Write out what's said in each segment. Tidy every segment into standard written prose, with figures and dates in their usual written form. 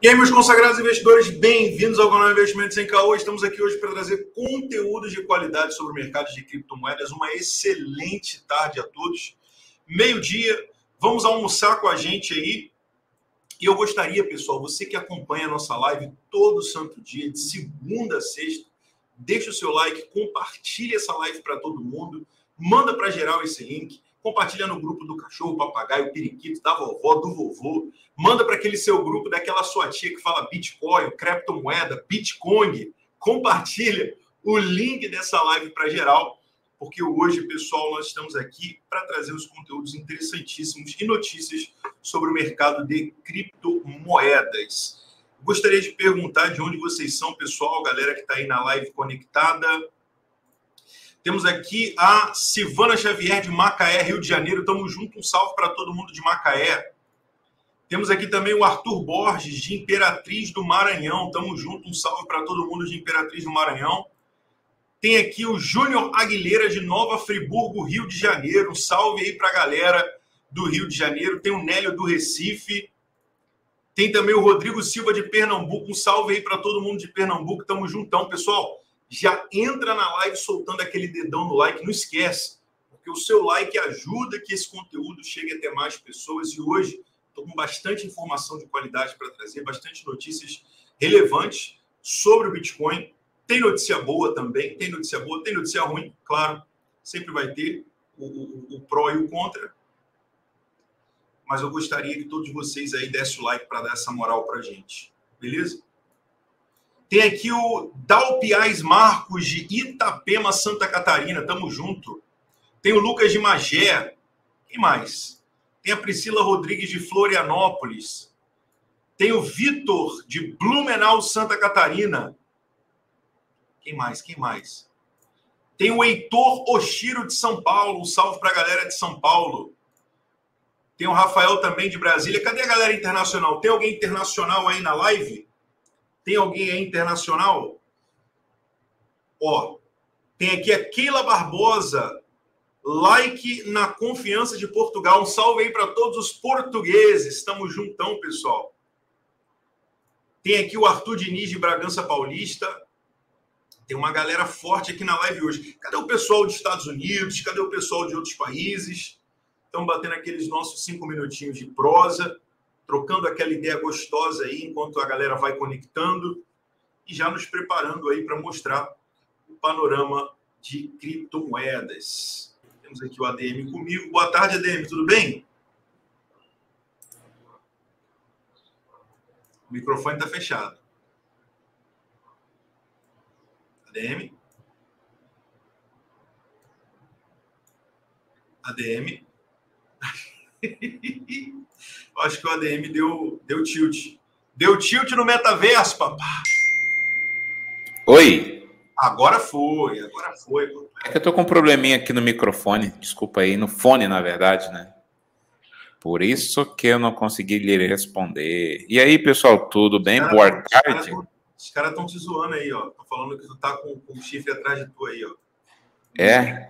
E aí, meus consagrados investidores, bem-vindos ao canal Investimento Sem Caô. Estamos aqui hoje para trazer conteúdos de qualidade sobre o mercado de criptomoedas. Uma excelente tarde a todos. Meio-dia, vamos almoçar com a gente aí. E eu gostaria, pessoal, você que acompanha a nossa live todo santo dia, de segunda a sexta, deixa o seu like, compartilha essa live para todo mundo, manda para geral esse link, compartilha no grupo do cachorro, papagaio, periquito, da vovó, do vovô, manda para aquele seu grupo, daquela sua tia que fala Bitcoin, criptomoeda, Bitcoin, compartilha o link dessa live para geral, porque hoje, pessoal, nós estamos aqui para trazer os conteúdos interessantíssimos e notícias sobre o mercado de criptomoedas. Gostaria de perguntar de onde vocês são, pessoal, galera que está aí na live conectada. Temos aqui a Silvana Xavier de Macaé, Rio de Janeiro. Tamo junto, um salve para todo mundo de Macaé. Temos aqui também o Arthur Borges, de Imperatriz do Maranhão. Tamo junto, um salve para todo mundo de Imperatriz do Maranhão. Tem aqui o Júnior Aguilera, de Nova Friburgo, Rio de Janeiro. Um salve aí para a galera do Rio de Janeiro. Tem o Nélio do Recife. Tem também o Rodrigo Silva de Pernambuco. Um salve aí para todo mundo de Pernambuco. Tamo juntão, pessoal. Já entra na live soltando aquele dedão no like. Não esquece, porque o seu like ajuda que esse conteúdo chegue até mais pessoas. E hoje estou com bastante informação de qualidade para trazer, bastante notícias relevantes sobre o Bitcoin. Tem notícia boa também, tem notícia boa, tem notícia ruim, claro. Sempre vai ter o pró e o contra. Mas eu gostaria que todos vocês aí dessem o like para dar essa moral para a gente. Beleza? Tem aqui o Dalpiais Marcos, de Itapema, Santa Catarina. Tamo junto. Tem o Lucas de Magé. Quem mais? Tem a Priscila Rodrigues, de Florianópolis. Tem o Vitor, de Blumenau, Santa Catarina. Quem mais? Quem mais? Tem o Heitor Oshiro, de São Paulo. Um salve para a galera de São Paulo. Tem o Rafael também, de Brasília. Cadê a galera internacional? Tem alguém internacional aí na live? Tem alguém aí internacional? Ó, tem aqui a Keila Barbosa. Like na Confiança de Portugal. Um salve aí para todos os portugueses. Estamos juntão, pessoal. Tem aqui o Arthur Diniz, de Bragança Paulista. Tem uma galera forte aqui na live hoje. Cadê o pessoal dos Estados Unidos? Cadê o pessoal de outros países? Estão batendo aqueles nossos 5 minutinhos de prosa, trocando aquela ideia gostosa aí, enquanto a galera vai conectando e já nos preparando aí para mostrar o panorama de criptomoedas. Temos aqui o ADM comigo. Boa tarde, ADM, tudo bem? O microfone está fechado. ADM? ADM? Acho que o ADM deu tilt. Deu tilt no metaverso, papá. Oi. Agora foi. Papai. É que eu tô com um probleminha aqui no microfone. Desculpa aí, no fone, na verdade, né? Por isso que eu não consegui lhe responder. E aí, pessoal, tudo bem? Boa tarde. Os caras estão te zoando aí, ó. Estão falando que tu tá com um chifre atrás de tu aí, ó. É?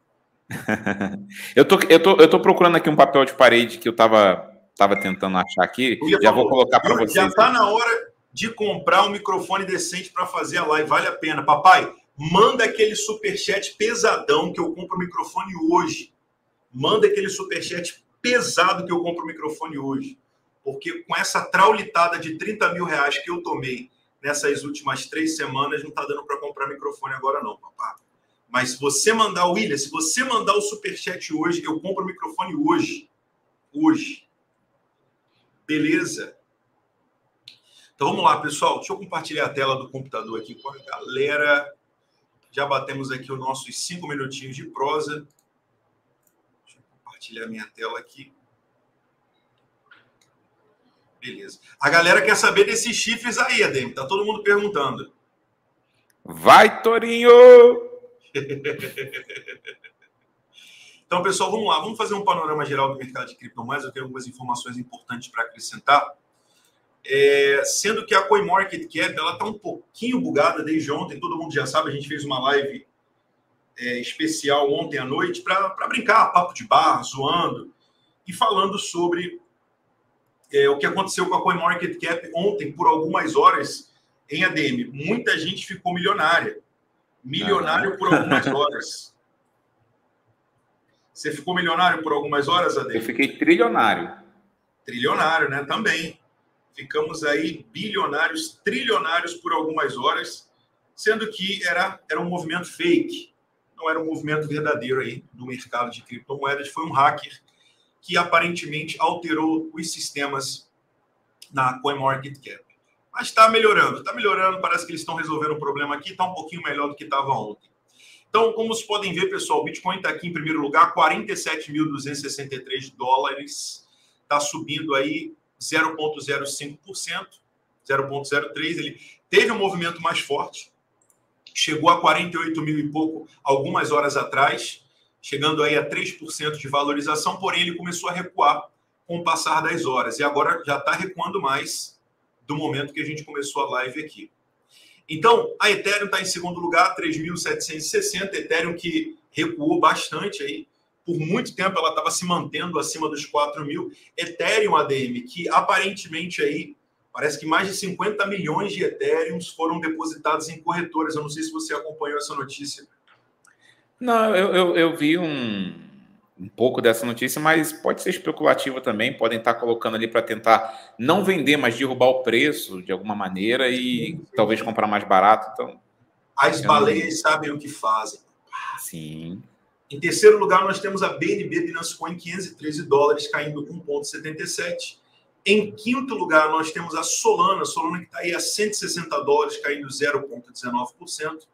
eu tô procurando aqui um papel de parede que eu tava tentando achar aqui. Já vou colocar para vocês. Já tá na hora de comprar um microfone decente para fazer a live. Vale a pena. Papai, manda aquele superchat pesadão que eu compro o microfone hoje. Manda aquele superchat pesado que eu compro o microfone hoje. Porque com essa traulitada de 30 mil reais que eu tomei nessas últimas 3 semanas, não tá dando para comprar microfone agora não, papai. Mas se você mandar, William, se você mandar o superchat hoje, eu compro o microfone hoje. Hoje. Beleza? Então vamos lá, pessoal. Deixa eu compartilhar a tela do computador aqui com a galera. Já batemos aqui os nossos 5 minutinhos de prosa. Deixa eu compartilhar minha tela aqui. Beleza. A galera quer saber desses chifres aí, Adem. Tá todo mundo perguntando. Vai, Torinho! Então, pessoal, vamos lá. Vamos fazer um panorama geral do mercado de criptomoedas. Eu tenho algumas informações importantes para acrescentar. Sendo que a CoinMarketCap está um pouquinho bugada desde ontem. Todo mundo já sabe, a gente fez uma live especial ontem à noite para brincar, papo de bar, zoando, e falando sobre o que aconteceu com a CoinMarketCap ontem, por algumas horas, em ADM. Muita gente ficou milionária. Milionário por algumas horas. Você ficou milionário por algumas horas, ADM? Eu fiquei trilionário. Trilionário, né? Também. Ficamos aí bilionários, trilionários por algumas horas, sendo que era um movimento fake. Não era um movimento verdadeiro aí do mercado de criptomoedas. Foi um hacker que aparentemente alterou os sistemas na CoinMarketCap. Mas está melhorando. Parece que eles estão resolvendo o problema aqui. Está um pouquinho melhor do que estava ontem. Então, como vocês podem ver, pessoal, o Bitcoin está aqui em primeiro lugar, 47.263 dólares. Está subindo aí 0,05%, 0,03%. Ele teve um movimento mais forte. Chegou a 48 mil e pouco algumas horas atrás, chegando aí a 3% de valorização, porém ele começou a recuar com o passar das horas. E agora já está recuando mais do momento que a gente começou a live aqui. Então, a Ethereum está em segundo lugar, 3.760. Ethereum que recuou bastante aí. Por muito tempo ela estava se mantendo acima dos 4 mil. Ethereum ADM, que aparentemente aí, parece que mais de 50 milhões de Ethereums foram depositados em corretoras. Eu não sei se você acompanhou essa notícia. Não, eu vi um pouco dessa notícia, mas pode ser especulativa também. Podem estar colocando ali para tentar não vender, mas derrubar o preço de alguma maneira e talvez comprar mais barato. Então, as baleias sabem o que fazem. Sim. Em terceiro lugar, nós temos a BNB Binance Coin, 513 dólares, caindo 1,77%. Em quinto lugar, nós temos a Solana que está aí a 160 dólares, caindo 0,19%.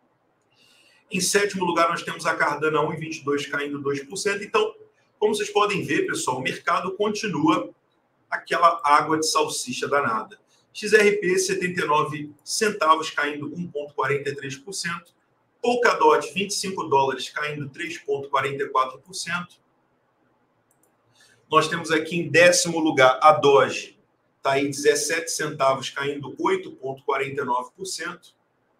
Em sétimo lugar, nós temos a Cardano a 1,22, caindo 2%. Então, como vocês podem ver, pessoal, o mercado continua aquela água de salsicha danada. XRP, 79 centavos, caindo 1,43%. Polkadot, 25 dólares, caindo 3,44%. Nós temos aqui em décimo lugar a Doge, está aí 17 centavos, caindo 8,49%.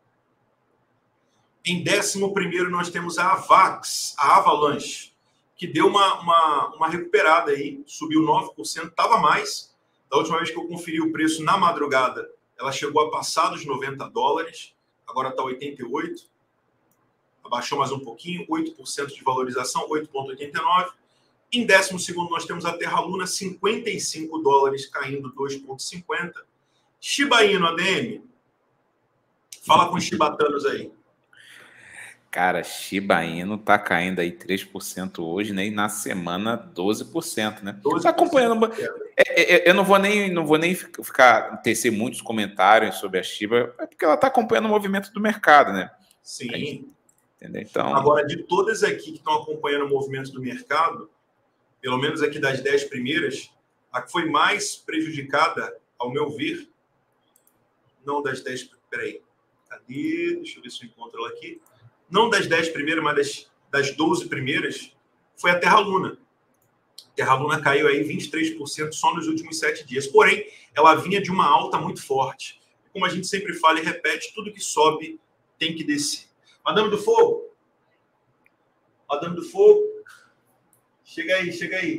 Em 11º, nós temos a Avax, a Avalanche, que deu uma recuperada aí, subiu 9%, estava mais. Da última vez que eu conferi o preço na madrugada, ela chegou a passar dos 90 dólares, agora está 88. Abaixou mais um pouquinho, 8% de valorização, 8,89. Em 12º, nós temos a Terra Luna, 55 dólares, caindo 2,50. Shiba Inu, ADM. Fala com os chibatanos aí. Cara, Shiba Inu tá caindo aí 3% hoje, né? E na semana 12%, né? 12%. Tá acompanhando. Eu não vou nem tecer muitos comentários sobre a Shiba, é porque ela tá acompanhando o movimento do mercado, né? Sim. Entendeu? Então, agora, de todas aqui que estão acompanhando o movimento do mercado, pelo menos aqui das 10 primeiras, a que foi mais prejudicada, ao meu ver, não das 10... Peraí. Cadê? Deixa eu ver se eu encontro ela aqui. Não das 10 primeiras, mas das 12 primeiras, foi a Terra Luna. A Terra Luna caiu aí 23% só nos últimos 7 dias. Porém, ela vinha de uma alta muito forte. Como a gente sempre fala e repete, tudo que sobe tem que descer. Madame do Fogo. Madame do Fogo. Chega aí.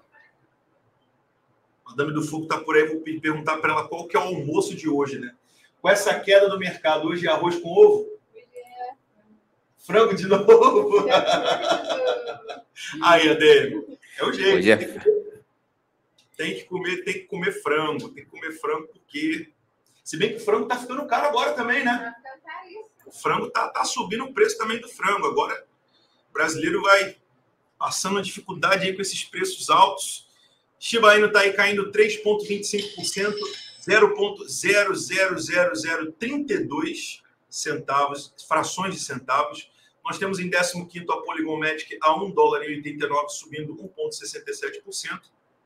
Madame do Fogo está por aí. Vou perguntar para ela qual que é o almoço de hoje, né? Com essa queda do mercado, hoje é arroz com ovo? Frango de novo? Aí, Adélio. É o jeito. Hoje Tem que comer frango. Tem que comer frango porque... Se bem que o frango está ficando caro agora também, né? O frango tá subindo o preço também do frango. Agora o brasileiro vai passando uma dificuldade aí com esses preços altos. Shiba Inu está aí caindo 3,25%, 0,00032 centavos, frações de centavos. Nós temos em 15º a Polygon Matic a $1,89, subindo 1,67%.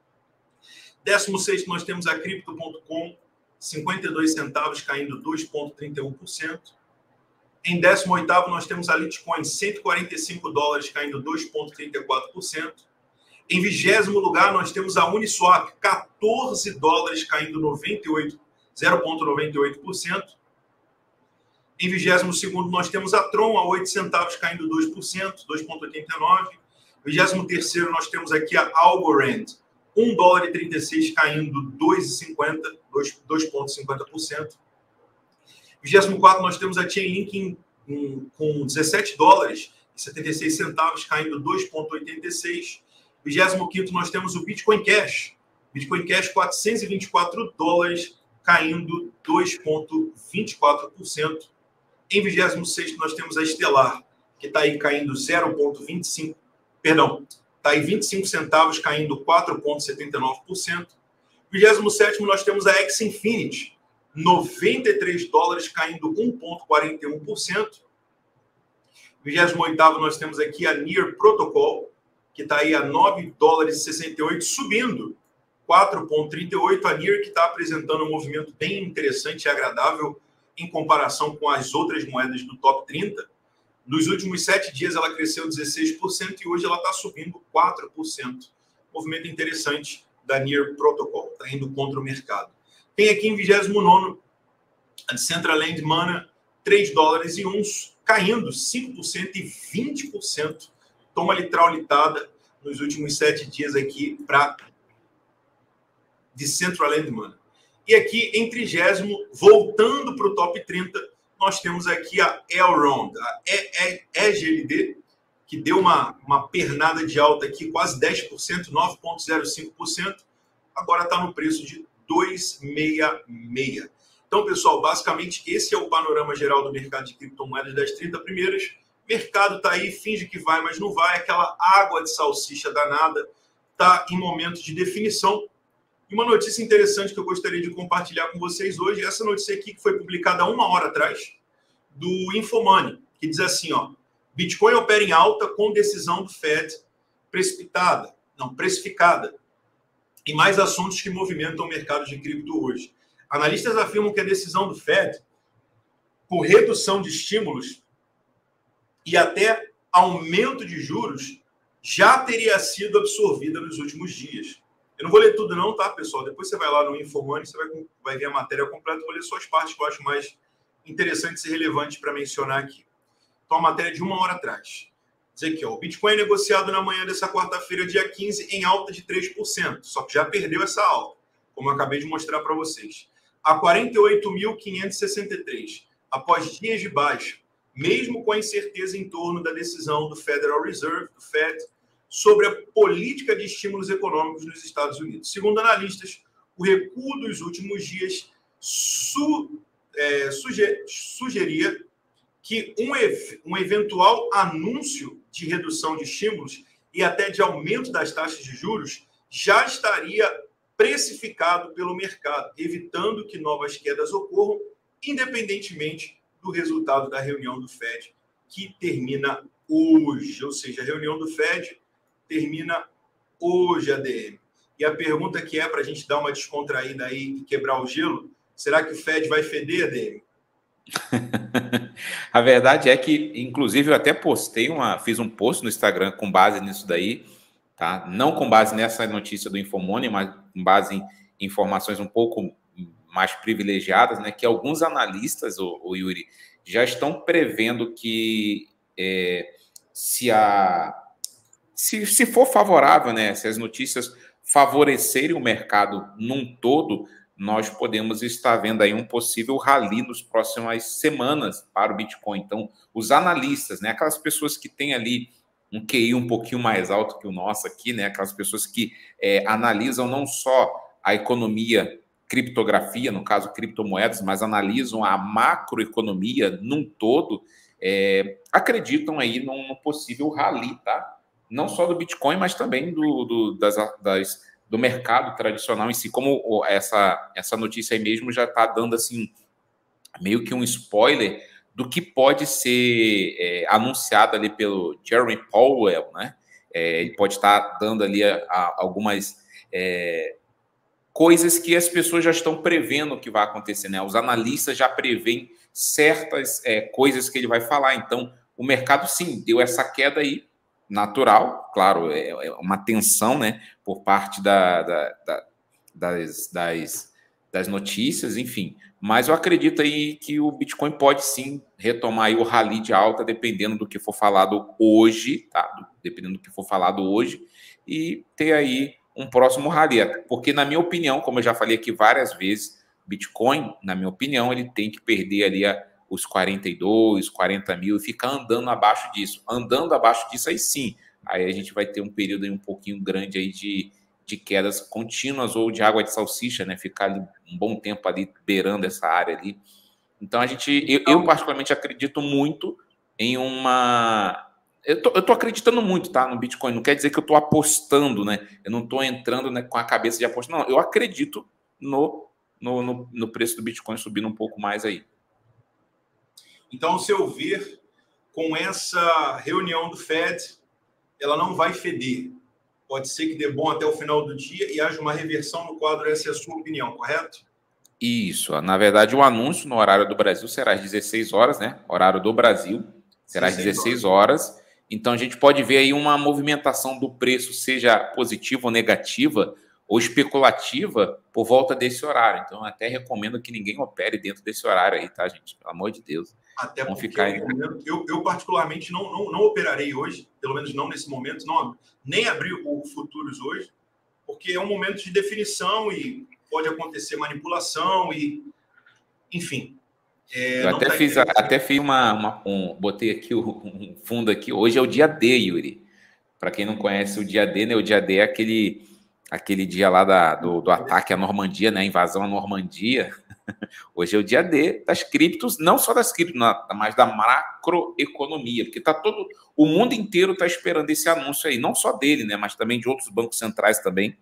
16º nós temos a Crypto.com, 52 centavos, caindo 2,31%. Em 18º, nós temos a Litecoin, 145 dólares, caindo 2,34%. Em 20º lugar, nós temos a Uniswap, 14 dólares, caindo 0,98%. Em 22º, nós temos a Tron, a 8 centavos, caindo 2%, 2,89%. Em 23º, nós temos aqui a Algorand, $1,36 caindo 2,50%. 24º, nós temos a Chainlink com $17,76, caindo 2,86%. 25º, nós temos o Bitcoin Cash. Bitcoin Cash, $424, caindo 2,24%. Em 26º, nós temos a Stellar, que está aí caindo 0,25%. Perdão, está aí 25 centavos, caindo 4,79%. 27º, nós temos a X-Infinity, $93, caindo 1,41%. 28º, nós temos aqui a Near Protocol, que está aí a $9,68, subindo 4,38%. A Near, que está apresentando um movimento bem interessante e agradável em comparação com as outras moedas do top 30. Nos últimos 7 dias, ela cresceu 16% e hoje ela está subindo 4%. Movimento interessante da Near Protocol, está indo contra o mercado. Tem aqui em 29º a Decentraland Mana, $3,01, caindo 5% e 20%. Toma ali traulitada nos últimos 7 dias aqui para Decentraland Mana. E aqui em 30º, voltando para o top 30, nós temos aqui a Elrond, a EGLD, que deu uma pernada de alta aqui, quase 10%, 9,05%. Agora está no preço de 2,66. Então, pessoal, basicamente esse é o panorama geral do mercado de criptomoedas das 30 primeiras. O mercado está aí, finge que vai, mas não vai. Aquela água de salsicha danada está em momento de definição. E uma notícia interessante que eu gostaria de compartilhar com vocês hoje, essa notícia aqui que foi publicada 1 hora atrás, do Infomoney, que diz assim, ó, Bitcoin opera em alta com decisão do Fed precificada. E mais assuntos que movimentam o mercado de cripto hoje. Analistas afirmam que a decisão do Fed, por redução de estímulos e até aumento de juros, já teria sido absorvida nos últimos dias. Eu não vou ler tudo não, tá, pessoal? Depois você vai lá no Infomoney, você vai ver a matéria completa. Eu vou ler só as partes que eu acho mais interessantes e relevantes para mencionar aqui. Então, a matéria de 1 hora atrás. Diz aqui, ó, o Bitcoin é negociado na manhã dessa quarta-feira, dia 15, em alta de 3%. Só que já perdeu essa alta, como eu acabei de mostrar para vocês. A 48.563, após dias de baixa, mesmo com a incerteza em torno da decisão do Federal Reserve, do Fed, sobre a política de estímulos econômicos nos Estados Unidos. Segundo analistas, o recuo dos últimos dias sugeria que um eventual anúncio de redução de estímulos e até de aumento das taxas de juros já estaria precificado pelo mercado, evitando que novas quedas ocorram, independentemente do resultado da reunião do Fed, que termina hoje. Ou seja, a reunião do Fed termina hoje, ADM. E a pergunta que é para a gente dar uma descontraída aí e quebrar o gelo, será que o Fed vai feder, ADM? A verdade é que, inclusive, eu até fiz um post no Instagram com base nisso daí, tá? Não com base nessa notícia do Infomoney, mas com base em informações um pouco mais privilegiadas, né? Que alguns analistas, o Yuri, já estão prevendo que se for favorável, né? Se as notícias favorecerem o mercado num todo, nós podemos estar vendo aí um possível rally nas próximas semanas para o Bitcoin. Então, os analistas, né, aquelas pessoas que têm ali um QI um pouquinho mais alto que o nosso aqui, né, aquelas pessoas que analisam não só a economia, criptografia, no caso criptomoedas, mas analisam a macroeconomia num todo, acreditam aí num possível rally, tá? Não só do Bitcoin, mas também do mercado tradicional em si, como essa notícia aí mesmo já está dando assim meio que um spoiler do que pode ser anunciado ali pelo Jeremy Powell, né? Ele pode estar dando ali algumas coisas que as pessoas já estão prevendo que vai acontecer, né? Os analistas já preveem certas coisas que ele vai falar. Então, o mercado, sim, deu essa queda aí, natural, claro, é uma tensão, né, por parte das notícias, enfim. Mas eu acredito aí que o Bitcoin pode sim retomar aí o rally de alta, dependendo do que for falado hoje, tá? Dependendo do que for falado hoje, e ter aí um próximo rally. Porque, na minha opinião, como eu já falei aqui várias vezes, Bitcoin, na minha opinião, ele tem que perder ali os 42, 40 mil e ficar andando abaixo disso. Andando abaixo disso, aí sim, aí a gente vai ter um período aí um pouquinho grande aí de quedas contínuas ou de água de salsicha, né? Ficar ali um bom tempo ali beirando essa área ali. Então, eu particularmente acredito muito em uma... Eu tô acreditando muito, tá, no Bitcoin. Não quer dizer que eu tô apostando, né? Eu não tô entrando, né, com a cabeça de aposta. Não, eu acredito no preço do Bitcoin subindo um pouco mais aí. Então, ao seu ver, com essa reunião do Fed, ela não vai feder. Pode ser que dê bom até o final do dia e haja uma reversão no quadro. Essa é a sua opinião, correto? Isso. Na verdade, o anúncio no horário do Brasil será às 16 horas, né? Horário do Brasil será às 16 horas. Então, a gente pode ver aí uma movimentação do preço, seja positiva ou negativa, ou especulativa, por volta desse horário. Então, até recomendo que ninguém opere dentro desse horário aí, tá, gente? Pelo amor de Deus. Até porque eu particularmente não operarei hoje, pelo menos não nesse momento, nem abri o futuros hoje, porque é um momento de definição e pode acontecer manipulação e, enfim. Eu até fiz botei aqui um fundo aqui. Hoje é o dia D, Yuri. Para quem não conhece o dia D, né? O dia D é aquele dia lá do ataque à Normandia, né? A invasão à Normandia. Hoje é o dia D das criptos, não só das criptos, mas da macroeconomia, porque o mundo inteiro está esperando esse anúncio aí, não só dele, né? Mas também de outros bancos centrais também,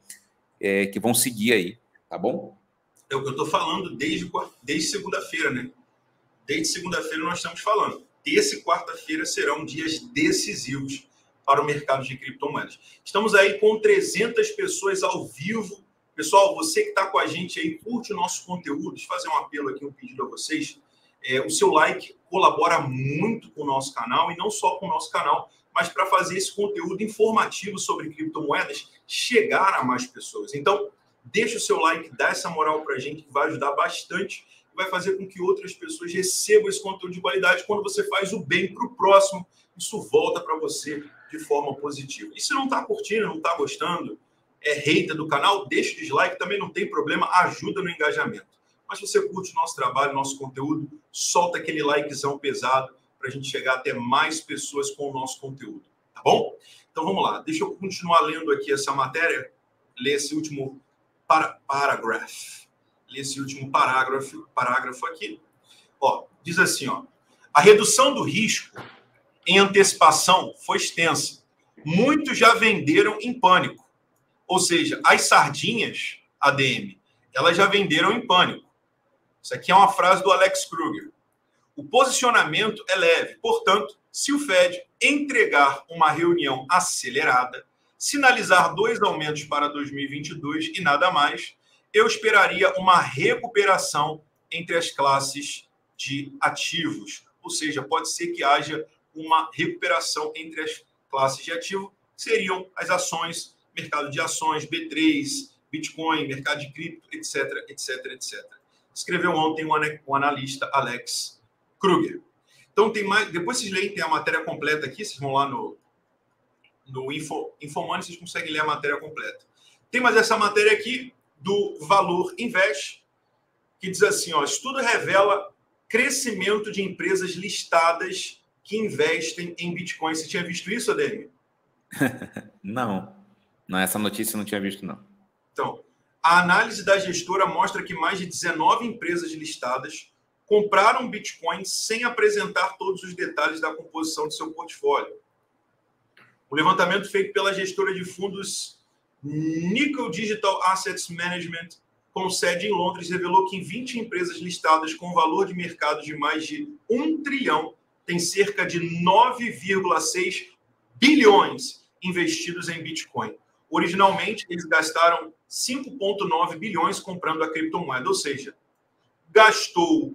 que vão seguir aí, tá bom? É o que eu estou falando desde segunda-feira, né? Desde segunda-feira nós estamos falando. Terça e quarta-feira serão dias decisivos para o mercado de criptomoedas. Estamos aí com 300 pessoas ao vivo. Pessoal, você que está com a gente aí, curte o nosso conteúdo. Deixa eu fazer um apelo aqui, um pedido a vocês. O seu like colabora muito com o nosso canal, e não só com o nosso canal, mas para fazer esse conteúdo informativo sobre criptomoedas chegar a mais pessoas. Então, deixa o seu like, dá essa moral para a gente, que vai ajudar bastante, e vai fazer com que outras pessoas recebam esse conteúdo de qualidade. Quando você faz o bem para o próximo, isso volta para você de forma positiva. E se não está curtindo, não está gostando, é hater do canal, deixa o dislike, também não tem problema, ajuda no engajamento. Mas se você curte o nosso trabalho, nosso conteúdo, solta aquele likezão pesado para a gente chegar até mais pessoas com o nosso conteúdo, tá bom? Então vamos lá, deixa eu continuar lendo aqui essa matéria, ler esse último parágrafo. Ler esse último parágrafo aqui. Diz assim, a redução do risco em antecipação foi extensa. Muitos já venderam em pânico. Ou seja, as sardinhas, ADM, elas já venderam em pânico. Isso aqui é uma frase do Alex Kruger. O posicionamento é leve. Portanto, se o Fed entregar uma reunião acelerada, sinalizar 2 aumentos para 2022 e nada mais, eu esperaria uma recuperação entre as classes de ativos. Ou seja, pode ser que haja uma recuperação entre as classes de ativo, que seriam as ações, mercado de ações, B3, Bitcoin, mercado de cripto, etc, etc, etc. Escreveu ontem o analista Alex Kruger. Então, tem mais. Depois vocês leem, tem a matéria completa aqui, vocês vão lá no Infomoney, vocês conseguem ler a matéria completa. Tem mais essa matéria aqui do Valor Invest, que diz assim, estudo revela crescimento de empresas listadas que investem em Bitcoin. Você tinha visto isso, Ademir? Não, essa notícia eu não tinha visto, não. Então, a análise da gestora mostra que mais de 19 empresas listadas compraram Bitcoin sem apresentar todos os detalhes da composição de seu portfólio. O levantamento feito pela gestora de fundos Nickel Digital Assets Management, com sede em Londres, revelou que em 20 empresas listadas com valor de mercado de mais de 1 trilhão, tem cerca de 9,6 bilhões investidos em Bitcoin. Originalmente, eles gastaram 5,9 bilhões comprando a criptomoeda, ou seja, gastou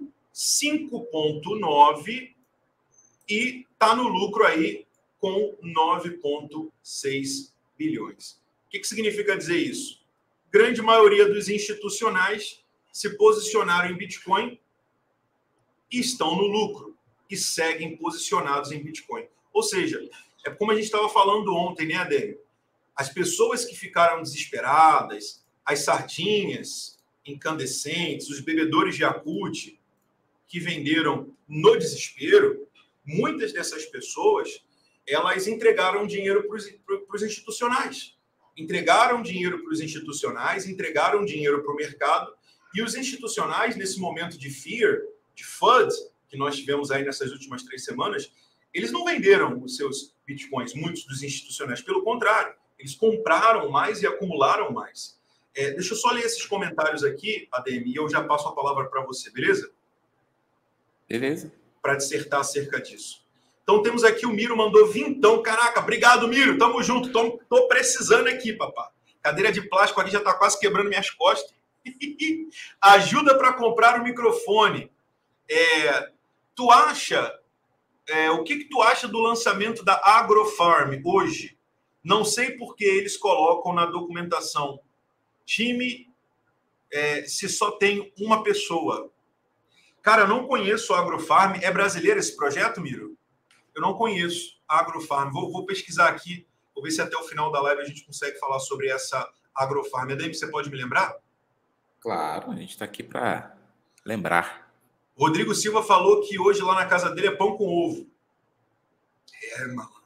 5,9 e está no lucro aí com 9,6 bilhões. O que significa dizer isso? Grande maioria dos institucionais se posicionaram em Bitcoin e estão no lucro e seguem posicionados em Bitcoin. Ou seja, é como a gente estava falando ontem, né, Adélio? as pessoas que ficaram desesperadas, as sardinhas incandescentes, os bebedores de Yakult que venderam no desespero, muitas dessas pessoas, elas entregaram dinheiro para os institucionais. Entregaram dinheiro para os institucionais, entregaram dinheiro para o mercado, e os institucionais, nesse momento de fear, de FUD, que nós tivemos aí nessas últimas 3 semanas, eles não venderam os seus bitcoins, muitos dos institucionais, pelo contrário, eles compraram mais e acumularam mais. Deixa eu só ler esses comentários aqui, ADM, e eu já passo a palavra para você, beleza? Beleza. Para dissertar acerca disso. Então temos aqui o Miro, mandou vintão. Caraca, obrigado, Miro. Tamo junto. Tô precisando aqui, papá. Cadeira de plástico ali já tá quase quebrando minhas costas. Ajuda para comprar o microfone. Tu acha... o que tu acha do lançamento da Agrofarm hoje? Não sei porque eles colocam na documentação time se só tem uma pessoa. Cara, eu não conheço a Agrofarm. É brasileiro esse projeto, Miro? Eu não conheço a Agrofarm. Vou pesquisar aqui. Vou ver se até o final da live a gente consegue falar sobre essa Agrofarm. Ademir, você pode me lembrar? Claro, a gente está aqui para lembrar. Rodrigo Silva falou que hoje lá na casa dele é pão com ovo. Malandro.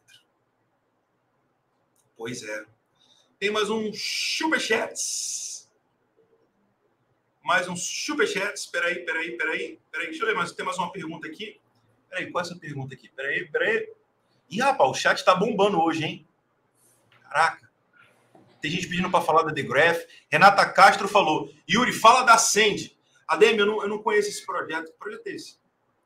Pois é. Tem mais um superchats. Mais um superchats. Peraí. Deixa eu ler mais. Tem mais uma pergunta aqui. Peraí, qual é essa pergunta aqui? Peraí. Ih, rapaz, o chat tá bombando hoje, hein? Caraca. Tem gente pedindo para falar da The Graph. Renata Castro falou, Yuri, fala da Send. ADM, eu não conheço esse projeto. Que projeto é esse?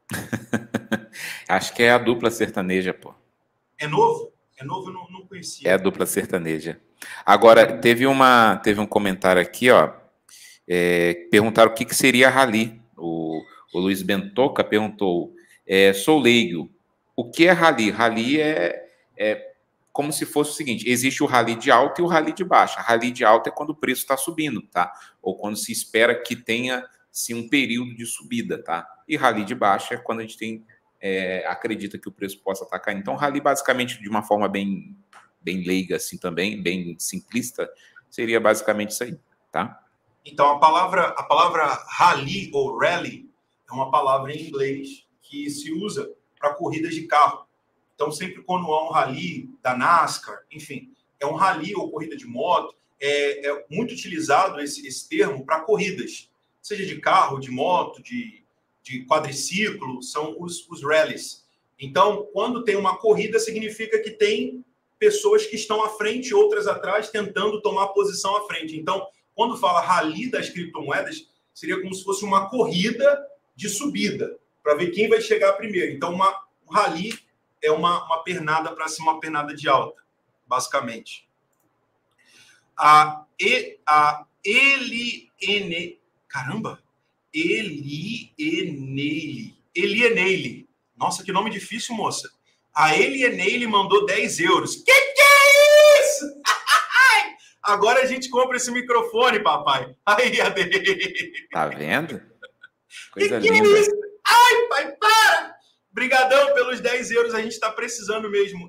Acho que é a dupla sertaneja, pô. É novo? É novo, eu não conhecia. É a dupla sertaneja. Agora, teve um comentário aqui, ó. Perguntaram o que seria a Rally. O Luiz Bentoca perguntou, sou leigo. O que é Rally? Rally é como se fosse o seguinte, existe o Rally de alta e o Rally de baixa. Rally de alta é quando o preço está subindo, tá? Ou quando se espera que tenha um período de subida, tá? E Rally de baixa é quando a gente tem acredita que o preço possa estar caindo. Então, Rally, basicamente, de uma forma bem leiga, assim, também, bem simplista, seria basicamente isso aí, tá? Então, a palavra Rally ou Rally é uma palavra em inglês que se usa para corridas de carro. Então, sempre quando há um rally da NASCAR, enfim, é um rally ou corrida de moto, é muito utilizado esse termo para corridas, seja de carro, de moto, de quadriciclo, são os rallies. Então, quando tem uma corrida, significa que tem pessoas que estão à frente e outras atrás tentando tomar posição à frente. Então, quando fala rally das criptomoedas, seria como se fosse uma corrida de subida, para ver quem vai chegar primeiro. Então, um rally é uma pernada para cima, uma pernada de alta, basicamente. Elieneile. Nossa, que nome difícil, moça. A Elieneile mandou 10 euros. Que é isso? Agora a gente compra esse microfone, papai. Aí, Adê. Tá vendo? Coisa que linda. É isso? Ai, pai, para! Brigadão pelos 10 euros. A gente tá precisando mesmo.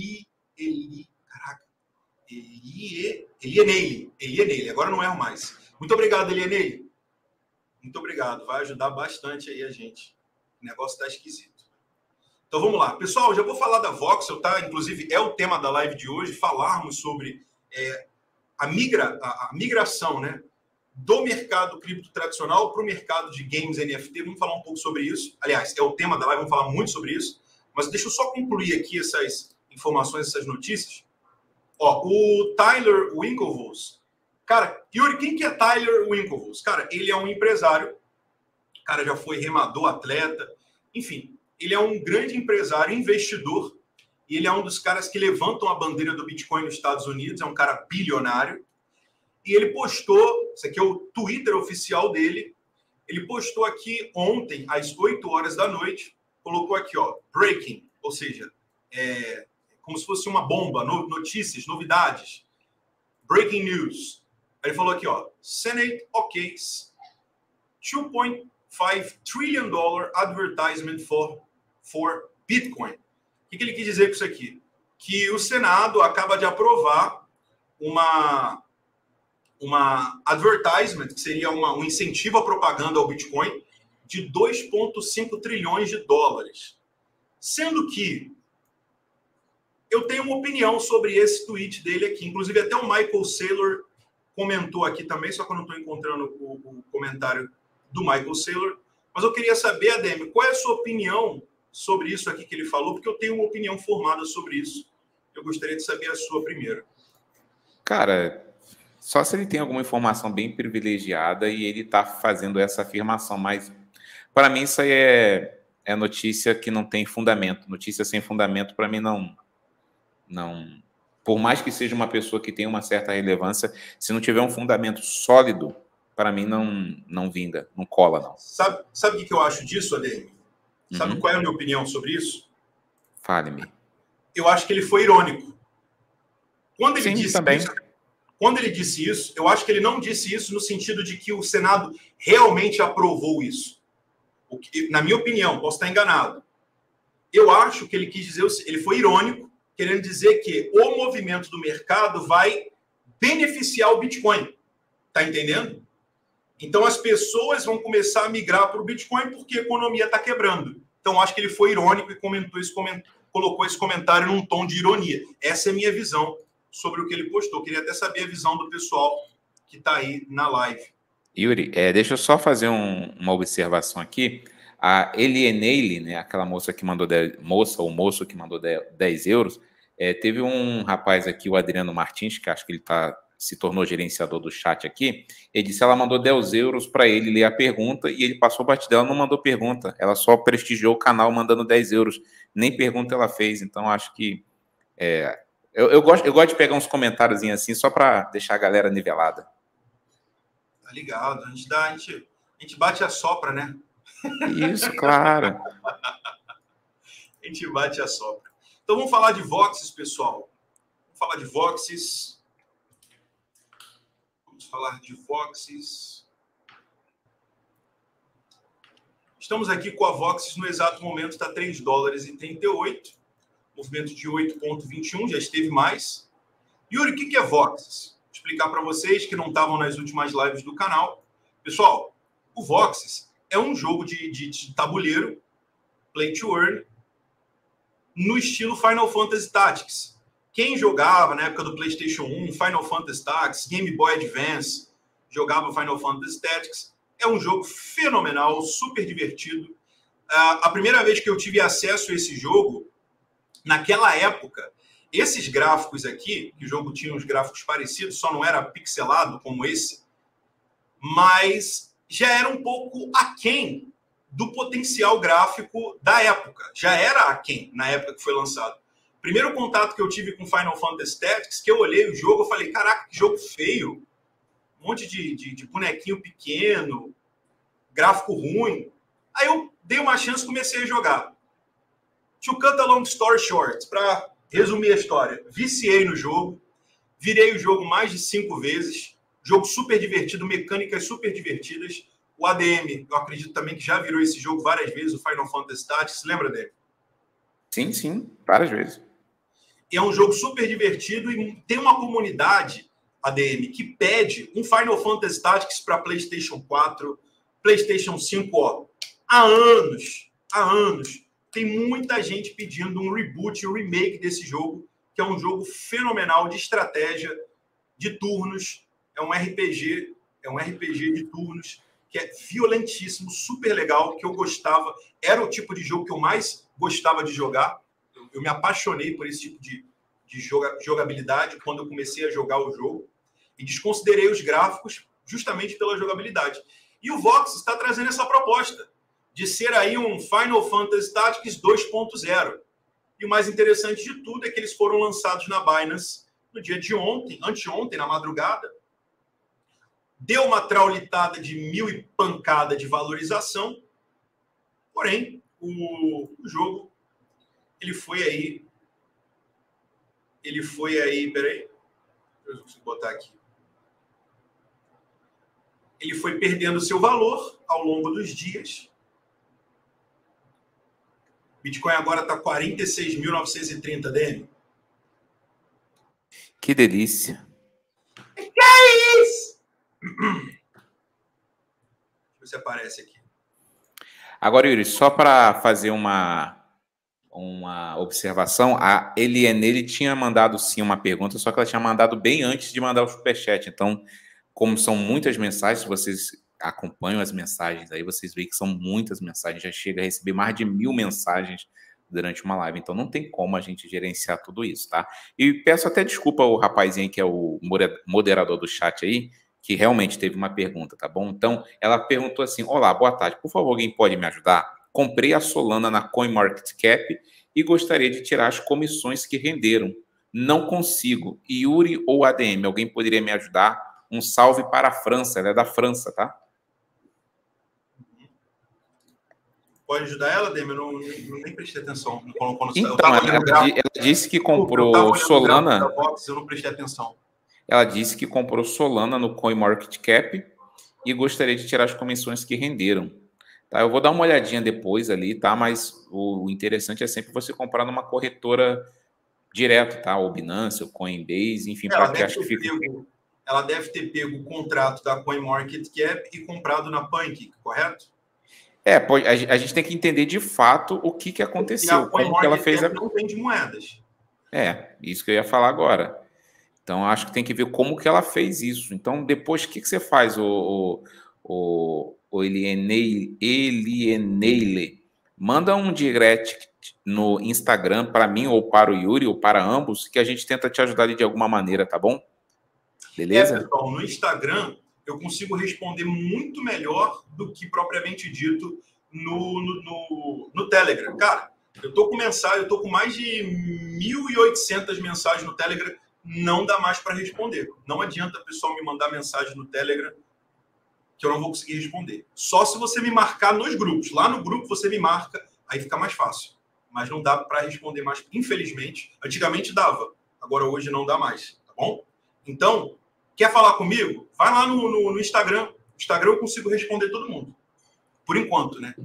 Elieneile. Agora não erro mais. Muito obrigado, Elieneile. Muito obrigado. Vai ajudar bastante aí a gente. O negócio tá esquisito. Então vamos lá. Pessoal, já vou falar da Voxel, tá? Inclusive é o tema da live de hoje, falarmos sobre a migração, né, do mercado cripto tradicional para o mercado de games NFT. Vamos falar um pouco sobre isso. Aliás, é o tema da live, vamos falar muito sobre isso. Mas deixa eu só concluir aqui essas informações, essas notícias. O Tyler Winklevoss. Cara, Yuri, quem que é Tyler Winklevoss? Cara, ele é um empresário. O cara já foi remador, atleta. Enfim, ele é um grande empresário, investidor. E ele é um dos caras que levantam a bandeira do Bitcoin nos Estados Unidos. É um cara bilionário. E ele postou, isso aqui é o Twitter oficial dele, ele postou aqui ontem, às 8 horas da noite, colocou aqui, breaking, ou seja, como se fosse uma bomba, notícias, novidades, breaking news. Ele falou aqui, Senate okays $2.5 trillion advertisement for Bitcoin. O que ele quis dizer com isso aqui? Que o Senado acaba de aprovar uma advertisement, que seria um incentivo à propaganda ao Bitcoin, de 2,5 trilhões de dólares. Sendo que eu tenho uma opinião sobre esse tweet dele aqui. Inclusive, até o Michael Saylor comentou aqui também, só que eu não estou encontrando o comentário do Michael Saylor. Mas eu queria saber, ADM, qual é a sua opinião sobre isso aqui que ele falou, porque eu tenho uma opinião formada sobre isso. Eu gostaria de saber a sua primeiro. Cara, só se ele tem alguma informação bem privilegiada e ele está fazendo essa afirmação, mas para mim isso aí é notícia que não tem fundamento. Notícia sem fundamento, para mim, não. Por mais que seja uma pessoa que tenha uma certa relevância, se não tiver um fundamento sólido, para mim não vinga, não cola, não. Sabe o que eu acho disso, ADM? Sabe qual é a minha opinião sobre isso? Fale-me. Eu acho que ele foi irônico. Quando ele disse isso, eu acho que ele não disse isso no sentido de que o Senado realmente aprovou isso. Na minha opinião, posso estar enganado. Eu acho que ele quis dizer, ele foi irônico, querendo dizer que o movimento do mercado vai beneficiar o Bitcoin. Tá entendendo? Então as pessoas vão começar a migrar para o Bitcoin porque a economia está quebrando. Então acho que ele foi irônico e colocou esse comentário num tom de ironia. Essa é a minha visão sobre o que ele postou. Queria até saber a visão do pessoal que está aí na live. Yuri, deixa eu só fazer uma observação aqui. A Eliane, né, aquela moça que mandou moço que mandou 10 euros, teve um rapaz aqui, o Adriano Martins, que acho que ele se tornou gerenciador do chat aqui. Ele disse que ela mandou 10 euros para ele ler a pergunta e ele passou batidão, ela não mandou pergunta, ela só prestigiou o canal mandando 10 euros, nem pergunta ela fez. Então acho que eu gosto de pegar uns comentários assim só para deixar a galera nivelada. Tá ligado? A gente bate a sopra, né? Isso, claro. A gente bate a sopra. Então vamos falar de Voxes, pessoal. Vamos falar de Voxes. Vamos falar de Voxes. Estamos aqui com a Voxes no exato momento, está $3,38. Movimento de 8,21, já esteve mais. Yuri, o que é Voxes? Vou explicar para vocês que não estavam nas últimas lives do canal. Pessoal, o Voxes é um jogo de tabuleiro, play to earn, no estilo Final Fantasy Tactics. Quem jogava na época do PlayStation 1, Final Fantasy Tactics, Game Boy Advance, jogava Final Fantasy Tactics, é um jogo fenomenal, super divertido. A primeira vez que eu tive acesso a esse jogo, naquela época, esses gráficos aqui, que o jogo tinha uns gráficos parecidos, só não era pixelado como esse, mas já era um pouco aquém do potencial gráfico da época. Já era aquém na época que foi lançado. Primeiro contato que eu tive com Final Fantasy Tactics, que eu olhei o jogo, eu falei, caraca, que jogo feio. Um monte de bonequinho pequeno, gráfico ruim. Aí eu dei uma chance e comecei a jogar. To cut a long story short, para resumir a história, viciei no jogo, virei o jogo mais de 5 vezes, jogo super divertido, mecânicas super divertidas. O ADM, eu acredito também que já virou esse jogo várias vezes, o Final Fantasy Tactics, lembra dele? Sim, várias vezes. E é um jogo super divertido e tem uma comunidade, ADM, que pede um Final Fantasy Tactics para PlayStation 4, PlayStation 5, há anos. Tem muita gente pedindo um reboot, um remake desse jogo, que é um jogo fenomenal de estratégia, de turnos, é um RPG de turnos, que é violentíssimo, super legal, que eu gostava, era o tipo de jogo que eu mais gostava de jogar. Eu me apaixonei por esse tipo de jogabilidade quando eu comecei a jogar o jogo e desconsiderei os gráficos justamente pela jogabilidade. E o Vox está trazendo essa proposta de ser aí um Final Fantasy Tactics 2.0. E o mais interessante de tudo é que eles foram lançados na Binance no dia de ontem, anteontem, na madrugada. Deu uma traulitada de 1000 e pancada de valorização. Porém, o jogo, ele foi aí, peraí, eu consigo botar aqui. Ele foi perdendo seu valor ao longo dos dias. Bitcoin agora está 46.930, DM. Que delícia. se aparece aqui. Agora, Yuri, só para fazer uma observação, a Eliane tinha mandado sim uma pergunta, só que ela tinha mandado bem antes de mandar o superchat. Então, como são muitas mensagens, vocês acompanham as mensagens aí, vocês veem que são muitas mensagens, já chega a receber mais de 1000 mensagens durante uma live, então não tem como a gente gerenciar tudo isso, tá? E peço até desculpa ao rapazinho que é o moderador do chat aí, que realmente teve uma pergunta, tá bom? Então, ela perguntou assim, olá, boa tarde, por favor, alguém pode me ajudar? Comprei a Solana na CoinMarketCap e gostaria de tirar as comissões que renderam. Não consigo. Yuri ou ADM, alguém poderia me ajudar? Um salve para a França, ela é da França, tá? Pode ajudar ela, Demi? Eu nem prestei atenção. Então, ela disse que comprou Solana. Eu não prestei atenção. Ela disse que comprou Solana no CoinMarketCap e gostaria de tirar as comissões que renderam. Tá, eu vou dar uma olhadinha depois ali, tá? Mas o interessante é sempre você comprar numa corretora direto, tá? O Binance, o Coinbase, enfim, para que acho que fica. Ela deve ter pego o contrato da CoinMarketCap e comprado na Pancake, correto? A gente tem que entender de fato o que aconteceu, como que ela fez a... não vende moedas. Isso que eu ia falar agora. Então, acho que tem que ver como que ela fez isso. Então, depois, o que você faz, o Elianeile? Manda um direct no Instagram para mim, ou para o Yuri, ou para ambos, que a gente tenta te ajudar de alguma maneira, tá bom? Beleza? Pessoal, no Instagram eu consigo responder muito melhor do que propriamente dito no Telegram. Cara, eu tô com mais de 1.800 mensagens no Telegram, não dá mais para responder. Não adianta o pessoal me mandar mensagem no Telegram que eu não vou conseguir responder. Só se você me marcar nos grupos. Lá no grupo você me marca, aí fica mais fácil. Mas não dá para responder mais, infelizmente. Antigamente dava, agora hoje não dá mais, tá bom? Então, quer falar comigo? Vai lá no Instagram. No Instagram eu consigo responder todo mundo. Por enquanto, né?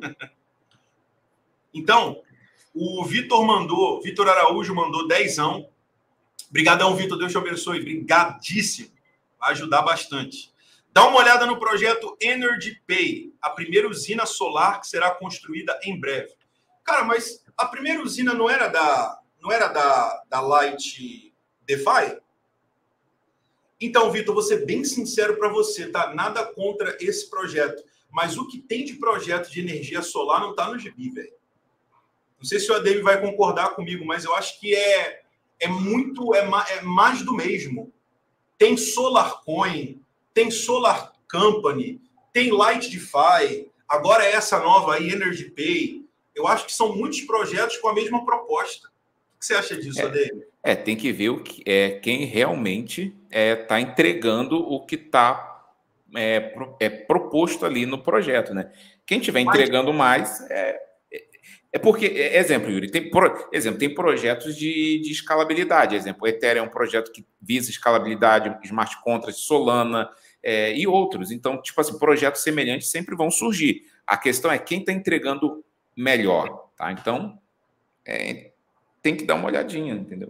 Então, o Vitor Araújo mandou 10ão. Obrigadão, Vitor. Deus te abençoe. Obrigadíssimo. Vai ajudar bastante. Dá uma olhada no projeto Energy Pay, a primeira usina solar que será construída em breve. Cara, mas a primeira usina não era da Light DeFi? Então, Vitor, vou ser bem sincero para você, tá? Nada contra esse projeto. Mas o que tem de projeto de energia solar não está no gibi, velho. Não sei se o ADM vai concordar comigo, mas eu acho que é mais do mesmo. Tem SolarCoin, tem Solar Company, tem Light DeFi, agora é essa nova aí, Energy Pay. Eu acho que são muitos projetos com a mesma proposta. O que você acha disso, ADM? Tem que ver quem realmente está entregando o que está proposto ali no projeto, né? Quem estiver entregando mais porque, exemplo, Yuri, tem projetos de escalabilidade. Exemplo, o Ethereum é um projeto que visa escalabilidade, smart contracts, Solana e outros. Então, tipo assim, projetos semelhantes sempre vão surgir. A questão é quem está entregando melhor, tá? Então, tem que dar uma olhadinha, entendeu?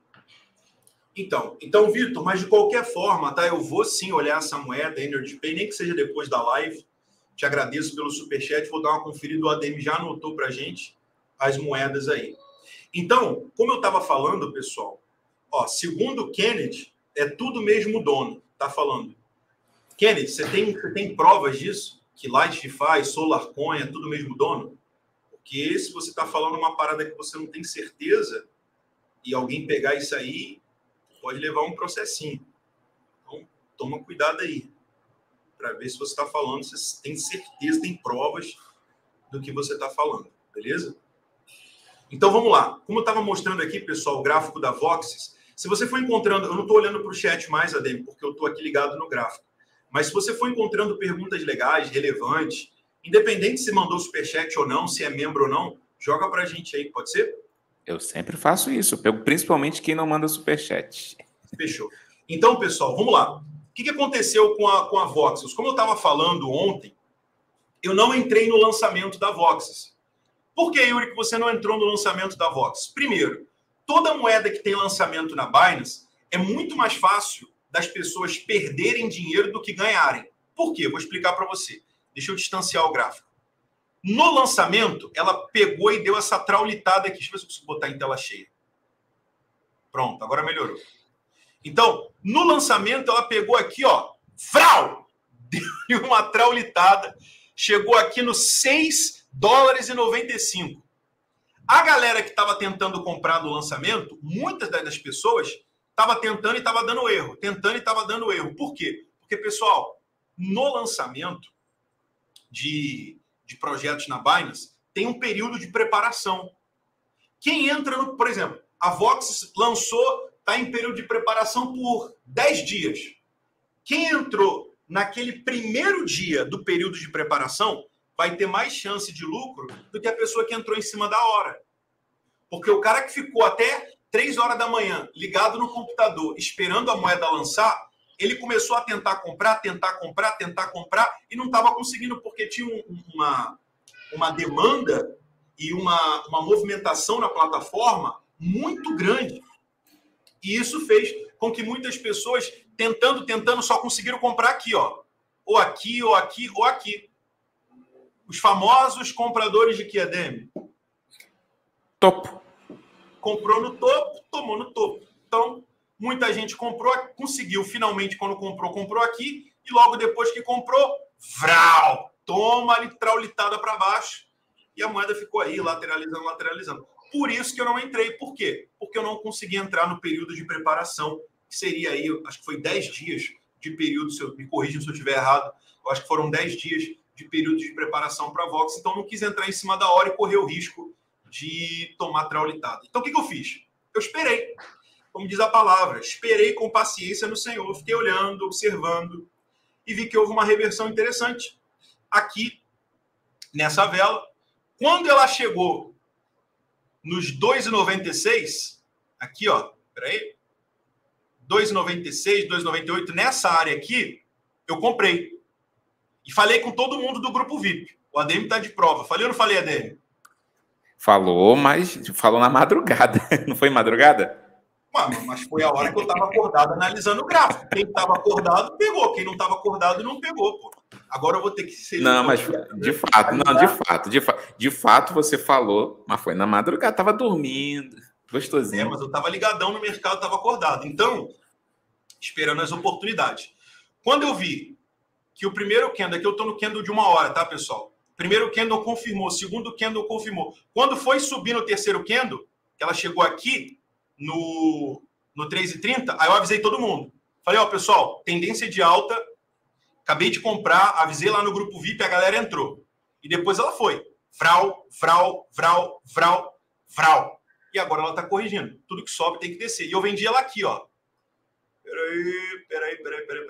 Então, Vitor, mas de qualquer forma, tá? Eu vou sim olhar essa moeda, Energy Pay, nem que seja depois da live. Te agradeço pelo superchat, vou dar uma conferida, o ADM já anotou para a gente as moedas aí. Então, como eu estava falando, pessoal, segundo o Kennedy, é tudo mesmo dono, tá falando. Kennedy, você tem provas disso? Que Light DeFi, SolarCoin, é tudo mesmo dono? Porque se você está falando uma parada que você não tem certeza e alguém pegar isso aí, pode levar um processinho. Então, toma cuidado aí, para ver se você está falando, se tem certeza, tem provas do que você está falando, beleza? Então, vamos lá. Como eu estava mostrando aqui, pessoal, o gráfico da Voxys, se você for encontrando... Eu não estou olhando para o chat mais, Adem, porque eu estou aqui ligado no gráfico. Mas se você for encontrando perguntas legais, relevantes, independente se mandou superchat ou não, se é membro ou não, joga para a gente aí, pode ser? Eu sempre faço isso. Eu pego principalmente quem não manda superchat. Fechou. Então, pessoal, vamos lá. O que aconteceu com a Voxys? Como eu estava falando ontem, eu não entrei no lançamento da Voxys. Por que, Yuri, que você não entrou no lançamento da Voxys? Primeiro, toda moeda que tem lançamento na Binance é muito mais fácil das pessoas perderem dinheiro do que ganharem. Por quê? Vou explicar para você. Deixa eu distanciar o gráfico. No lançamento, ela pegou e deu essa traulitada aqui. Deixa eu ver se eu consigo botar em tela cheia. Pronto, agora melhorou. Então, no lançamento, ela pegou aqui, ó, frau! Deu uma traulitada. Chegou aqui nos $6,95. A galera que estava tentando comprar no lançamento, muitas das pessoas estava tentando e estava dando erro. Tentando e estava dando erro. Por quê? Porque, pessoal, no lançamento de projetos na Binance, tem um período de preparação. Quem entra no... Por exemplo, a Vox lançou, está em período de preparação por 10 dias. Quem entrou naquele primeiro dia do período de preparação vai ter mais chance de lucro do que a pessoa que entrou em cima da hora. Porque o cara que ficou até 3 horas da manhã ligado no computador esperando a moeda lançar, ele começou a tentar comprar e não estava conseguindo porque tinha uma demanda e uma movimentação na plataforma muito grande. E isso fez com que muitas pessoas tentando só conseguiram comprar aqui, ó. Ou aqui, ou aqui, ou aqui. Os famosos compradores de que, ADM? Topo. Comprou no topo, tomou no topo. Então, muita gente comprou, conseguiu finalmente, quando comprou aqui, e logo depois que comprou, vral! Toma ali traulitada para baixo, e a moeda ficou aí, lateralizando. Por isso que eu não entrei. Por quê? Porque eu não consegui entrar no período de preparação, que seria aí, acho que foi 10 dias de período, me corrijam se eu estiver errado, eu acho que foram 10 dias de período de preparação para a Vox, então não quis entrar em cima da hora e correr o risco de tomar traulitada. Então, o que eu fiz? Eu esperei, como diz a palavra, esperei com paciência no Senhor, fiquei olhando, observando, e vi que houve uma reversão interessante aqui, nessa vela. Quando ela chegou nos 2,96, aqui, ó, peraí, 2,96, 2,98, nessa área aqui, eu comprei. E falei com todo mundo do grupo VIP. O ADM está de prova. Falei ou não falei, ADM? Falou, mas falou na madrugada. Não foi madrugada? Mas foi a hora que eu estava acordado analisando o gráfico. Quem estava acordado, pegou. Quem não estava acordado, não pegou, pô. Agora eu vou ter que ser... Não, mas de fato você falou, mas foi na madrugada, estava dormindo, gostosinho. Mas eu estava ligadão no mercado, estava acordado. Então, esperando as oportunidades. Quando eu vi que o primeiro candle, aqui eu estou no candle de 1 hora, tá, pessoal? Primeiro candle confirmou, segundo candle confirmou. Quando foi subir no terceiro candle, que ela chegou aqui no 3,30, aí eu avisei todo mundo. Falei, ó, pessoal, tendência de alta, acabei de comprar, avisei lá no grupo VIP, a galera entrou. E depois ela foi. Vral. E agora ela está corrigindo. Tudo que sobe tem que descer. E eu vendi ela aqui, ó. Peraí.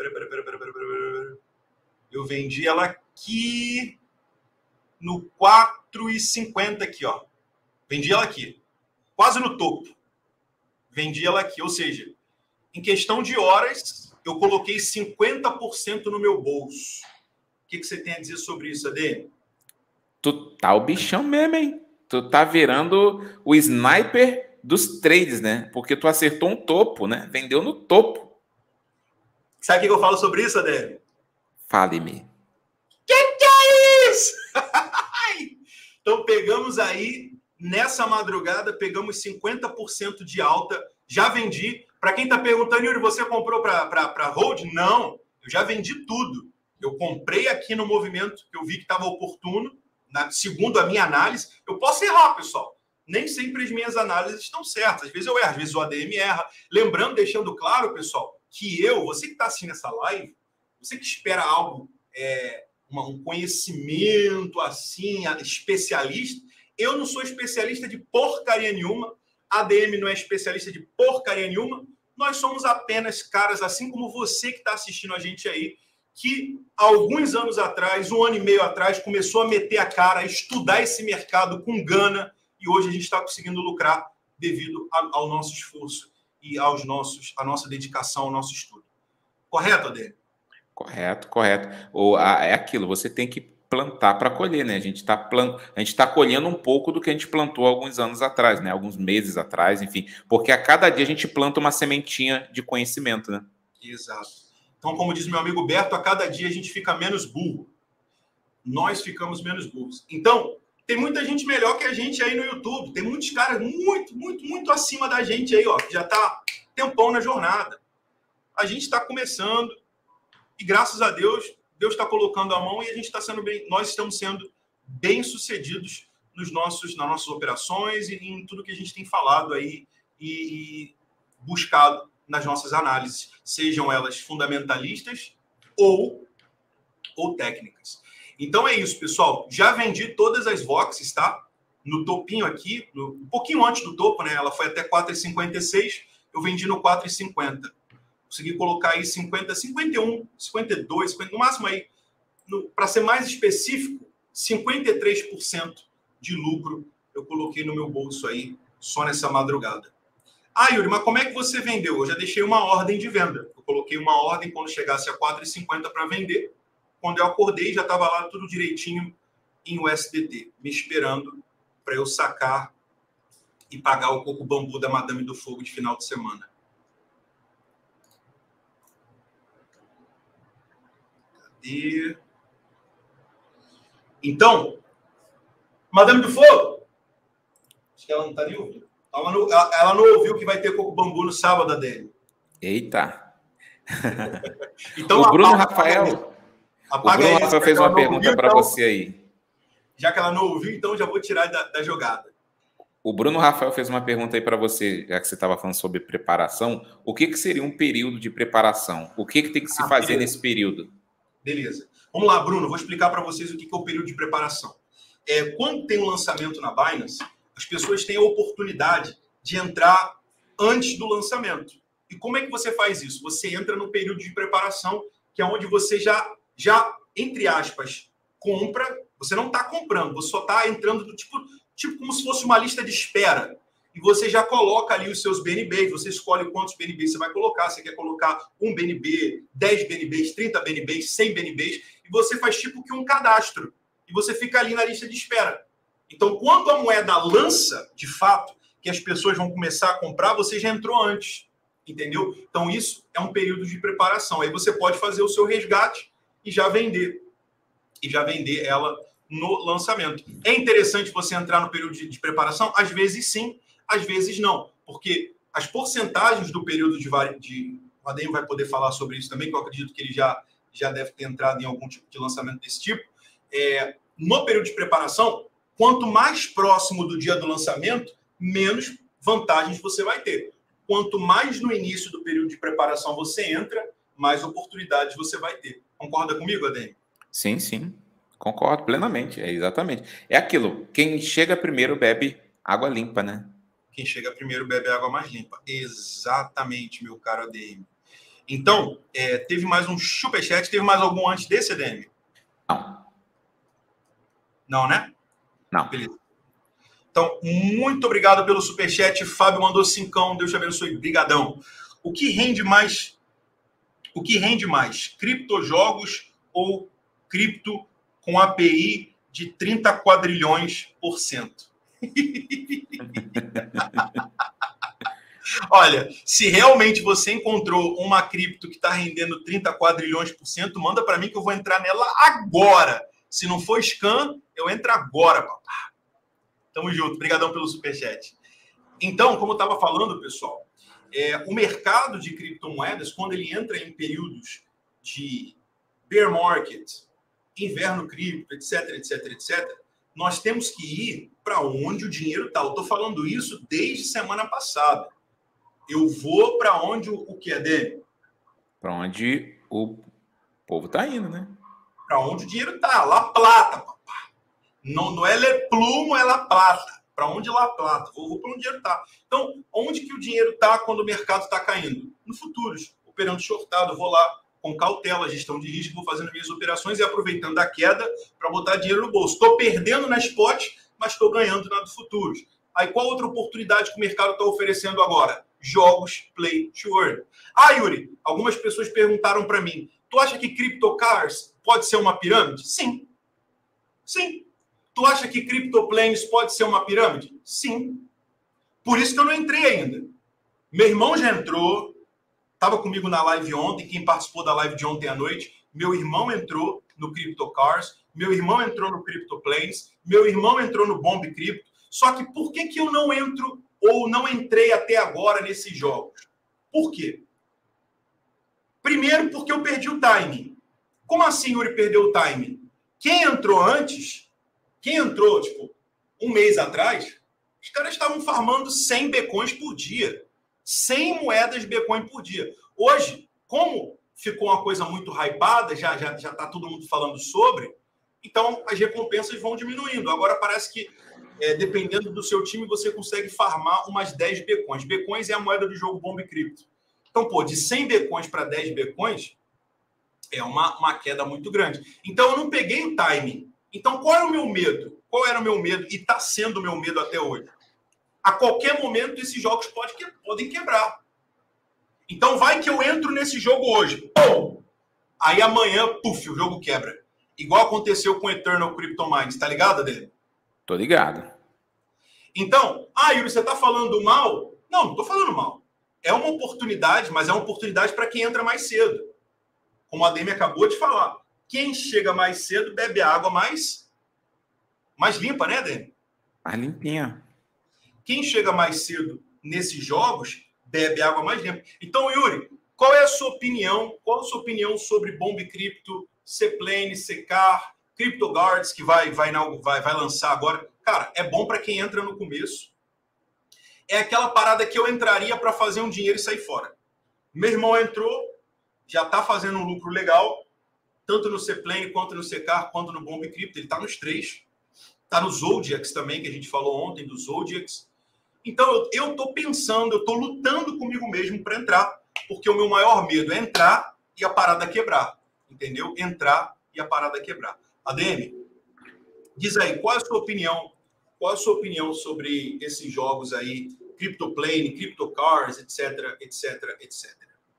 Eu vendi ela aqui no 4,50 aqui, ó. Vendi ela aqui. Quase no topo. Vendi ela aqui. Ou seja, em questão de horas, eu coloquei 50% no meu bolso. O que você tem a dizer sobre isso, Adê? Tu tá o bichão mesmo, hein? Tu tá virando o sniper dos trades, né? Porque tu acertou um topo, né? Vendeu no topo. Sabe o que eu falo sobre isso, Adê? Fale-me. Que é isso? Então, pegamos aí, nessa madrugada, pegamos 50% de alta. Já vendi. Para quem está perguntando, Yuri, você comprou para hold? Não, eu já vendi tudo. Eu comprei aqui no movimento que eu vi que estava oportuno, segundo a minha análise. Eu posso errar, pessoal. Nem sempre as minhas análises estão certas. Às vezes eu erro, às vezes o ADM erra. Lembrando, deixando claro, pessoal, que você que está assistindo essa live, você que espera algo, um conhecimento assim, especialista, eu não sou especialista de porcaria nenhuma, a ADM não é especialista de porcaria nenhuma, nós somos apenas caras, assim como você que está assistindo a gente aí, que alguns anos atrás, 1 ano e meio atrás, começou a meter a cara, a estudar esse mercado com gana, e hoje a gente está conseguindo lucrar devido ao nosso esforço e à nossa dedicação ao nosso estudo. Correto, ADM? Correto. É aquilo, você tem que plantar para colher, né? A gente tá colhendo um pouco do que a gente plantou alguns anos atrás, né? Alguns meses atrás, enfim. Porque a cada dia a gente planta uma sementinha de conhecimento, né? Exato. Então, como diz meu amigo Berto, a cada dia a gente fica menos burro. nós ficamos menos burros. Então, tem muita gente melhor que a gente aí no YouTube. Tem muitos caras muito acima da gente aí, ó, que já tá tempão na jornada. A gente está começando e, graças a Deus, Deus está colocando a mão e a gente está sendo bem, nós estamos sendo bem-sucedidos nas nossas operações e em tudo que a gente tem falado aí e buscado nas nossas análises, sejam elas fundamentalistas ou técnicas. Então é isso, pessoal. Já vendi todas as Voxes, tá? No topinho aqui, um pouquinho antes do topo, né? Ela foi até 4,56, eu vendi no 4,50. Consegui colocar aí 50, 51, 52, 50, no máximo aí, para ser mais específico, 53% de lucro eu coloquei no meu bolso aí, só nessa madrugada. Ah, Yuri, mas como é que você vendeu? Eu já deixei uma ordem de venda. Eu coloquei uma ordem quando chegasse a 4,50 para vender. Quando eu acordei, já estava lá tudo direitinho em USDT, me esperando para eu sacar e pagar o coco bambu da Madame do Fogo de final de semana. Cadê? Então, Madame do Fogo, acho que ela não está nem ouvindo. Ela não ouviu que vai ter coco bambu no sábado, Adélio. Eita! Então, o Bruno Rafael fez uma pergunta para você aí. Já que ela não ouviu, então já vou tirar da jogada. O Bruno Rafael fez uma pergunta aí para você, já que você estava falando sobre preparação. O que seria um período de preparação? O que tem que se fazer nesse período? Beleza. Vamos lá, Bruno. Vou explicar para vocês o que é o período de preparação. Quando tem um lançamento na Binance, as pessoas têm a oportunidade de entrar antes do lançamento. E como é que você faz isso? Você entra no período de preparação, que é onde você já entre aspas, compra. Você não está comprando, você só está entrando do tipo como se fosse uma lista de espera. E você já coloca ali os seus BNBs, você escolhe quantos BNBs você vai colocar. Você quer colocar 1 BNB, 10 BNBs, 30 BNBs, 100 BNBs, e você faz tipo que um cadastro. E você fica ali na lista de espera. Então, quando a moeda lança, de fato, que as pessoas vão começar a comprar, você já entrou antes. Entendeu? Então, isso é um período de preparação. Aí você pode fazer o seu resgate e já vender. E já vender ela no lançamento. É interessante você entrar no período de preparação? Às vezes sim, às vezes não. Porque as porcentagens do período o Adem vai poder falar sobre isso também, que eu acredito que ele já deve ter entrado em algum tipo de lançamento desse tipo. No período de preparação, quanto mais próximo do dia do lançamento, menos vantagens você vai ter. Quanto mais no início do período de preparação você entra, mais oportunidades você vai ter. Concorda comigo, Adem? Sim, sim. Concordo plenamente. Exatamente. É aquilo. Quem chega primeiro bebe água limpa, né? Quem chega primeiro bebe água mais limpa. Exatamente, meu caro ADM. Então, teve mais um superchat. Teve mais algum antes desse, ADM? Não. Não, né? Não. Beleza. Então, muito obrigado pelo superchat. Fábio mandou 5. Deus te abençoe. Brigadão. O que rende mais? Criptojogos ou cripto com API de 30 quadrilhões %? Olha, se realmente você encontrou uma cripto que está rendendo 30 quadrilhões %, manda para mim que eu vou entrar nela agora. Se não for scam, eu entro agora, papai. Tamo junto. Obrigadão pelo superchat. Então, como eu estava falando, pessoal, o mercado de criptomoedas, quando ele entra em períodos de bear market, inverno cripto, etc, nós temos que ir para onde o dinheiro está. Eu estou falando isso desde semana passada. Eu vou para onde o que é dele? Para onde o povo está indo, né? Para onde o dinheiro está. La Plata, papai. Não é Le Plumo, é La Plata. Para onde La Plata? Vou para onde o dinheiro está. Então, onde que o dinheiro está quando o mercado está caindo? No futuros, operando shortado. Eu vou lá com cautela, gestão de risco, vou fazendo minhas operações e aproveitando a queda para botar dinheiro no bolso. Estou perdendo na spot, mas estou ganhando na do futuros. Aí qual outra oportunidade que o mercado está oferecendo agora? Jogos Play to Earn. Ah, Yuri, algumas pessoas perguntaram para mim, tu acha que CryptoCars pode ser uma pirâmide? Sim. Sim. Tu acha que CryptoPlanes pode ser uma pirâmide? Sim. Por isso que eu não entrei ainda. Meu irmão já entrou, estava comigo na live ontem, quem participou da live de ontem à noite, meu irmão entrou no CryptoCars, meu irmão entrou no CryptoPlanes, meu irmão entrou no Bomb Crypto. Só que por que eu não entro ou não entrei até agora nesses jogos? Por quê? Primeiro, porque eu perdi o timing. Como assim, Yuri, perdeu o timing? Quem entrou antes, quem entrou, tipo, um mês atrás, os caras estavam farmando 100 Bitcoins por dia. 100 moedas Bitcoin por dia. Hoje, como ficou uma coisa muito hypada, já está todo mundo falando sobre, então as recompensas vão diminuindo. Agora parece que, dependendo do seu time, você consegue farmar umas 10 Bitcoins. Bitcoins é a moeda do jogo Bomb Crypto. Então, pô, de 100 Bitcoins para 10 Bitcoins é uma queda muito grande. Então, eu não peguei o timing. Então, qual era o meu medo? Qual era o meu medo? E está sendo o meu medo até hoje. A qualquer momento, esses jogos podem quebrar. Então, vai que eu entro nesse jogo hoje. Pum! Aí, amanhã, puf, o jogo quebra. Igual aconteceu com o Eternal Crypto Minds. Tá ligado, Adélio? Tô ligado. Então, Yuri, você tá falando mal? Não tô falando mal. É uma oportunidade, mas é uma oportunidade para quem entra mais cedo. Como a Demi acabou de falar. Quem chega mais cedo bebe água mais limpa, né, Demi? Mais limpinha. Quem chega mais cedo nesses jogos bebe água mais limpa. Então, Yuri, qual é a sua opinião? Qual a sua opinião sobre Bomb Crypto, Cplane, Secar, CryptoGuards, que vai lançar agora? Cara, é bom para quem entra no começo. É aquela parada que eu entraria para fazer um dinheiro e sair fora. Meu irmão entrou, já está fazendo um lucro legal, tanto no Cplane, quanto no Secar, quanto no Bomb Crypto. Ele está nos três. Está no Zodiacs também, que a gente falou ontem, do Zodiacs. Então, eu estou pensando, eu estou lutando comigo mesmo para entrar, porque o meu maior medo é entrar e a parada quebrar. Entendeu? Entrar e a parada quebrar. ADM, diz aí, qual é a sua opinião? Qual é a sua opinião sobre esses jogos aí, CryptoPlane, CryptoCars, etc, etc, etc?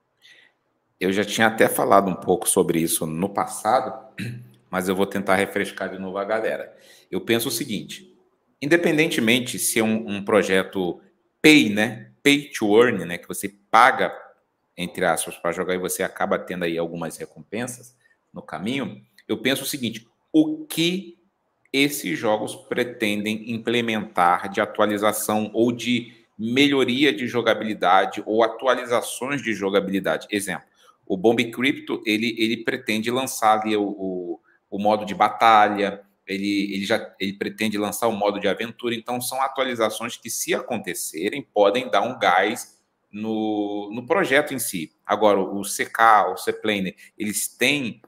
Eu já tinha até falado um pouco sobre isso no passado, mas eu vou tentar refrescar de novo a galera. Eu penso o seguinte, independentemente se é um projeto pay, né? Pay to earn, né? Que você paga, entre aspas, para jogar e você acaba tendo aí algumas recompensas no caminho, eu penso o seguinte, o que esses jogos pretendem implementar de atualização ou de melhoria de jogabilidade ou atualizações de jogabilidade? Exemplo, o Bomb Crypto, ele pretende lançar ali o modo de batalha, ele pretende lançar o modo de aventura, então são atualizações que, se acontecerem, podem dar um gás no projeto em si. Agora, o CK, o Cplane, eles têm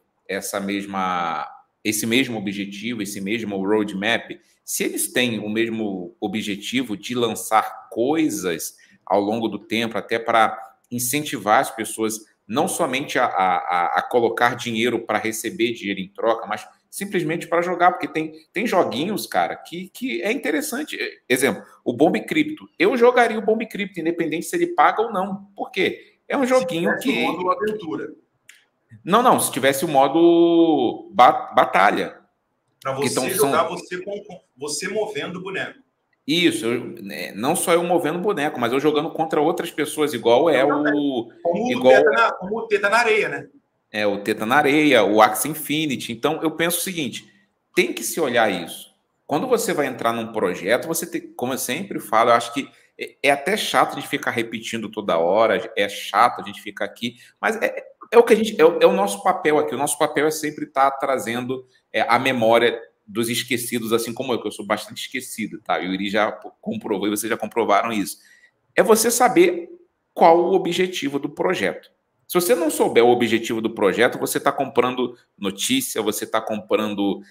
esse mesmo objetivo, esse mesmo roadmap. Se eles têm o mesmo objetivo de lançar coisas ao longo do tempo, até para incentivar as pessoas não somente a colocar dinheiro para receber dinheiro em troca, mas simplesmente para jogar, porque tem joguinhos, cara, que é interessante. Exemplo, o Bomb Crypto. Eu jogaria o Bomb Crypto, independente se ele paga ou não. Por quê? É um joguinho que... o módulo aventura. Não, se tivesse o modo batalha. Para você jogar você movendo o boneco. Isso, não só eu movendo o boneco, mas eu jogando contra outras pessoas, igual Como o Teta na areia, né? É, o Teta na areia, o Axie Infinity. Então, eu penso o seguinte, tem que se olhar isso. Quando você vai entrar num projeto, você tem, como eu sempre falo, eu acho que é até chato de ficar repetindo toda hora, é chato a gente ficar aqui, mas é o que a gente, é o nosso papel aqui. O nosso papel é sempre estar trazendo a memória dos esquecidos, assim como eu, que eu sou bastante esquecido, tá? O Yuri já comprovou e vocês já comprovaram isso. É você saber qual o objetivo do projeto. Se você não souber o objetivo do projeto, você está comprando notícia, você está comprando,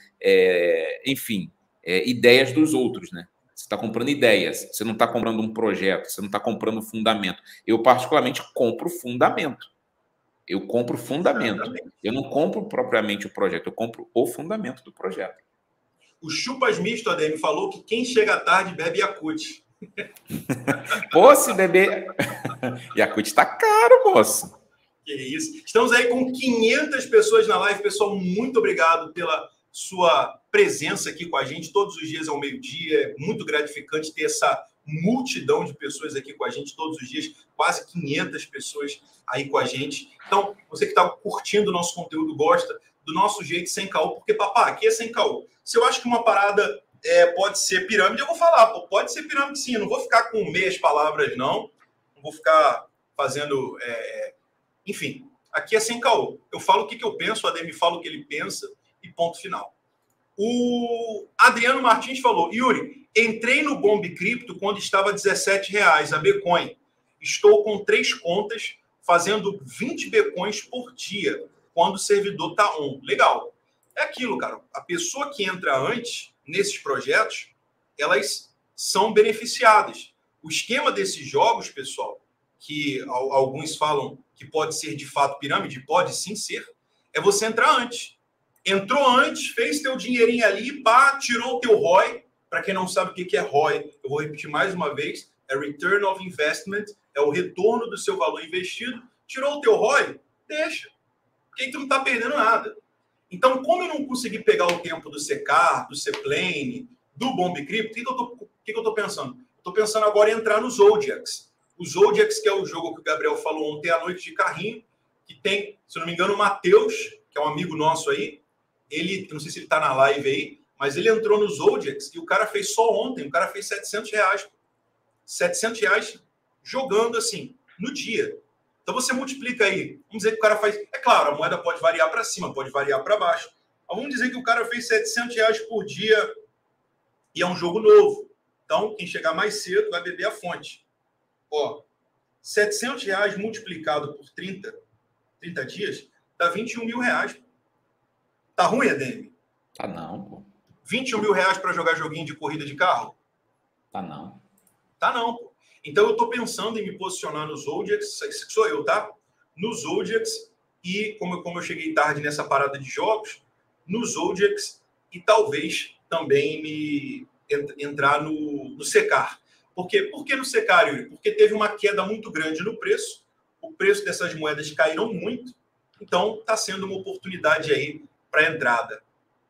ideias dos outros, né? Você está comprando ideias, você não está comprando um projeto, você não está comprando fundamento. Eu, particularmente, compro fundamento. Eu compro fundamento. Exatamente. Eu não compro propriamente o projeto, eu compro o fundamento do projeto. O Chupas Misto, Adem, falou que quem chega tarde bebe Yakult. Pô, se beber... Yakult tá caro, moço. Que isso. Estamos aí com 500 pessoas na live. Pessoal, muito obrigado pela sua presença aqui com a gente. Todos os dias ao meio-dia. É muito gratificante ter essa multidão de pessoas aqui com a gente todos os dias. Quase 500 pessoas aí com a gente. Então, você que está curtindo o nosso conteúdo, gosta do nosso jeito, sem caô, porque, papá, aqui é sem caô. Se eu acho que uma parada pode ser pirâmide, eu vou falar, pô, pode ser pirâmide sim, eu não vou ficar com meias palavras, não vou ficar fazendo... Enfim, aqui é sem caô. Eu falo o que eu penso, o Ademir fala o que ele pensa e ponto final. O Adriano Martins falou, Yuri, entrei no Bomb Cripto quando estava R$17 a Bitcoin. Estou com 3 contas, fazendo 20 Bitcoins por dia, quando o servidor está on. Legal. É aquilo, cara. A pessoa que entra antes, nesses projetos, elas são beneficiadas. O esquema desses jogos, pessoal, que alguns falam que pode ser de fato pirâmide, pode sim ser, é você entrar antes. Entrou antes, fez teu dinheirinho ali, pá, tirou o teu ROI. Para quem não sabe o que é ROI, eu vou repetir mais uma vez, é Return of Investment, é o retorno do seu valor investido. Tirou o teu ROI, deixa. Porque aí tu não está perdendo nada. Então, como eu não consegui pegar o tempo do Secar, do Seplane, do Bomb Cripto, o que eu estou pensando? Estou pensando agora em entrar no Zodiacs. O Zodiacs, que é o jogo que o Gabriel falou ontem à noite de carrinho, que tem, se eu não me engano, o Matheus, que é um amigo nosso aí, ele, não sei se ele está na live aí, mas ele entrou no Zodiacs e o cara fez só ontem, o cara fez R$700. R$700 jogando assim, no dia. Então você multiplica aí. Vamos dizer que o cara faz... É claro, a moeda pode variar para cima, pode variar para baixo. Mas vamos dizer que o cara fez R$700 por dia e é um jogo novo. Então, quem chegar mais cedo vai beber a fonte. Ó, R$700 multiplicado por 30 dias dá R$21 mil. Tá ruim, Ademir? Tá não, pô. R$21 mil para jogar joguinho de corrida de carro? Tá não. Tá não, pô. Então eu tô pensando em me posicionar no Zodiacs, sou eu, tá? No Zodiacs e, como eu cheguei tarde nessa parada de jogos, no Zodiacs e talvez também me entrar no Secar. Por quê? Por que no Secar, Yuri? Porque teve uma queda muito grande no preço, o preço dessas moedas caíram muito, então está sendo uma oportunidade aí para entrada.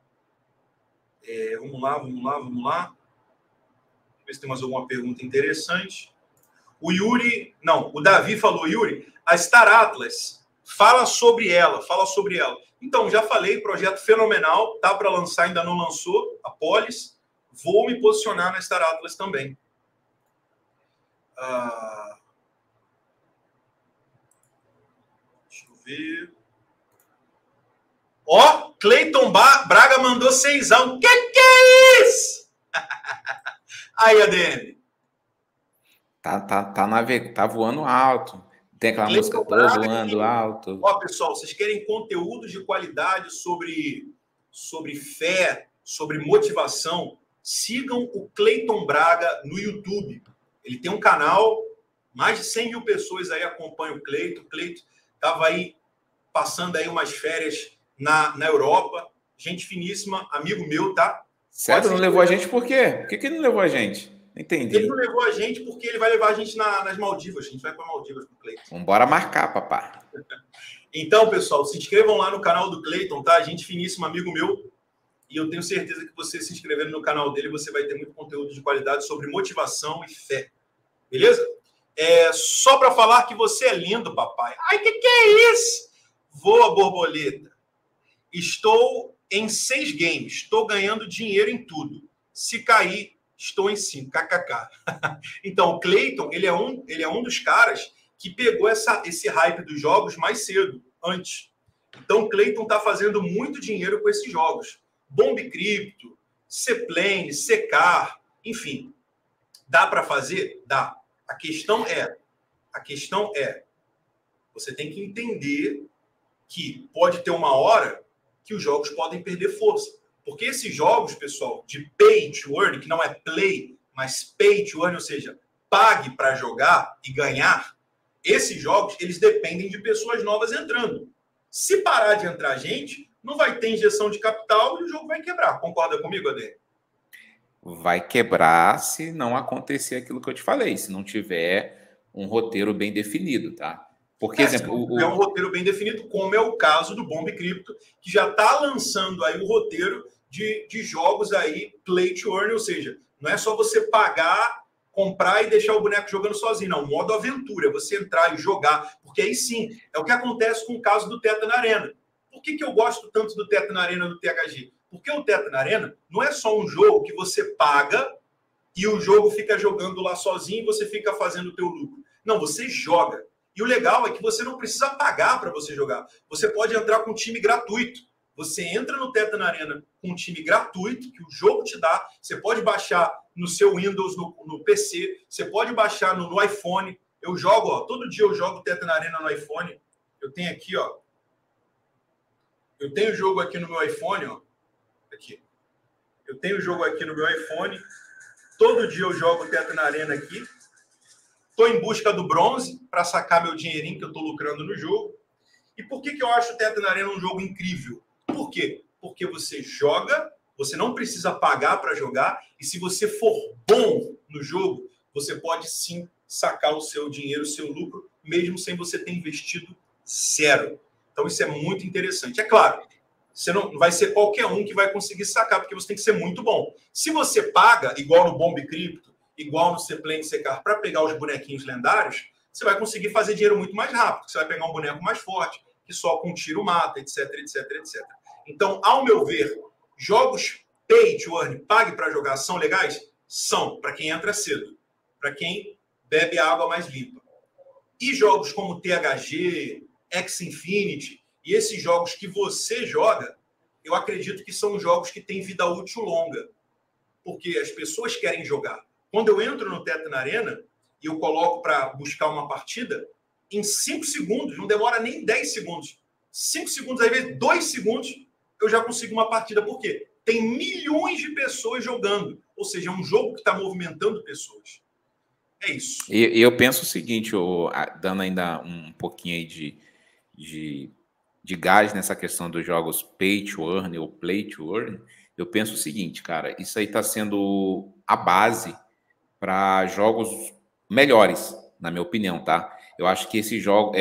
Vamos lá. Ver se tem mais alguma pergunta interessante. O Yuri, não, o Davi falou, Yuri, a Star Atlas, fala sobre ela. Então, já falei, projeto fenomenal, tá para lançar, ainda não lançou, a Polis. Vou me posicionar na Star Atlas também. Deixa eu ver. Ó, Cleiton Braga mandou 6ão. Que é isso? Aí, ADM. Tá voando alto. Tem aquela Cleiton música Braga, Tô voando alto. Ó, pessoal, vocês querem conteúdo de qualidade sobre fé, sobre motivação? Sigam o Cleiton Braga no YouTube. Ele tem um canal, mais de 100 mil pessoas aí acompanham o Cleiton. O Cleiton estava aí passando aí umas férias na Europa. Gente finíssima, amigo meu, tá? Sério, não levou a gente por quê? Por que não levou a gente? Entendi. Ele não levou a gente porque ele vai levar a gente nas Maldivas. A gente vai para Maldivas com o Cleiton. Vamos embora marcar, papá. Então, pessoal, se inscrevam lá no canal do Cleiton, tá? Gente finíssima, amigo meu. E eu tenho certeza que você se inscrevendo no canal dele, você vai ter muito conteúdo de qualidade sobre motivação e fé. Beleza? Só para falar que você é lindo, papai. Ai, que é isso? Voa, borboleta. Estou em 6 games. Estou ganhando dinheiro em tudo. Se cair, estou em 5. KKK. Então, o Cleiton, ele é um dos caras que pegou esse hype dos jogos mais cedo, antes. Então, o Cleiton está fazendo muito dinheiro com esses jogos. Bomb Cripto, Seplane, Secar, enfim. Dá para fazer? Dá. A questão é, você tem que entender que pode ter uma hora que os jogos podem perder força. Porque esses jogos, pessoal, de pay to earn, que não é play, mas pay to earn, ou seja, pague para jogar e ganhar, esses jogos, eles dependem de pessoas novas entrando. Se parar de entrar gente, não vai ter injeção de capital e o jogo vai quebrar. Concorda comigo, Ade? Vai quebrar se não acontecer aquilo que eu te falei, se não tiver um roteiro bem definido, tá? Porque, exemplo, é um roteiro bem definido, como é o caso do Bomb Cripto, que já está lançando aí o roteiro de jogos aí play to earn, ou seja, não é só você pagar, comprar e deixar o boneco jogando sozinho, não. Modo aventura, é você entrar e jogar, porque aí sim, é o que acontece com o caso do Teta na Arena. Por que eu gosto tanto do Teto na Arena do THG? Porque o Teto na Arena não é só um jogo que você paga e o jogo fica jogando lá sozinho e você fica fazendo o teu lucro. Não, você joga. E o legal é que você não precisa pagar para você jogar. Você pode entrar com um time gratuito. Você entra no Teto na Arena com um time gratuito, que o jogo te dá. Você pode baixar no seu Windows, no PC. Você pode baixar no iPhone. Eu jogo, ó, todo dia eu jogo Teto na Arena no iPhone. Eu tenho aqui, ó. Eu tenho o jogo aqui no meu iPhone, ó. Aqui. Eu tenho o jogo aqui no meu iPhone. Todo dia eu jogo Teto na Arena aqui. Estou em busca do bronze para sacar meu dinheirinho que eu estou lucrando no jogo. E por que eu acho o Teto na Arena um jogo incrível? Por quê? Porque você joga, você não precisa pagar para jogar, e se você for bom no jogo, você pode sim sacar o seu dinheiro, o seu lucro, mesmo sem você ter investido zero. Então isso é muito interessante. É claro, você não vai ser qualquer um que vai conseguir sacar, porque você tem que ser muito bom. Se você paga, igual no Bomb Crypto, igual no Seplane Secar, para pegar os bonequinhos lendários, você vai conseguir fazer dinheiro muito mais rápido. Você vai pegar um boneco mais forte, que só com tiro mata, etc, etc, etc. Então, ao meu ver, jogos pay to earn, pague para jogar, são legais? São, para quem entra cedo, para quem bebe a água mais limpa. E jogos como THG, X-Infinity, e esses jogos que você joga, eu acredito que são jogos que têm vida útil longa, porque as pessoas querem jogar. Quando eu entro no Teto na Arena e eu coloco para buscar uma partida, em 5 segundos, não demora nem 10 segundos, 5 segundos, às vezes 2 segundos, eu já consigo uma partida. Por quê? Tem milhões de pessoas jogando, ou seja, é um jogo que está movimentando pessoas. É isso. E eu penso o seguinte, dando ainda um pouquinho aí de gás nessa questão dos jogos pay to earn ou play to earn, eu penso o seguinte, cara, isso aí está sendo a base para jogos melhores, na minha opinião, tá? Eu acho que esse jogo,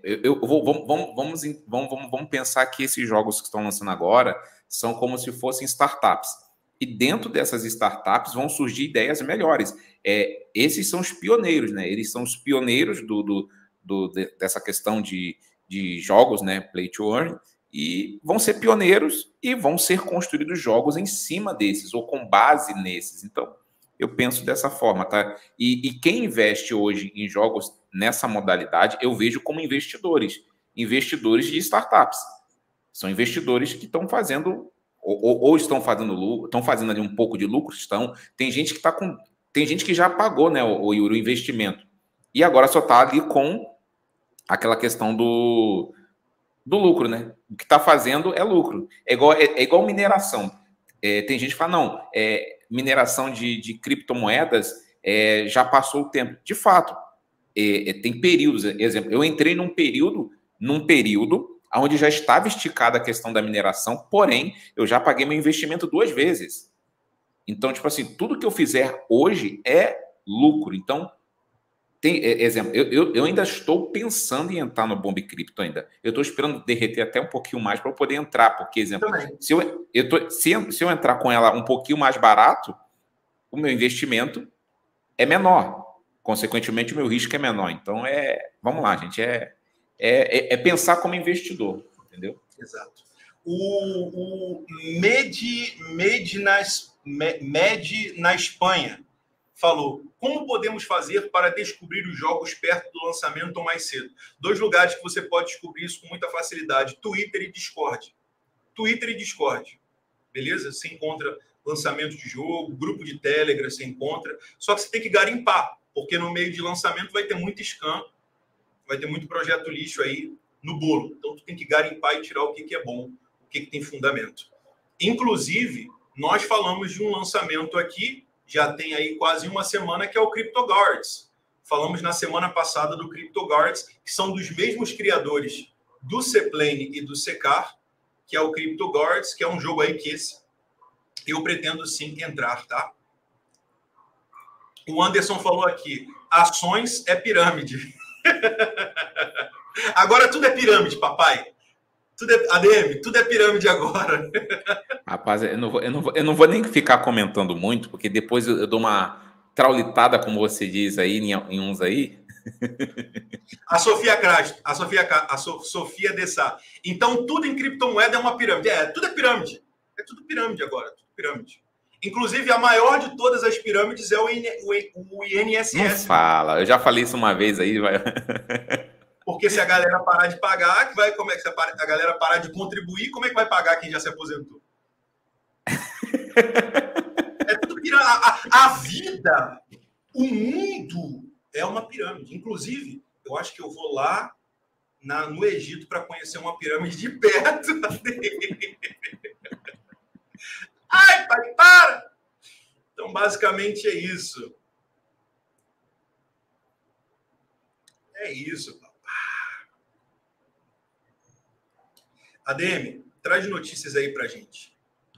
vamos pensar que esses jogos que estão lançando agora são como se fossem startups. E dentro dessas startups vão surgir ideias melhores. Esses são os pioneiros, né? Eles são os pioneiros dessa questão de jogos, né? Play to earn, e vão ser pioneiros e vão ser construídos jogos em cima desses, ou com base nesses. Então, eu penso dessa forma, tá? E quem investe hoje em jogos nessa modalidade, eu vejo como investidores de startups. São investidores que estão fazendo, ou estão fazendo lucro, estão fazendo ali um pouco de lucro, tem gente que tem gente que já pagou, né, o investimento, e agora só está ali com aquela questão do lucro, né? O que está fazendo é lucro. É igual mineração. Tem gente que fala, não, mineração de criptomoedas já passou o tempo. De fato, tem períodos. Exemplo, eu entrei num período onde já estava esticada a questão da mineração, porém, eu já paguei meu investimento 2 vezes. Então, tipo assim, tudo que eu fizer hoje é lucro. Então, exemplo, eu ainda estou pensando em entrar no Bomb Crypto ainda. Eu estou esperando derreter até um pouquinho mais para eu poder entrar, porque, exemplo, se eu entrar com ela um pouquinho mais barato, o meu investimento é menor. Consequentemente, o meu risco é menor. Então, vamos lá, gente, pensar como investidor, entendeu? Exato. O Med na Espanha falou: como podemos fazer para descobrir os jogos perto do lançamento ou mais cedo? 2 lugares que você pode descobrir isso com muita facilidade: Twitter e Discord. Twitter e Discord. Beleza? Você encontra lançamento de jogo, grupo de Telegram, você encontra. Só que você tem que garimpar, porque no meio de lançamento vai ter muito scam, vai ter muito projeto lixo aí no bolo. Então, tu tem que garimpar e tirar o que é bom, o que tem fundamento. Inclusive, nós falamos de um lançamento aqui, já tem aí quase uma semana, que é o CryptoGuards. Falamos na semana passada do CryptoGuards, que são dos mesmos criadores do Seplane e do Secar, que é o CryptoGuards, que é um jogo aí que eu pretendo sim entrar, tá? O Anderson falou aqui: ações é pirâmide. Agora tudo é pirâmide, papai. Tudo é ADM, tudo é pirâmide agora. Rapaz, eu não vou nem ficar comentando muito, porque depois eu dou uma traulitada, como você diz aí, em uns aí. A Sofia Crasto, Sofia Dessá. Então, tudo em criptomoeda é uma pirâmide. Tudo é pirâmide. É tudo pirâmide agora. Tudo pirâmide. Inclusive, a maior de todas as pirâmides é o INSS. Não fala. Eu já falei isso uma vez aí. Vai... Porque se a galera parar de pagar, como é que a galera parar de contribuir, como é que vai pagar quem já se aposentou? É tudo pirâmide. A vida, o mundo é uma pirâmide. Inclusive, eu acho que eu vou lá no Egito para conhecer uma pirâmide de perto. Ai, pai, para! Então, basicamente, é isso. É isso, papai. ADM, traz notícias aí pra gente.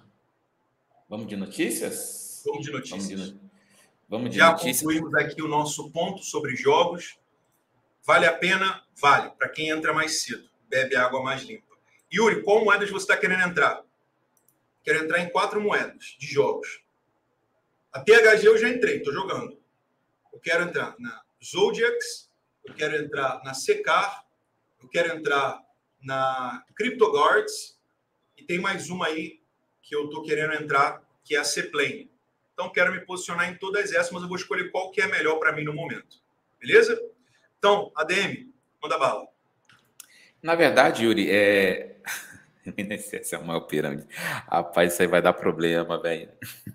Vamos de notícias? Vamos de notícias. Vamos de Já notícias. concluímos aqui o nosso ponto sobre jogos. Vale a pena? Vale. Para quem entra mais cedo. Bebe água mais limpa. Yuri, qual moedas você está querendo entrar? Quero entrar em 4 moedas de jogos. A THG eu já entrei, estou jogando. Eu quero entrar na Zodiacs, eu quero entrar na Secar, eu quero entrar na CryptoGuards e tem mais uma aí que eu estou querendo entrar, que é a Seplane. Então, quero me posicionar em todas essas, mas eu vou escolher qual que é melhor para mim no momento. Beleza? Então, ADM, manda bala. Na verdade, Yuri, essa é uma pirâmide. Rapaz, isso aí vai dar problema, velho.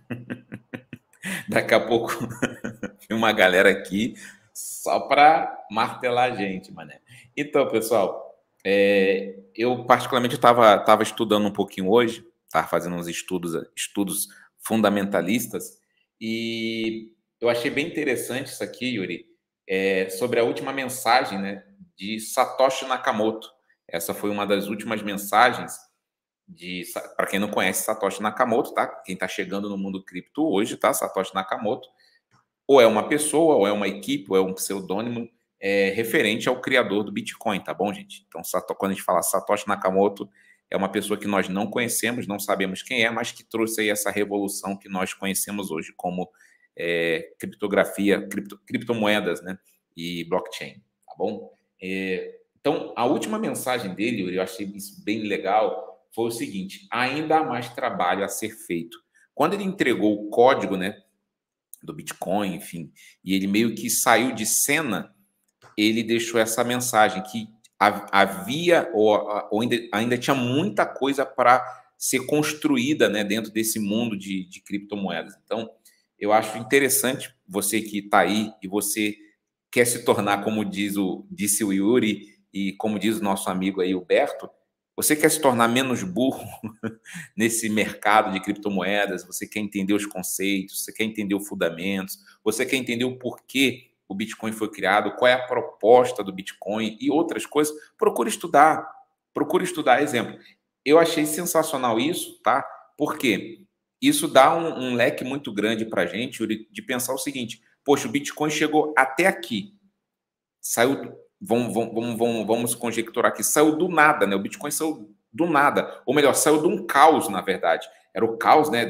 Daqui a pouco tem uma galera aqui só para martelar a gente, mané. Então, pessoal, eu particularmente estava estudando um pouquinho hoje, estava fazendo uns estudos fundamentalistas, e eu achei bem interessante isso aqui, Yuri, sobre a última mensagem, né, de Satoshi Nakamoto. Essa foi uma das últimas mensagens para quem não conhece Satoshi Nakamoto, tá? Quem está chegando no mundo cripto hoje, tá? Satoshi Nakamoto ou é uma pessoa, ou é uma equipe, ou é um pseudônimo referente ao criador do Bitcoin, tá bom, gente? Então, quando a gente fala Satoshi Nakamoto, é uma pessoa que nós não conhecemos, não sabemos quem é, mas que trouxe aí essa revolução que nós conhecemos hoje como criptografia, criptomoedas, né? E blockchain, tá bom? Então, a última mensagem dele, eu achei isso bem legal, foi o seguinte: ainda há mais trabalho a ser feito. Quando ele entregou o código, né, do Bitcoin, enfim, e ele meio que saiu de cena, ele deixou essa mensagem que havia ou ainda tinha muita coisa para ser construída, né, dentro desse mundo de criptomoedas. Então, eu acho interessante você que está aí e você quer se tornar, como disse o Yuri e como diz o nosso amigo aí, o Berto, você quer se tornar menos burro nesse mercado de criptomoedas, você quer entender os conceitos, você quer entender os fundamentos, você quer entender o porquê o Bitcoin foi criado, qual é a proposta do Bitcoin e outras coisas, procure estudar. Exemplo, eu achei sensacional isso, tá? Porque isso dá um leque muito grande para a gente de pensar o seguinte: poxa, o Bitcoin chegou até aqui, saiu... Vamos conjecturar aqui, saiu do nada, né? O Bitcoin saiu do nada, ou melhor, saiu de um caos, na verdade. Era o caos, né,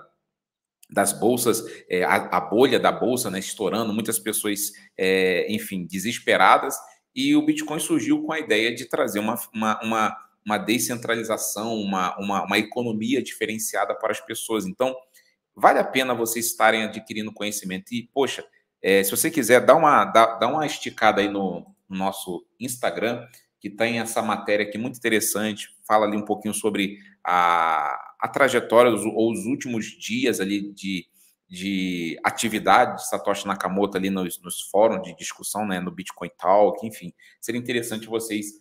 das bolsas, a bolha da bolsa, né, estourando, muitas pessoas, enfim, desesperadas, e o Bitcoin surgiu com a ideia de trazer uma descentralização, uma economia diferenciada para as pessoas. Então, vale a pena vocês estarem adquirindo conhecimento. E, poxa, se você quiser, dá uma esticada aí no nosso Instagram, que tem essa matéria aqui muito interessante, fala ali um pouquinho sobre a trajetória ou os últimos dias ali de atividade de Satoshi Nakamoto ali nos fóruns de discussão, né, no Bitcoin Talk, enfim. Seria interessante vocês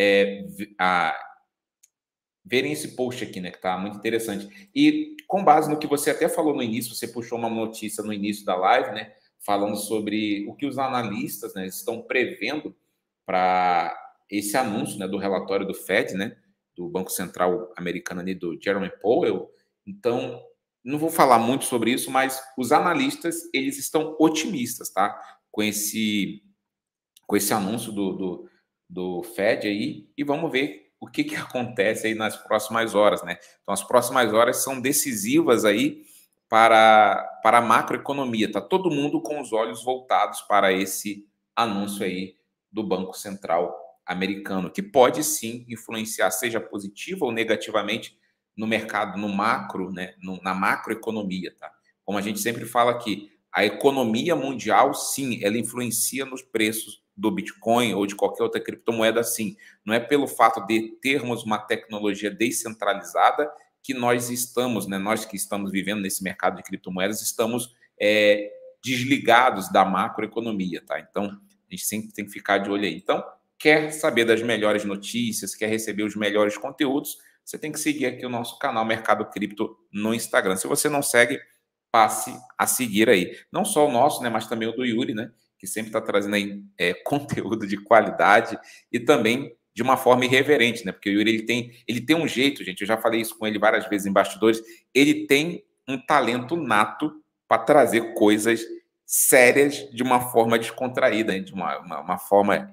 verem esse post aqui, né, que tá muito interessante. E com base no que você até falou no início, você puxou uma notícia no início da live, né, falando sobre o que os analistas, né, estão prevendo para esse anúncio, né, do relatório do Fed, né, do Banco Central americano ali, do Jerome Powell. Então, não vou falar muito sobre isso, mas os analistas, eles estão otimistas, tá? Com esse anúncio do Fed aí, e vamos ver o que acontece aí nas próximas horas, né? Então, as próximas horas são decisivas aí para a macroeconomia. Tá todo mundo com os olhos voltados para esse anúncio aí do Banco Central americano, que pode sim influenciar, seja positivo ou negativamente, no mercado, no macro, né, na macroeconomia, tá? Como a gente sempre fala aqui, a economia mundial, sim, ela influencia nos preços do Bitcoin ou de qualquer outra criptomoeda, sim. Não é pelo fato de termos uma tecnologia descentralizada que nós estamos, né, nós que estamos vivendo nesse mercado de criptomoedas, estamos desligados da macroeconomia, tá? Então, a gente sempre tem que ficar de olho aí. Então, quer saber das melhores notícias, quer receber os melhores conteúdos, você tem que seguir aqui o nosso canal Mercado Cripto no Instagram. Se você não segue, passe a seguir aí. Não só o nosso, né, mas também o do Yuri, né, que sempre está trazendo aí conteúdo de qualidade e também de uma forma irreverente, né, porque o Yuri ele tem um jeito, gente, eu já falei isso com ele várias vezes em bastidores, ele tem um talento nato para trazer coisas sérias de uma forma descontraída, de uma forma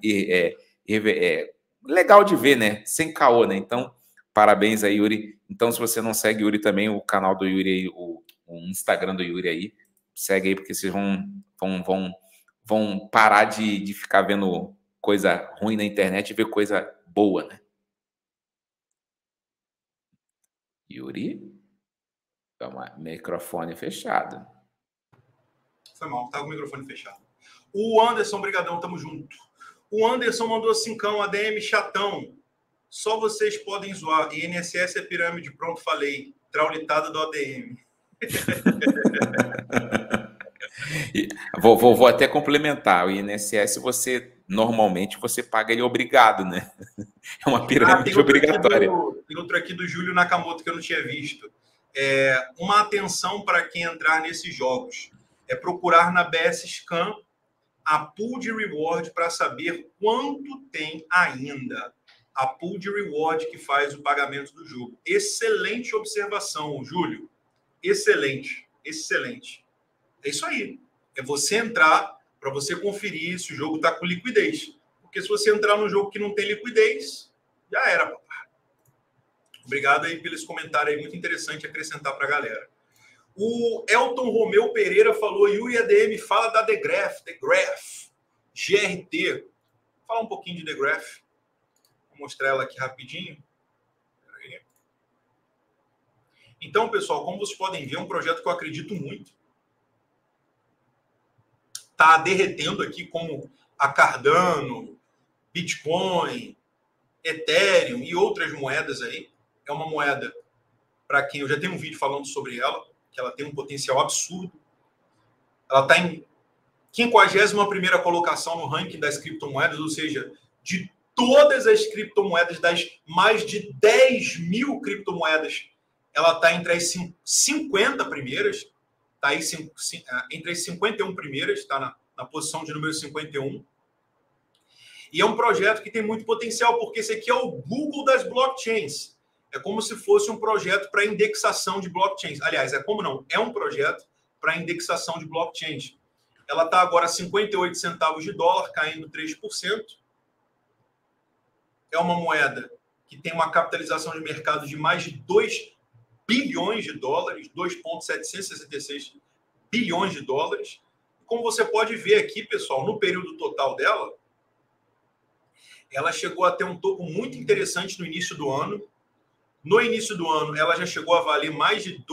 legal de ver, né, sem caô, né, então, parabéns aí, Yuri. Então, se você não segue Yuri também, o canal do Yuri aí, o Instagram do Yuri aí, segue aí, porque vocês vão parar de ficar vendo coisa ruim na internet e ver coisa boa, né? Yuri? Calma, microfone fechado. Foi mal, tá com o microfone fechado. O Anderson, brigadão, tamo junto. O Anderson mandou cincão, ADM chatão. Só vocês podem zoar. INSS é pirâmide, pronto, falei. Traulitada do ADM. Vou até complementar. O INSS, normalmente você paga ele obrigado, né? É uma pirâmide obrigatória. Tem outro aqui do Júlio Nakamoto que eu não tinha visto. Uma atenção para quem entrar nesses jogos. É procurar na BS Scan a pool de reward para saber quanto tem ainda. A pool de reward que faz o pagamento do jogo. Excelente observação, Júlio. Excelente, excelente. É isso aí. É você entrar para você conferir se o jogo está com liquidez. Porque se você entrar num jogo que não tem liquidez, já era, papai. Obrigado aí pelos comentários aí, muito interessante acrescentar para a galera. O Elton Romeu Pereira falou, Yuri ADM, fala da The Graph, GRT. Vou falar um pouquinho de The Graph. Vou mostrar ela aqui rapidinho. Então, pessoal, como vocês podem ver, é um projeto que eu acredito muito. Está derretendo aqui como a Cardano, Bitcoin, Ethereum e outras moedas aí. É uma moeda, para quem eu já tenho um vídeo falando sobre ela, que ela tem um potencial absurdo. Ela está em 51ª colocação no ranking das criptomoedas, ou seja, de todas as criptomoedas, das mais de 10 mil criptomoedas, ela está entre as 50 primeiras, está aí entre as 51 primeiras, está na posição de número 51. E é um projeto que tem muito potencial, porque esse aqui é o Google das blockchains. É como se fosse um projeto para indexação de blockchains. Aliás, é um projeto para indexação de blockchains. Ela está agora a 58 centavos de dólar, caindo 3%. É uma moeda que tem uma capitalização de mercado de mais de 2 bilhões de dólares, 2,766 bilhões de dólares. Como você pode ver aqui, pessoal, no período total dela, ela chegou a ter um topo muito interessante no início do ano. No início do ano, ela já chegou a valer mais de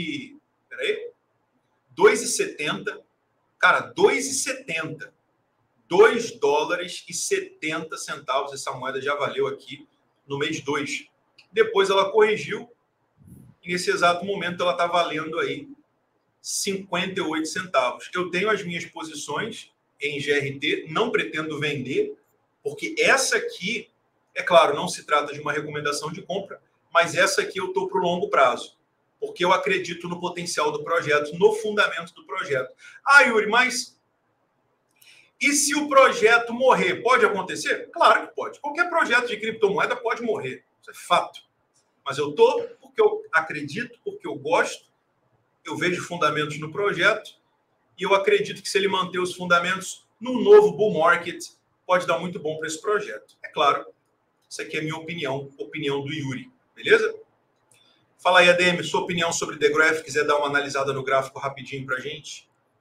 2,70. Cara, 2,70. 2 dólares e 70 centavos essa moeda já valeu aqui no mês 2. Depois ela corrigiu e nesse exato momento ela está valendo aí 58 centavos. Eu tenho as minhas posições em GRT, não pretendo vender, porque essa aqui, é claro, não se trata de uma recomendação de compra, mas essa aqui eu estou para o longo prazo, porque eu acredito no potencial do projeto, no fundamento do projeto. Ah, Yuri, mas e se o projeto morrer? Pode acontecer? Claro que pode. Qualquer projeto de criptomoeda pode morrer, isso é fato. Mas eu estou porque eu acredito, porque eu gosto, eu vejo fundamentos no projeto e eu acredito que se ele manter os fundamentos num novo bull market, pode dar muito bom para esse projeto. É claro, isso aqui é a minha opinião do Yuri. Beleza? Fala aí, ADM, sua opinião sobre The Graph, quiser dar uma analisada no gráfico rapidinho para a gente.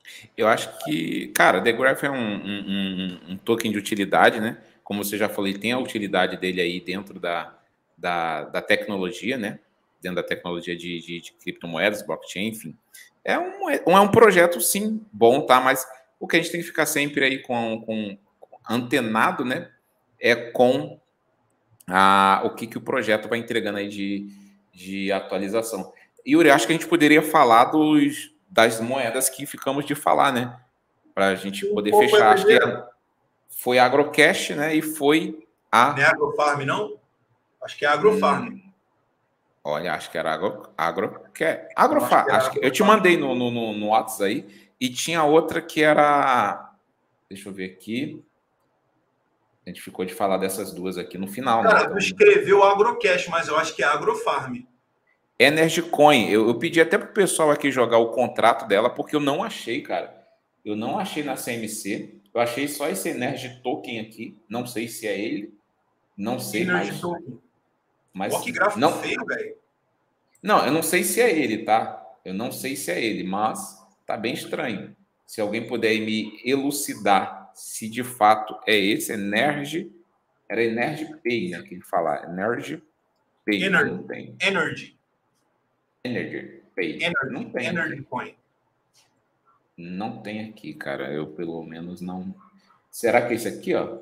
Eu acho que, cara, The Graph é um token de utilidade, né? Como você já falou, ele tem a utilidade dele aí dentro da tecnologia, né? Dentro da tecnologia de criptomoedas, blockchain, enfim. É um projeto, sim, bom, tá? Mas o que a gente tem que ficar sempre aí com antenado, né? É com o que o projeto vai entregando aí de atualização. Yuri, acho que a gente poderia falar das moedas que ficamos de falar, né? Para a gente poder Qual foi a fechar. Acho que primeira? foi a Agrocash, né? E foi Não é Agrofarm, não? Acho que é Agrofarm. Olha, acho que era Acho que era Acho que eu te Agrofarm. mandei no WhatsApp aí. E tinha outra que era. Deixa eu ver aqui. A gente ficou de falar dessas duas aqui no final, né? Cara, Então, tu escreveu Agrocash, mas eu acho que é Agrofarm. Energy Coin. Eu pedi até pro pessoal aqui jogar o contrato dela, porque eu não achei, cara. Eu não achei na CMC. Eu achei só esse Energy Token aqui. Não sei se é ele. Não sei, Energy Token. Pô, que mas gráfico não. feio, velho. Não, eu não sei se é ele, tá? Eu não sei se é ele, mas tá bem estranho. Se alguém puder me elucidar se de fato é esse, era Energy Pay, né? Que ele fala, Energy Pay, mas não tem. Energy. Energy Pay, não tem Energy aqui. Coin. Não tem aqui, cara. Eu pelo menos não. Será que é esse aqui, ó?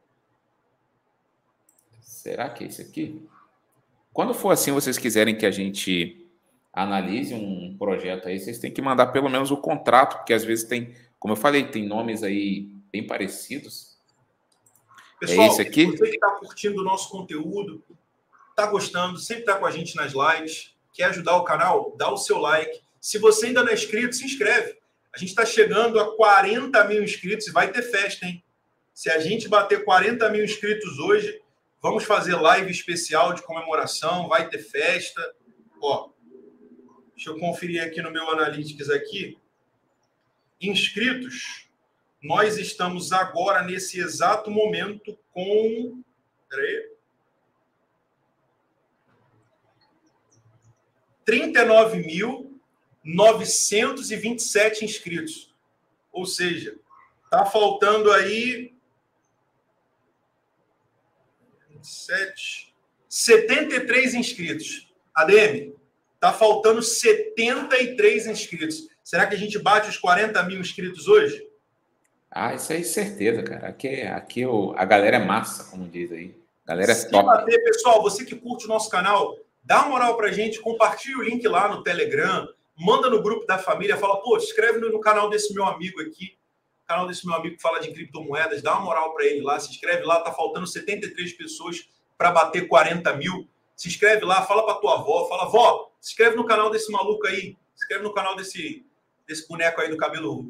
Será que é esse aqui? Quando for assim, vocês quiserem que a gente analise um projeto aí, vocês têm que mandar pelo menos o contrato, porque às vezes tem, como eu falei, tem nomes aí bem parecidos. É Pessoal, esse aqui? você que está curtindo o nosso conteúdo, está gostando, sempre está com a gente nas lives, quer ajudar o canal, dá o seu like. Se você ainda não é inscrito, se inscreve. A gente está chegando a 40 mil inscritos e vai ter festa, hein? Se a gente bater 40 mil inscritos hoje, vamos fazer live especial de comemoração, vai ter festa. Ó, deixa eu conferir aqui no meu Analytics aqui. Inscritos, nós estamos agora, nesse exato momento, com... Peraí. 39.927 inscritos. Ou seja, tá faltando aí 73 inscritos. ADM, tá faltando 73 inscritos. Será que a gente bate os 40 mil inscritos hoje? Isso aí, certeza, cara. Aqui a galera é massa, como diz aí. A galera é Se top. bater, pessoal, você que curte o nosso canal, dá uma moral pra gente, compartilha o link lá no Telegram, manda no grupo da família, fala, pô, se inscreve no canal desse meu amigo aqui, canal desse meu amigo que fala de criptomoedas, dá uma moral para ele lá, se inscreve lá, tá faltando 73 pessoas para bater 40 mil. Se inscreve lá, fala para tua avó, fala, vó, se inscreve no canal desse maluco aí, se inscreve no canal desse boneco aí do cabelo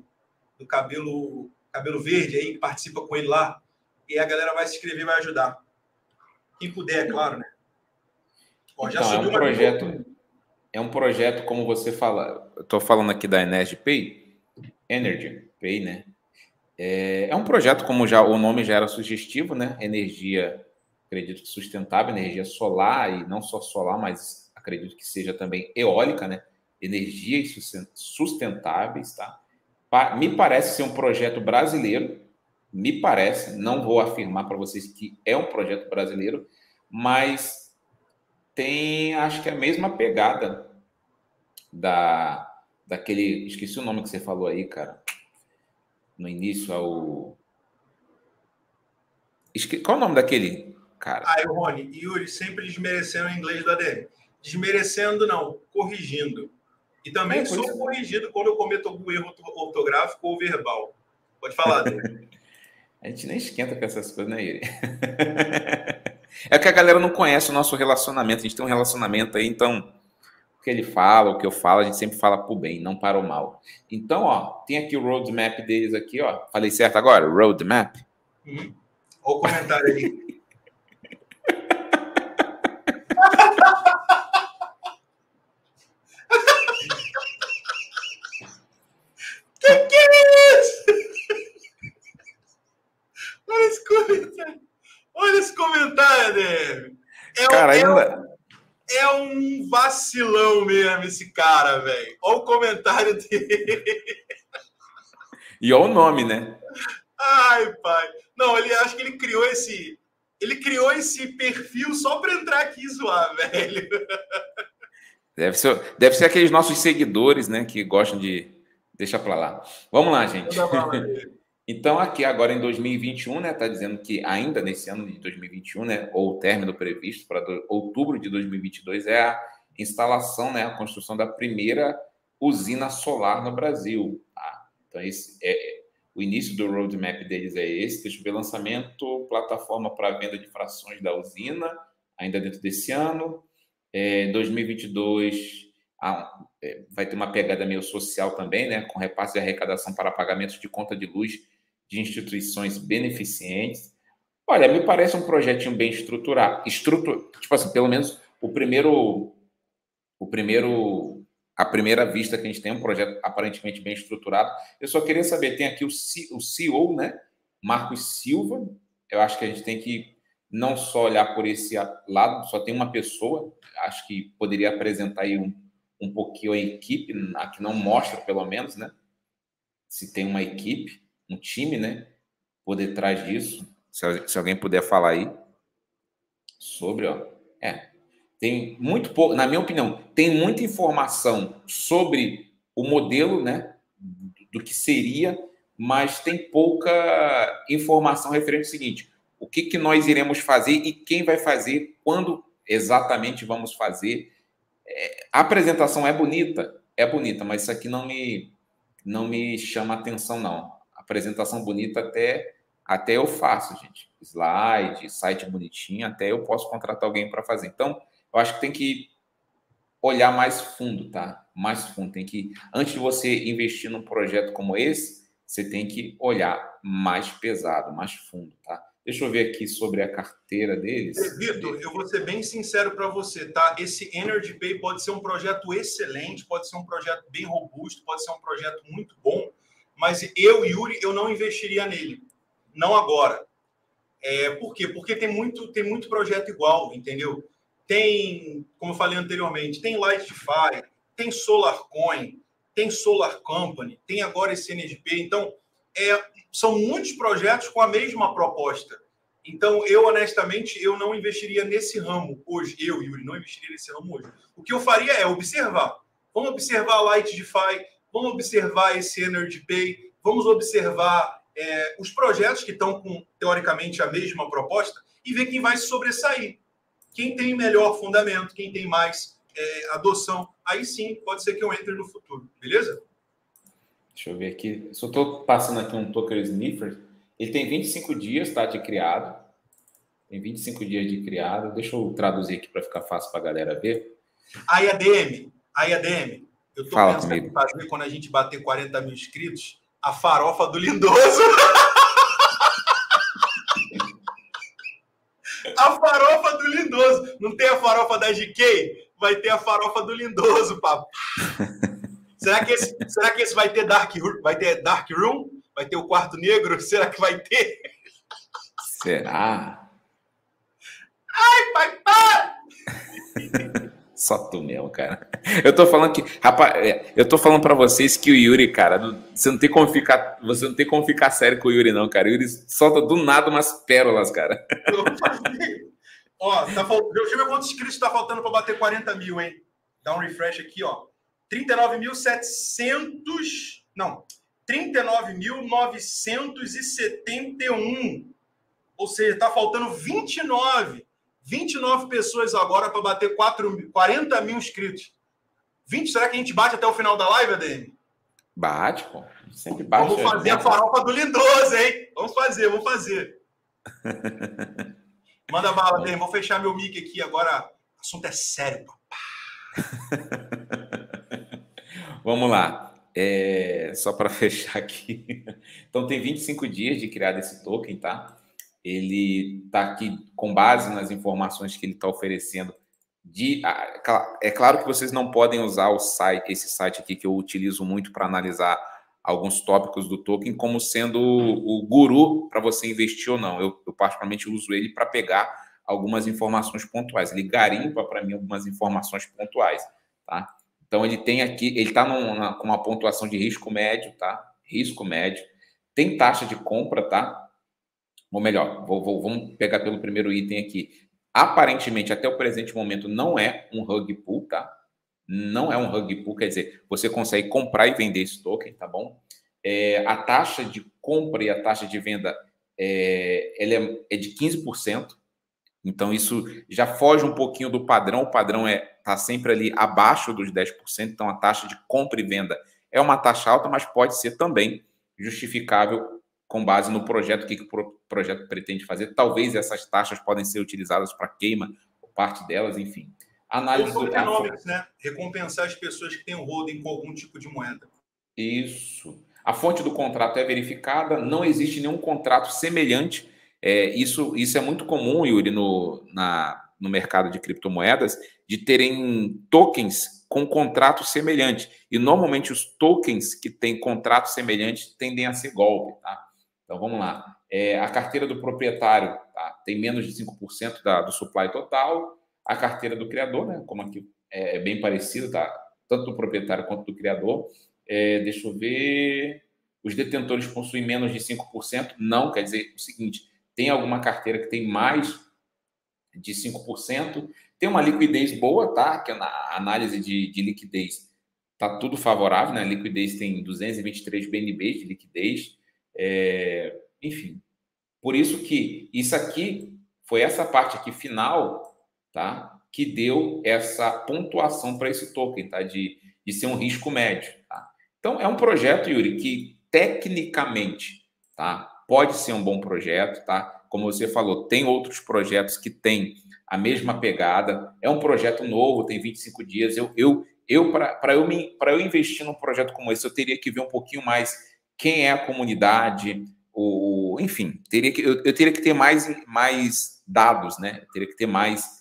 verde aí, que participa com ele lá. E a galera vai se inscrever e vai ajudar. Quem puder, é claro, né? Ó, já então, é um projeto, como você fala, eu estou falando aqui da Energy Pay, né? É um projeto, como já o nome já era sugestivo, né? Energia, acredito que sustentável, energia solar, e não só solar, mas acredito que seja também eólica, né? Energias sustentáveis, tá? Me parece ser um projeto brasileiro, me parece, não vou afirmar para vocês que é um projeto brasileiro, mas tem, acho que a mesma pegada daquele, esqueci o nome que você falou aí, cara, no início, qual é o nome daquele, cara? Rony e Yuri sempre desmerecendo o inglês do ADM. Desmerecendo, não, corrigindo. E também sou corrigido quando eu cometo algum erro ortográfico ou verbal. Pode falar, ADM. A gente nem esquenta com essas coisas, né, Yuri? É que a galera não conhece o nosso relacionamento. A gente tem um relacionamento aí, então o que ele fala, o que eu falo, a gente sempre fala pro bem, não para o mal. Então, ó, tem aqui o roadmap deles aqui, ó. Falei certo agora? Roadmap? Olha o comentário ali. Que é isso? Olha esse comentário. Olha esse comentário, ADM. É um vacilão mesmo esse cara, velho. Olha o comentário dele. E olha o nome, né? Ai, pai. Não, ele acho que ele criou esse perfil só para entrar aqui e zoar, velho. Deve ser aqueles nossos seguidores, né, que gostam de... Deixa para lá. Vamos lá, gente. Então, aqui agora em 2021, né, tá dizendo que ainda nesse ano de 2021, né, ou o término previsto para outubro de 2022 é a instalação, né, a construção da primeira usina solar no Brasil. Tá? Então, esse é o início do roadmap deles é esse. Deixa eu ver, lançamento, plataforma para venda de frações da usina, ainda dentro desse ano. 2022 vai ter uma pegada meio social também, né, com repasse de arrecadação para pagamentos de conta de luz de instituições beneficentes. Olha, me parece um projetinho bem estruturado. Tipo assim, pelo menos a primeira vista que a gente tem um projeto aparentemente bem estruturado. Eu só queria saber, tem aqui o CEO, né, Marcos Silva. Eu acho que a gente tem que não só olhar por esse lado, só tem uma pessoa, acho que poderia apresentar aí um pouquinho a equipe, aqui não mostra, pelo menos, né? Se tem uma equipe, um time, né? Por detrás disso. Se alguém puder falar aí sobre, ó. Tem muito pouco, na minha opinião, tem muita informação sobre o modelo, né? Do que seria, mas tem pouca informação referente ao seguinte: o que nós iremos fazer e quem vai fazer, quando exatamente vamos fazer. A apresentação é bonita, mas isso aqui não me chama atenção, não. A apresentação bonita até eu faço, gente. Slide, site bonitinho, até eu posso contratar alguém para fazer. Então, eu acho que tem que olhar mais fundo, tá? Mais fundo. Tem que, antes de você investir num projeto como esse, você tem que olhar mais pesado, mais fundo, tá? Deixa eu ver aqui sobre a carteira deles. Vitor, eu vou ser bem sincero para você, tá? Esse Energy Pay pode ser um projeto excelente, pode ser um projeto bem robusto, pode ser um projeto muito bom, mas Yuri, eu não investiria nele. Não agora. Por quê? Porque tem muito projeto igual, entendeu? Tem, como eu falei anteriormente, tem Lightify, tem SolarCoin, tem Solar Company, tem agora esse Energy Pay. Então, são muitos projetos com a mesma proposta. Então, eu, honestamente, eu não investiria nesse ramo hoje. Eu, Yuri, não investiria nesse ramo hoje. O que eu faria é observar. Vamos observar a Lightify, vamos observar esse Energy Pay, vamos observar os projetos que estão com, teoricamente, a mesma proposta e ver quem vai se sobressair. Quem tem melhor fundamento, quem tem mais adoção. Aí sim, pode ser que eu entre no futuro. Beleza? Deixa eu ver aqui. Só estou passando aqui um Token Sniffer. Ele tem 25 dias, tá, de criado. Tem 25 dias de criado. Deixa eu traduzir aqui para ficar fácil para a galera ver. Aí, ADM. Eu estou pensando comigo. em fazer, quando a gente bater 40 mil inscritos, a farofa do Lindoso. A farofa do Lindoso. Não tem a farofa da GK? Vai ter a farofa do Lindoso, papo. Será que esse vai ter Dark Room? Vai ter o quarto negro? Será que vai ter? Será? Ai, pai, para! Só tu mesmo, cara. Eu tô falando que, rapaz, eu tô falando para vocês que o Yuri, cara, você não tem como ficar sério com o Yuri, não, cara. O Yuri solta do nada umas pérolas, cara. Ó, deixa eu ver quantos inscritos tá faltando para bater 40 mil, hein? Dá um refresh aqui, ó. 39.700. Não, 39.971. Ou seja, tá faltando 29 pessoas agora para bater 40 mil inscritos. 20, será que a gente bate até o final da live, ADM? Bate, pô. Sempre bate. Vamos fazer a farofa do Lindoso, hein? Vamos fazer. Manda bala, ADM. Vou fechar meu mic aqui agora. O assunto é sério, papá. Vamos lá. Só para fechar aqui. Então, tem 25 dias de criar esse token, tá? Ele está aqui com base nas informações que ele está oferecendo. É claro que vocês não podem usar esse site aqui que eu utilizo muito para analisar alguns tópicos do token como sendo o guru para você investir ou não. Eu particularmente uso ele para pegar algumas informações pontuais. Ele garimpa para mim algumas informações pontuais, tá? Então ele tem aqui, ele está com uma pontuação de risco médio, tá? Risco médio. tem taxa de compra, tá? Ou melhor, vamos pegar pelo primeiro item aqui. Aparentemente, até o presente momento, não é um rug pull, tá? Não é um rug pull, quer dizer, você consegue comprar e vender esse token, tá bom? A taxa de compra e a taxa de venda ela é de 15%. Então, isso já foge um pouquinho do padrão. O padrão está sempre ali abaixo dos 10%. Então, a taxa de compra e venda é uma taxa alta, mas pode ser também justificável com base no projeto, o que o projeto pretende fazer. Talvez essas taxas podem ser utilizadas para queima, parte delas, enfim. Análise do economics, né? Recompensar as pessoas que têm um holding com algum tipo de moeda. Isso. A fonte do contrato é verificada, não existe nenhum contrato semelhante. Isso é muito comum, Yuri, no mercado de criptomoedas, de terem tokens com contrato semelhante. E normalmente os tokens que têm contrato semelhante tendem a ser golpe, tá? Então vamos lá. A carteira do proprietário, tá? Tem menos de 5% do supply total. A carteira do criador, né? Como aqui é bem parecido, tá? Tanto do proprietário quanto do criador. Deixa eu ver. Os detentores possuem menos de 5%? Não, quer dizer o seguinte: tem alguma carteira que tem mais de 5%, tem uma liquidez boa, tá? Que na análise de liquidez tá tudo favorável, né? A liquidez tem 223 BNBs de liquidez, enfim. Por isso que isso aqui foi essa parte aqui final, tá? Que deu essa pontuação para esse token, tá? De ser um risco médio, tá? Então, é um projeto, Yuri, que tecnicamente, tá? Pode ser um bom projeto, tá? Como você falou, tem outros projetos que têm a mesma pegada. É um projeto novo, tem 25 dias. Para eu investir num projeto como esse, eu teria que ver um pouquinho mais quem é a comunidade, enfim, eu teria que ter mais dados, né? Eu teria que ter mais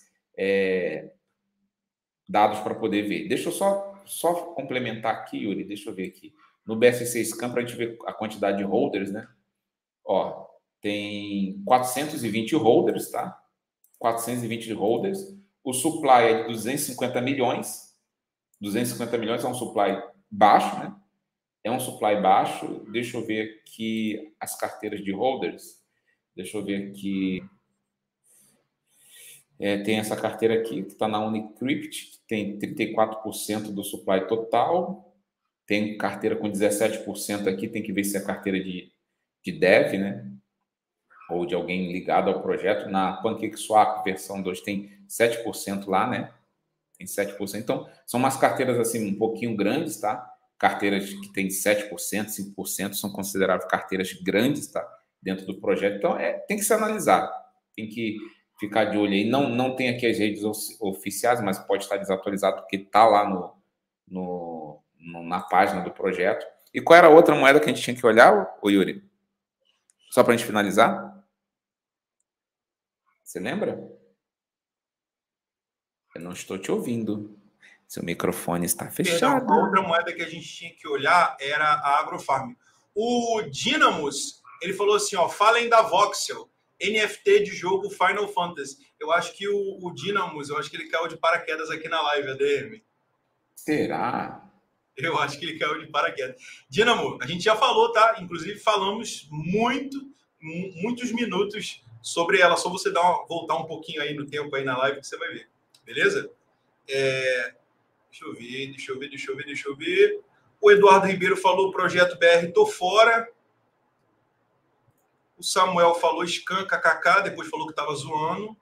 dados para poder ver. Deixa eu só complementar aqui, Yuri, deixa eu ver aqui. No BSC Scan, para a gente ver a quantidade de holders, né? Ó, tem 420 holders, tá? 420 holders. O supply é de 250 milhões. 250 milhões é um supply baixo, né? É um supply baixo. Deixa eu ver aqui as carteiras de holders. Deixa eu ver aqui. Tem essa carteira aqui, que está na Unicrypt, que tem 34% do supply total. Tem carteira com 17% aqui, tem que ver se é carteira de dev, né? Ou de alguém ligado ao projeto. Na PancakeSwap versão 2 tem 7% lá, né? Tem 7%. Então, são umas carteiras assim um pouquinho grandes, tá? Carteiras que tem 7%, 5%, são consideradas carteiras grandes, tá? Dentro do projeto. Então, tem que se analisar. Tem que ficar de olho aí. Não tem aqui as redes oficiais, mas pode estar desatualizado, porque está lá na página do projeto. E qual era a outra moeda que a gente tinha que olhar, Yuri? Só para a gente finalizar? Você lembra? Eu não estou te ouvindo. Seu microfone está fechado. A outra moeda que a gente tinha que olhar era a Agrofarm. O Dynamos, ele falou assim, ó, falem da Voxel, NFT de jogo Final Fantasy. Eu acho que o Dynamos, eu acho que ele caiu de paraquedas aqui na live, ADM. Será? Eu acho que ele caiu de paraquedas. Dynamo, a gente já falou, tá? Inclusive falamos muitos minutos sobre ela. Só você voltar um pouquinho aí no tempo aí na live que você vai ver. Beleza? Deixa eu ver. O Eduardo Ribeiro falou projeto BR, tô fora. O Samuel falou scan, kkk, depois falou que tava zoando.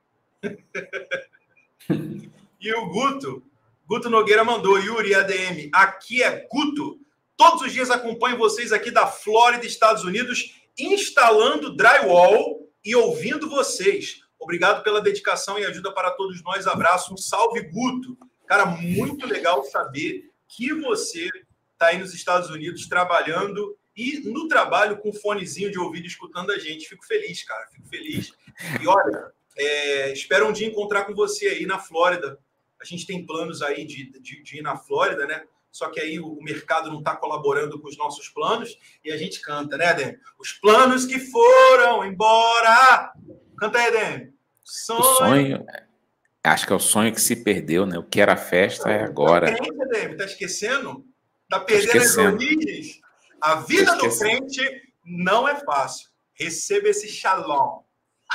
E o Guto Nogueira mandou, Yuri ADM, aqui é Guto. Todos os dias acompanho vocês aqui da Flórida, Estados Unidos, instalando drywall e ouvindo vocês. Obrigado pela dedicação e ajuda para todos nós. Abraço, um salve, Guto. Cara, muito legal saber que você está aí nos Estados Unidos trabalhando e no trabalho com fonezinho de ouvido escutando a gente. Fico feliz, cara. Fico feliz. E olha, espero um dia encontrar com você aí na Flórida. A gente tem planos aí de ir na Flórida, né? Só que aí o mercado não está colaborando com os nossos planos e a gente canta, né, Adem? Os planos que foram embora. Canta aí, Adem. O sonho... Acho que é o sonho que se perdeu, né? O que era festa é agora. Tá esquecendo? Tá perdendo as origens? A vida do crente Não é fácil. Receba esse shalom.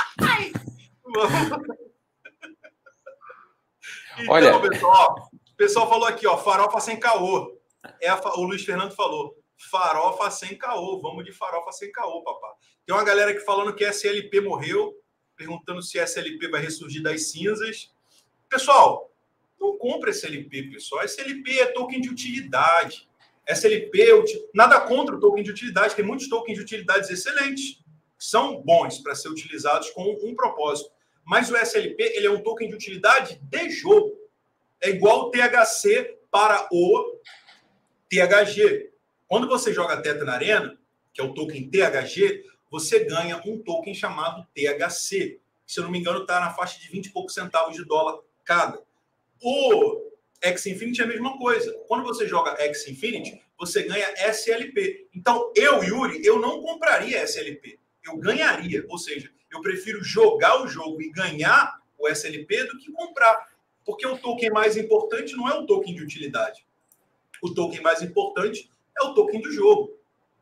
Então, olha, pessoal, o pessoal falou aqui, ó, farofa sem caô. O Luiz Fernando falou, farofa sem caô. Vamos de farofa sem caô, papá. Tem uma galera aqui falando que a SLP morreu, perguntando se a SLP vai ressurgir das cinzas. Pessoal, não compra SLP, pessoal. SLP é token de utilidade. SLP, nada contra o token de utilidade. Tem muitos tokens de utilidades excelentes, que são bons para ser utilizados com um propósito. Mas o SLP, ele é um token de utilidade de jogo. É igual o THC para o THG. Quando você joga Teta na Arena, que é o token THG, você ganha um token chamado THC. Se eu não me engano, está na faixa de 20 e poucos centavos de dólar cada. O X-Infinity é a mesma coisa. Quando você joga X-Infinity, você ganha SLP. Então, Yuri, eu não compraria SLP. Eu ganharia. Ou seja, eu prefiro jogar o jogo e ganhar o SLP do que comprar. Porque o token mais importante não é o token de utilidade. O token mais importante é o token do jogo.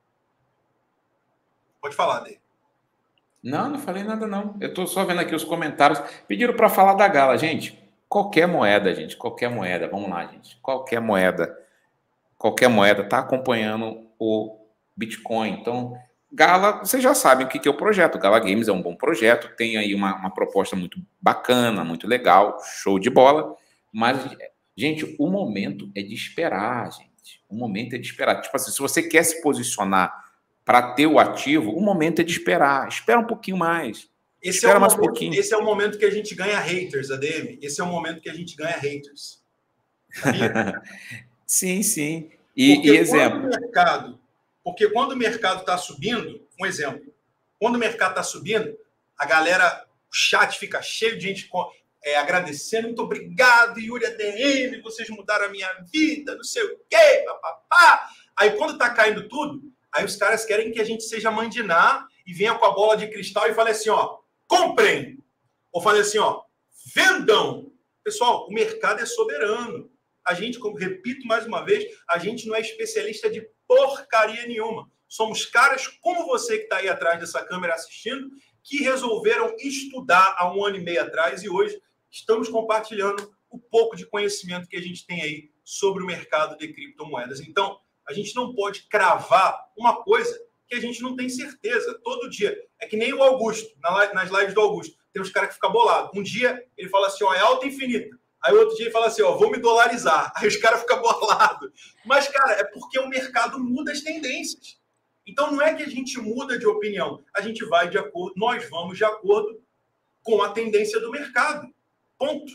Pode falar, Dê. Não falei nada, não. Eu estou só vendo aqui os comentários. Pediram para falar da Gala, gente. Qualquer moeda, gente. Qualquer moeda. Vamos lá, gente. Qualquer moeda está acompanhando o Bitcoin. Então, Gala, vocês já sabem o que é o projeto. Gala Games é um bom projeto. Tem aí uma proposta muito bacana, muito legal. Show de bola. Mas, gente, o momento é de esperar, gente. O momento é de esperar. Tipo assim, se você quer se posicionar para ter o ativo, o momento é de esperar. Espera um pouquinho mais. Espera mais um pouquinho. Esse é o momento que a gente ganha haters, ADM. Esse é o momento que a gente ganha haters. Sabia? Sim, sim. E exemplo. Porque quando o mercado está subindo, um exemplo, quando o mercado está subindo, a galera, o chat fica cheio de gente agradecendo, muito obrigado, Yuri ADM, vocês mudaram a minha vida, não sei o quê, papapá. Aí quando está caindo tudo, aí os caras querem que a gente seja mandiná e venha com a bola de cristal e fale assim, ó, comprem. Ou fale assim, ó, vendam. Pessoal, o mercado é soberano. A gente, como repito mais uma vez, a gente não é especialista de porcaria nenhuma. Somos caras como você que está aí atrás dessa câmera assistindo, que resolveram estudar há 1 ano e meio atrás e hoje estamos compartilhando o pouco de conhecimento que a gente tem aí sobre o mercado de criptomoedas. Então, a gente não pode cravar uma coisa que a gente não tem certeza todo dia. É que nem o Augusto, nas lives do Augusto. Tem uns caras que ficam bolados. Um dia ele fala assim, ó, é alta infinita. Aí o outro dia ele fala assim, ó, vou me dolarizar. Aí os caras ficam bolados. Mas, cara, é porque o mercado muda as tendências. Então não é que a gente muda de opinião. A gente vai de acordo, nós vamos de acordo com a tendência do mercado. Ponto.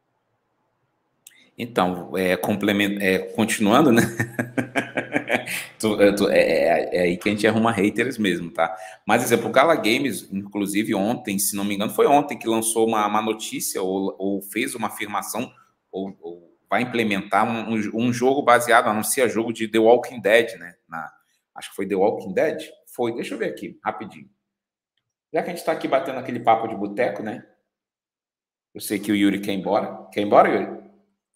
Então, continuando, né? É aí que a gente arruma haters mesmo, tá? Mas, exemplo, o Gala Games, inclusive ontem, se não me engano, foi ontem que lançou uma notícia ou fez uma afirmação ou vai implementar um jogo baseado, anuncia jogo de The Walking Dead, né? Acho que foi The Walking Dead? Foi, deixa eu ver aqui, rapidinho. Já que a gente tá aqui batendo aquele papo de boteco, né? Eu sei que o Yuri quer ir embora. Quer ir embora, Yuri?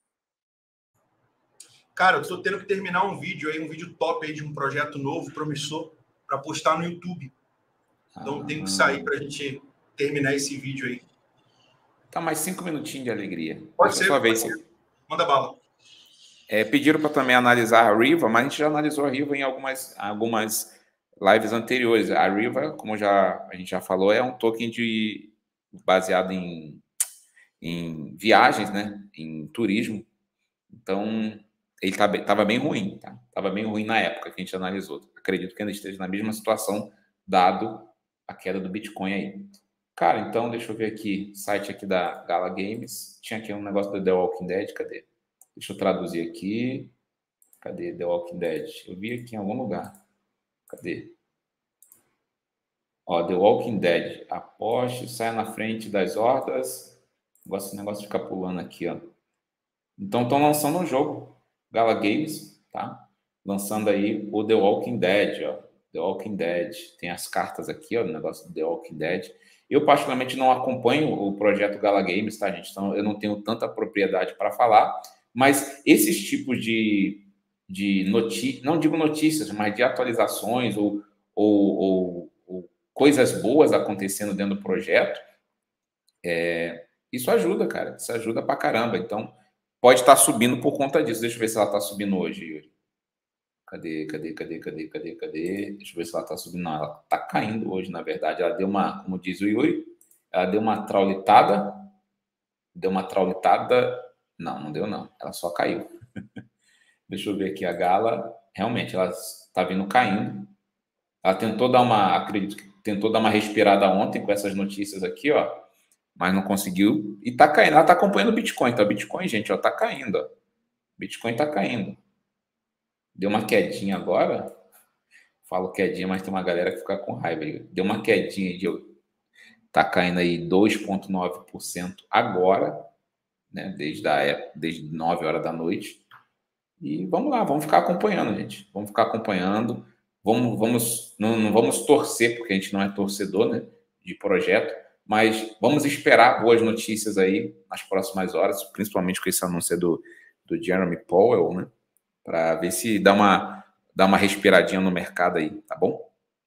Cara, eu estou tendo que terminar um vídeo top aí de um projeto novo, promissor, para postar no YouTube. Então tenho que sair para a gente terminar esse vídeo aí. Tá, mais 5 minutinhos de alegria. Pode ser. Manda bala. Pediram para também analisar a Riva, mas a gente já analisou a Riva em algumas lives anteriores. A Riva, como a gente já falou, é um token baseado em viagens, né? Em turismo. Então, ele estava bem ruim, tá? Estava bem ruim na época que a gente analisou. Acredito que ainda esteja na mesma situação, dado a queda do Bitcoin aí. Cara, então, deixa eu ver aqui, site aqui da Gala Games. Tinha aqui um negócio do The Walking Dead, cadê? Deixa eu traduzir aqui. Cadê The Walking Dead? Eu vi aqui em algum lugar. Cadê? Ó, The Walking Dead. Aposte, saia na frente das hordas. Negócio fica pulando aqui, ó. Então, estão lançando um jogo. Gala Games, tá? Lançando aí o The Walking Dead, ó. The Walking Dead. Tem as cartas aqui, ó, no negócio do The Walking Dead. Eu, particularmente, não acompanho o projeto Gala Games, tá, gente? Então, eu não tenho tanta propriedade para falar. Mas esses tipos de notícias, não digo notícias, mas de atualizações ou ou coisas boas acontecendo dentro do projeto, isso ajuda, cara. Isso ajuda pra caramba. Então, pode estar subindo por conta disso. Deixa eu ver se ela está subindo hoje, Yuri. Cadê? Deixa eu ver se ela está subindo. Não, ela está caindo hoje, na verdade. Ela deu uma, como diz o Yuri, ela deu uma traulitada. Não, não deu não. Ela só caiu. Deixa eu ver aqui a Gala. Realmente, ela está vindo caindo. Ela tentou dar uma, acredito que tentou dar uma respirada ontem com essas notícias aqui, ó, mas não conseguiu. E tá caindo. Ela tá acompanhando o Bitcoin, tá? O Bitcoin, gente, ó, tá caindo, ó. Bitcoin tá caindo. Deu uma quedinha agora. Falo quedinha, mas tem uma galera que fica com raiva. Deu uma quedinha de... Tá caindo aí 2,9% agora, né? Desde 9 horas da noite. E vamos lá, vamos ficar acompanhando, gente. Vamos ficar acompanhando. Não vamos torcer, porque a gente não é torcedor, né, de projeto, mas vamos esperar boas notícias aí nas próximas horas, principalmente com esse anúncio do Jeremy Powell, né, para ver se dá uma respiradinha no mercado aí, tá bom?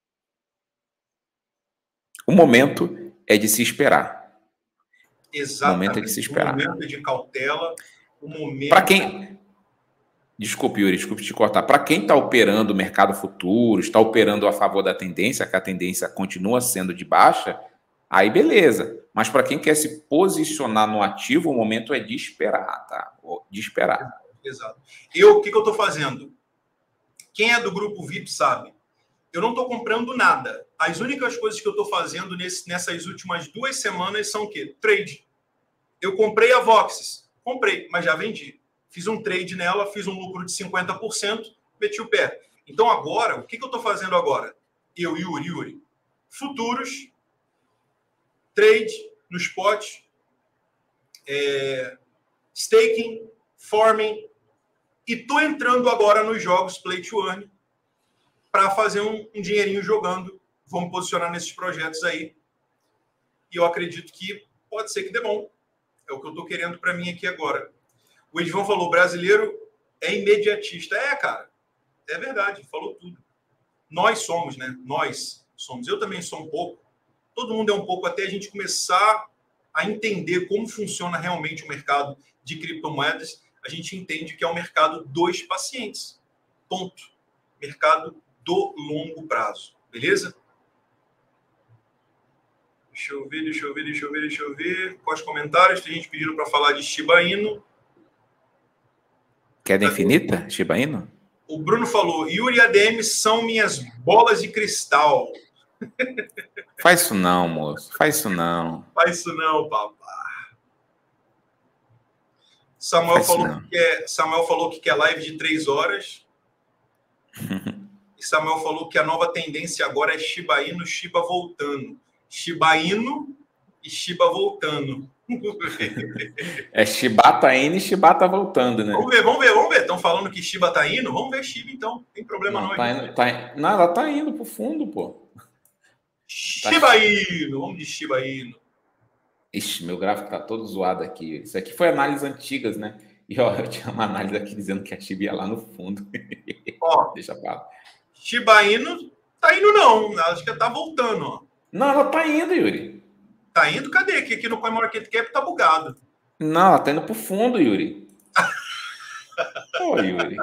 O momento é de se esperar. Exatamente. O momento é de se esperar. O momento é de cautela. O momento... Para quem... Desculpe, Yuri, desculpe te cortar. Para quem está operando o mercado futuro, está operando a favor da tendência, que a tendência continua sendo de baixa, aí beleza. Mas para quem quer se posicionar no ativo, o momento é de esperar, tá? De esperar. Exato. O que eu estou fazendo? Quem é do grupo VIP sabe. Eu não estou comprando nada. As únicas coisas que eu estou fazendo nessas últimas 2 semanas são o quê? Trade. Eu comprei a Voxes. Comprei, mas já vendi. Fiz um trade nela, fiz um lucro de 50%, meti o pé. Então agora, o que eu estou fazendo agora? Eu e o Yuri. Futuros, trade no spot, staking, farming, e estou entrando agora nos jogos Play to Earn para fazer um dinheirinho jogando. Vamos posicionar nesses projetos aí. E eu acredito que pode ser que dê bom. É o que eu estou querendo para mim aqui agora. O Edvão falou, brasileiro é imediatista. Cara, é verdade, falou tudo. Nós somos, né? Nós somos. Eu também sou um pouco. Todo mundo é um pouco, até a gente começar a entender como funciona realmente o mercado de criptomoedas. A gente entende que é um mercado dos pacientes. Ponto. Mercado do longo prazo. Beleza? Deixa eu ver. Quais comentários? Tem gente pedindo para falar de Shiba Inu. Queda infinita, Shiba Inu? O Bruno falou, Yuri e ADM são minhas bolas de cristal. Faz isso não, moço. Faz isso não. Faz isso não, papá. Samuel falou que quer live de 3 horas. E Samuel falou que a nova tendência agora é Shiba Inu, Shiba voltando. Shiba Inu e Shiba voltando. É Shiba tá indo e Shiba tá voltando, né? Vamos ver. Estão falando que Shiba tá indo? Vamos ver Shiba, então. Não tem problema não. Não, ela tá indo pro fundo, pô. Shiba Inu. Vamos de Shiba Inu. Ixi, meu gráfico tá todo zoado aqui. Isso aqui foi análises antigas, né? E ó, eu tinha uma análise aqui dizendo que a Shiba ia lá no fundo. Ó, deixa pra lá. Shiba Inu tá indo não. Acho que tá voltando, ó. Não, ela tá indo, Yuri. Tá indo? Cadê? Aqui no CoinMarketCap tá bugado. Não, ela tá indo pro fundo, Yuri. Ô, Yuri.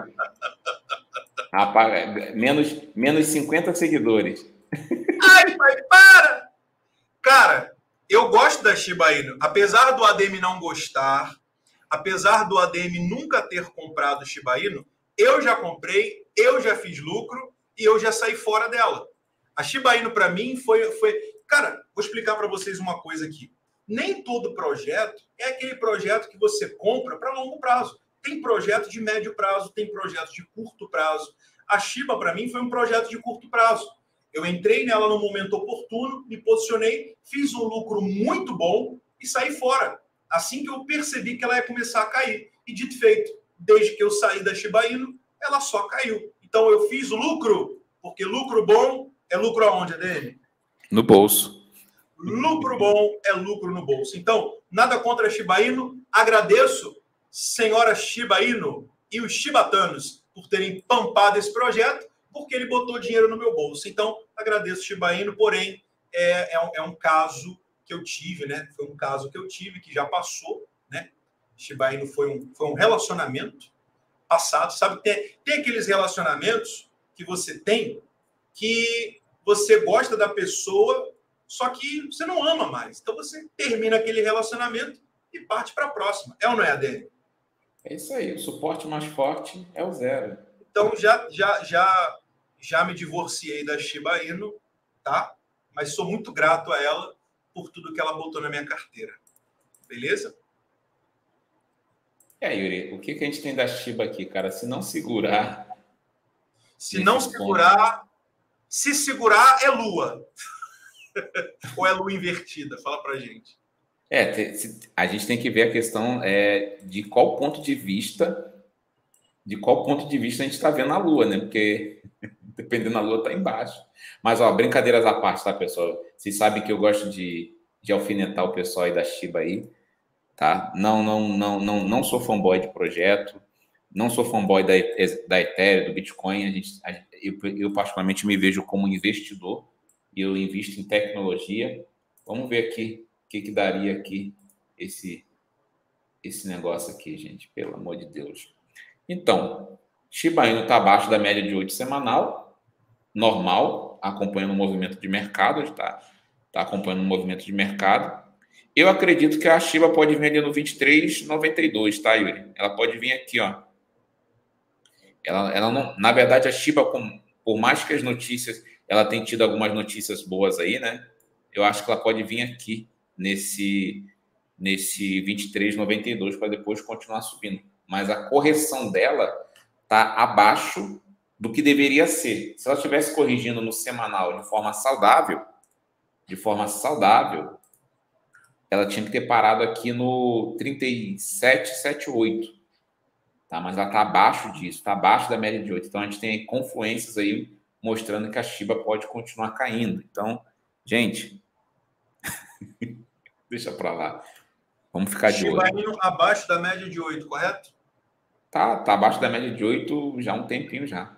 Rapaz, menos 50 seguidores. Ai, pai, para! Cara, eu gosto da Shiba Inu. Apesar do ADM não gostar, apesar do ADM nunca ter comprado Shiba Inu, eu já comprei, eu já fiz lucro e eu já saí fora dela. A Shiba Inu, para mim, foi... Cara, vou explicar para vocês uma coisa aqui. Nem todo projeto é aquele projeto que você compra para longo prazo. Tem projeto de médio prazo, tem projeto de curto prazo. A Shiba, para mim, foi um projeto de curto prazo. Eu entrei nela no momento oportuno, me posicionei, fiz um lucro muito bom e saí fora. Assim que eu percebi que ela ia começar a cair. E dito e feito, desde que eu saí da Shiba Inu, ela só caiu. Então eu fiz lucro, porque lucro bom é lucro aonde, ADM? No bolso. Lucro bom é lucro no bolso. Então, nada contra a Shiba Inu. Agradeço, senhora Shiba Inu e os shibatanos por terem pampado esse projeto, porque ele botou dinheiro no meu bolso. Então, agradeço o Shiba Inu, porém, é um caso que eu tive, né? Foi um caso que eu tive, que já passou, né? Shiba Inu foi um relacionamento passado, sabe? Tem aqueles relacionamentos que você tem que você gosta da pessoa, só que você não ama mais. Então você termina aquele relacionamento e parte para a próxima. É ou não é, Adênio? É isso aí, o suporte mais forte é o 0. Então já me divorciei da Shiba Inu, tá? Mas sou muito grato a ela por tudo que ela botou na minha carteira. Beleza? Yuri, o que a gente tem da Shiba aqui, cara? Se não segurar... Se segurar, é lua. Ou é lua invertida? Fala pra gente. A gente tem que ver a questão de qual ponto de vista a gente está vendo a lua, né? Porque dependendo da lua, tá embaixo. Mas, ó, brincadeiras à parte, tá, pessoal? Vocês sabem que eu gosto de alfinetar o pessoal aí da Shiba aí, tá? Não sou fanboy de projeto, não sou fanboy da Ethereum, do Bitcoin. Eu particularmente me vejo como investidor e eu invisto em tecnologia. Vamos ver aqui o que daria aqui esse negócio aqui, gente, pelo amor de Deus. Então, Shiba Inu está abaixo da média de 8 semanal, normal, acompanhando o movimento de mercado, está acompanhando o movimento de mercado. Eu acredito que a Shiba pode vir ali no 23,92, tá, Yuri? Ela pode vir aqui, ó. Ela não, na verdade, a Shiba, por mais que as notícias, ela tem tido algumas notícias boas aí, né? Eu acho que ela pode vir aqui nesse 23,92 para depois continuar subindo. Mas a correção dela está abaixo do que deveria ser. Se ela estivesse corrigindo no semanal de forma saudável, ela tinha que ter parado aqui no 37,78. Tá? Mas ela está abaixo disso, está abaixo da média de 8. Então, a gente tem confluências aí mostrando que a Shiba pode continuar caindo. Então, gente, deixa para lá. Vamos ficar de olho. Shiba Inu abaixo da média de 8, correto? Tá abaixo da média de 8 já há um tempinho já.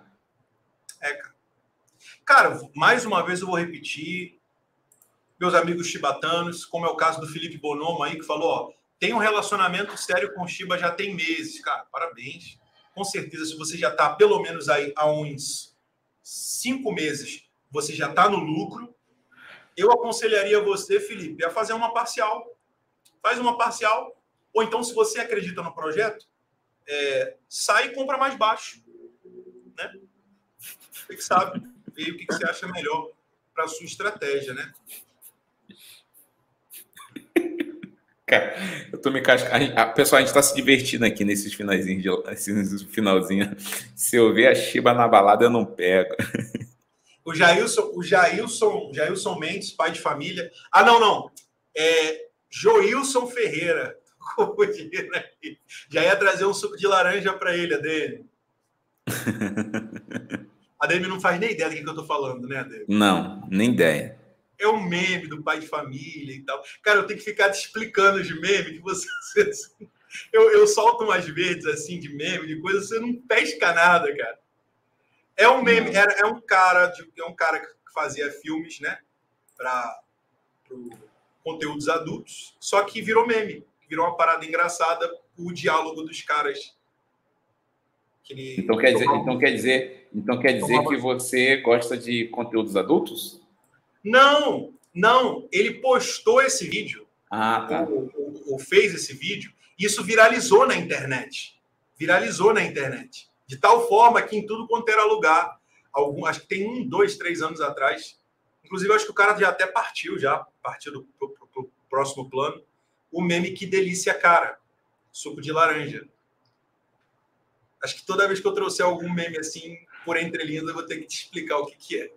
Cara, mais uma vez eu vou repetir, meus amigos chibatanos, como é o caso do Felipe Bonomo aí, que falou, ó, tem um relacionamento sério com o Shiba já tem meses. Cara, parabéns. Com certeza, se você já está pelo menos aí há uns 5 meses, você já está no lucro. Eu aconselharia você, Felipe, a fazer uma parcial. Faz uma parcial. Ou então, se você acredita no projeto, sai e compra mais baixo. Né? Você que sabe. E o que você acha melhor para a sua estratégia, né? Cara, eu tô me cascando. Pessoal, a gente tá se divertindo aqui nesses finalzinho. Se eu ver a Shiba na balada, eu não pego. O Jailson Mendes, pai de família. Ah, não. Joilson Ferreira. Já ia trazer um suco de laranja para ele, Adênio. Adênio não faz nem ideia do que eu tô falando, né, Adênio? Não, nem ideia. É um meme do pai de família e tal. Cara, eu tenho que ficar te explicando de meme, que você eu solto umas verdes assim de meme, de coisa, você não pesca nada, cara. É um meme, é um cara que fazia filmes, né, para conteúdos adultos, só que virou meme, virou uma parada engraçada, o diálogo dos caras. Então quer dizer que você gosta de conteúdos adultos? Não. Ele postou esse vídeo. Ah, tá. Ou fez esse vídeo. E isso viralizou na internet. De tal forma que em tudo quanto era lugar, acho que tem 2, 3 anos atrás, inclusive acho que o cara já até partiu pro próximo plano, o meme Que Delícia Cara, suco de laranja. Acho que toda vez que eu trouxer algum meme assim, por entre linhas, eu vou ter que te explicar o que é.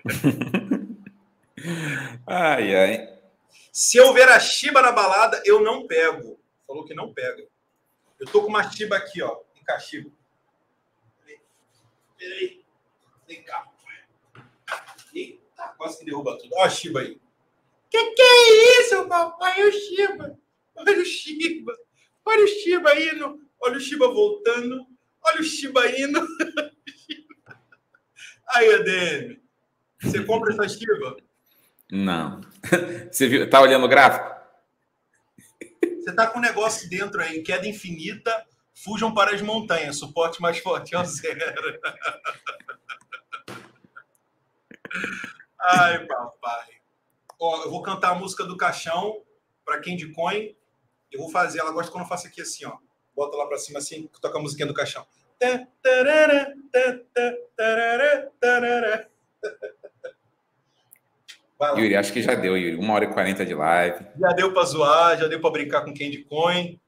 Ai. Se eu ver a Shiba na balada, eu não pego. Falou que não pega. Eu tô com uma Shiba aqui, ó. Em cachimbo. Peraí. Vem cá. Eita, quase que derruba tudo. Ó a Shiba aí. Que é isso, papai? Olha o Shiba. Olha o Shiba indo. Olha o Shiba voltando. Olha o Shiba indo. Aí, Adênio. Você compra essa esquiva? Não. Você viu? Tá olhando o gráfico? Você tá com um negócio dentro aí, queda infinita, fujam para as montanhas, suporte mais forte é o 0. Ai, papai. Ó, eu vou cantar a música do caixão para quem de coin. Eu vou fazer, ela gosta quando eu faço aqui assim, ó. Bota lá para cima assim, toca a musiquinha do caixão. Yuri, acho que já deu, Yuri. 1h40 de live. Já deu para zoar, já deu para brincar com quem de coin.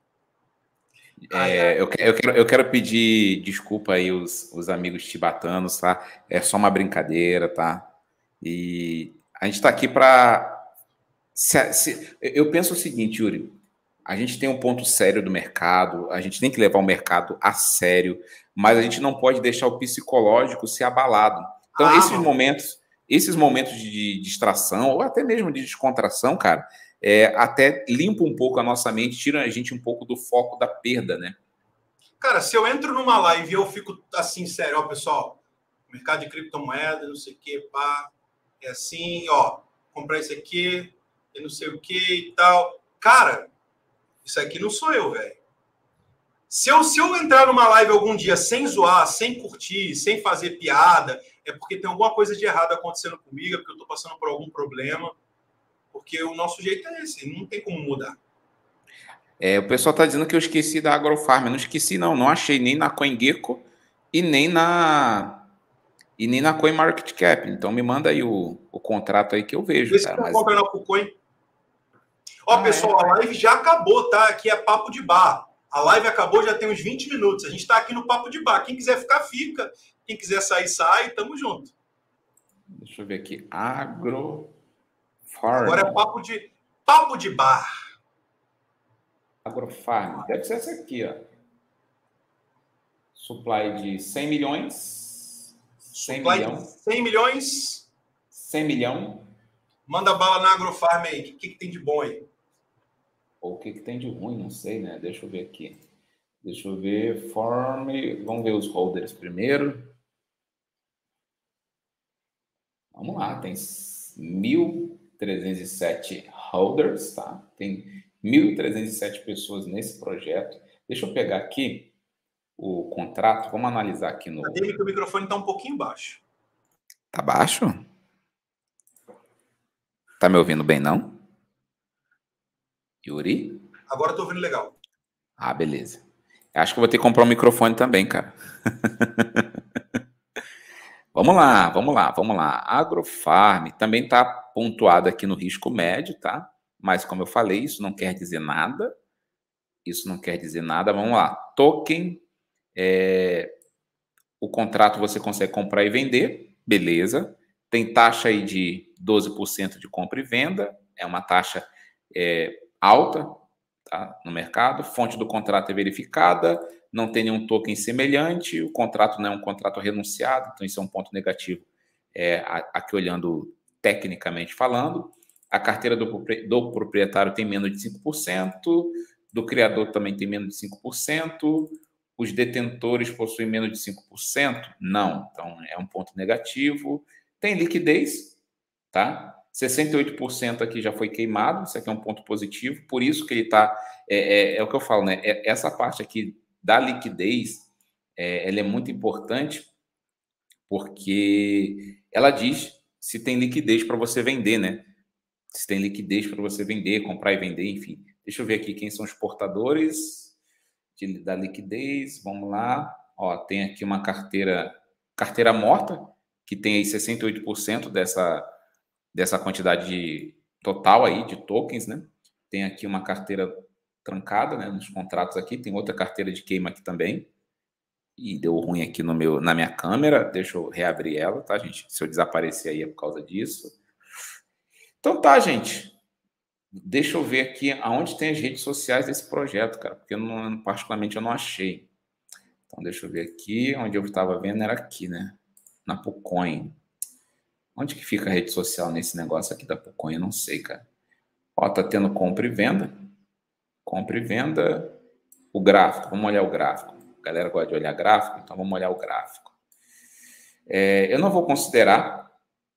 Eu quero pedir desculpa aí os amigos tibetanos, tá? É só uma brincadeira, tá? E a gente está aqui para... Eu penso o seguinte, Yuri. A gente tem um ponto sério do mercado, a gente tem que levar o mercado a sério, mas a gente não pode deixar o psicológico ser abalado. Então, esses momentos de distração, ou até mesmo de descontração, cara, até limpa um pouco a nossa mente, tira a gente um pouco do foco da perda, né? Cara, se eu entro numa live e eu fico assim, sério, ó, pessoal, mercado de criptomoeda, não sei o que, pá, é assim, ó, comprar isso aqui, e não sei o que e tal. Cara, isso aqui não sou eu, velho. Se eu entrar numa live algum dia sem zoar, sem curtir, sem fazer piada, é porque tem alguma coisa de errado acontecendo comigo, é porque eu tô passando por algum problema, porque o nosso jeito é esse, não tem como mudar. O pessoal está dizendo que eu esqueci da Agrofarm. Eu não esqueci, não achei nem na CoinGecko e nem na CoinMarketCap. Então me manda aí o contrato aí que eu vejo. Esse cara, que eu compro na KuCoin. Ó, pessoal, a live já acabou, tá? Aqui é papo de bar. A live acabou já tem uns 20 minutos. A gente está aqui no papo de bar. Quem quiser ficar, fica. Quem quiser sair, sai. Tamo junto. Deixa eu ver aqui. Agrofarm. Agora é papo de bar. Agrofarm. Deve ser essa aqui, ó. Supply de 100 milhões. 100 milhões. 100 milhões. Manda bala na Agrofarm aí. O que tem de bom aí? Ou o que tem de ruim, não sei, né? Deixa eu ver aqui. Deixa eu ver. Farm. Vamos ver os holders primeiro. Vamos lá. Tem 1.307 holders, tá? Tem 1.307 pessoas nesse projeto. Deixa eu pegar aqui o contrato. Vamos analisar aqui no... Cadê que o microfone está um pouquinho baixo? Tá baixo? Tá me ouvindo bem, não? Yuri? Agora eu tô ouvindo legal. Ah, beleza. Acho que vou ter que comprar um microfone também, cara. Vamos lá. Agrofarm também está pontuado aqui no risco médio, tá? Mas, como eu falei, isso não quer dizer nada. Vamos lá. Token, o contrato você consegue comprar e vender, beleza. Tem taxa aí de 12% de compra e venda, é uma taxa alta, tá, no mercado. Fonte do contrato é verificada, não tem nenhum token semelhante, o contrato não é um contrato renunciado, então isso é um ponto negativo, aqui olhando tecnicamente falando. A carteira do proprietário tem menos de 5%, do criador também tem menos de 5%, os detentores possuem menos de 5%? Não, então é um ponto negativo. Tem liquidez, tá? 68% aqui já foi queimado, isso aqui é um ponto positivo, por isso que ele está... É o que eu falo, né? Essa parte aqui da liquidez, ela é muito importante, porque ela diz se tem liquidez para você vender, né? Se tem liquidez para você vender, comprar e vender, enfim. Deixa eu ver aqui quem são os portadores da liquidez, vamos lá. Ó, tem aqui uma carteira morta, que tem aí 68% dessa quantidade total aí de tokens, né? Tem aqui uma carteira trancada, né, nos contratos aqui, tem outra carteira de queima aqui também, e deu ruim aqui na minha câmera, deixa eu reabrir ela, tá, gente? Se eu desaparecer aí é por causa disso. Então tá, gente, deixa eu ver aqui aonde tem as redes sociais desse projeto, cara, porque particularmente eu não achei. Então deixa eu ver aqui, onde eu estava vendo era aqui, né, na KuCoin. Onde que fica a rede social nesse negócio aqui da KuCoin? Eu não sei, cara. Ó, tá tendo compra e venda. Compra e venda. O gráfico, vamos olhar o gráfico. A galera gosta de olhar gráfico, então vamos olhar o gráfico. Eu não vou considerar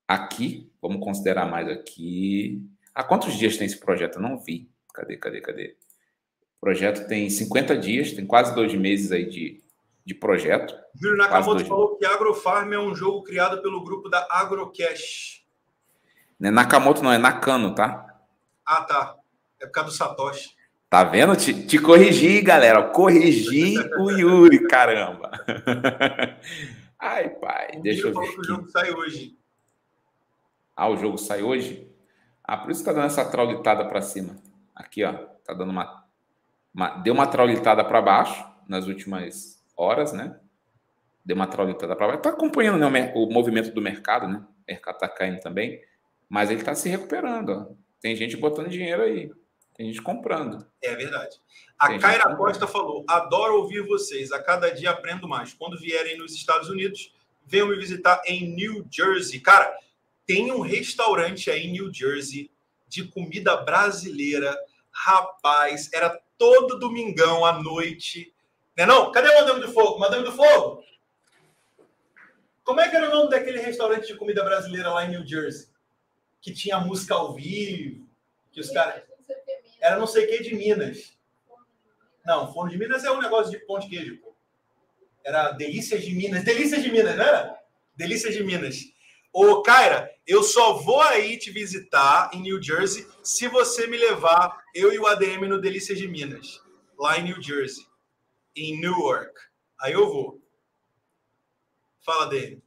Aqui, vamos considerar mais aqui. Há quantos dias tem esse projeto? Eu não vi. Cadê? O projeto tem 50 dias, tem quase 2 meses aí de projeto. Júlio Nakamoto falou que Agrofarm é um jogo criado pelo grupo da Agrocash. Não é Nakamoto, não, é Nakano, tá? Ah, tá. É por causa do Satoshi. Tá vendo? Te corrigi, galera. Corrigi o Yuri, caramba. Ai, pai, deixa eu ver aqui. O jogo sai hoje. Ah, o jogo sai hoje? Ah, por isso que tá dando essa traulitada para cima. Aqui, ó. Tá dando deu uma traulitada para baixo nas últimas horas, né? Deu uma traulitada para baixo. Tá acompanhando, né, o movimento do mercado, né? O mercado tá caindo também. Mas ele tá se recuperando, ó. Tem gente botando dinheiro aí. Tem gente comprando. É verdade. A Kaira Costa falou: adoro ouvir vocês. A cada dia aprendo mais. Quando vierem nos Estados Unidos, venham me visitar em New Jersey. Cara, tem um restaurante aí em New Jersey de comida brasileira. Rapaz, era todo domingão à noite. Né não? Cadê o Madame do Fogo? Madame do Fogo? Como é que era o nome daquele restaurante de comida brasileira lá em New Jersey? Que tinha música ao vivo, que os caras... Era não sei o que de Minas. Não, Forno de Minas é um negócio de pão de queijo, pô. Era Delícias de Minas. Delícias de Minas, não era? Delícias de Minas. Ô, Kaira, eu só vou aí te visitar em New Jersey se você me levar, eu e o ADM, no Delícias de Minas. Lá em New Jersey. Em Newark. Aí eu vou. Fala, ADM.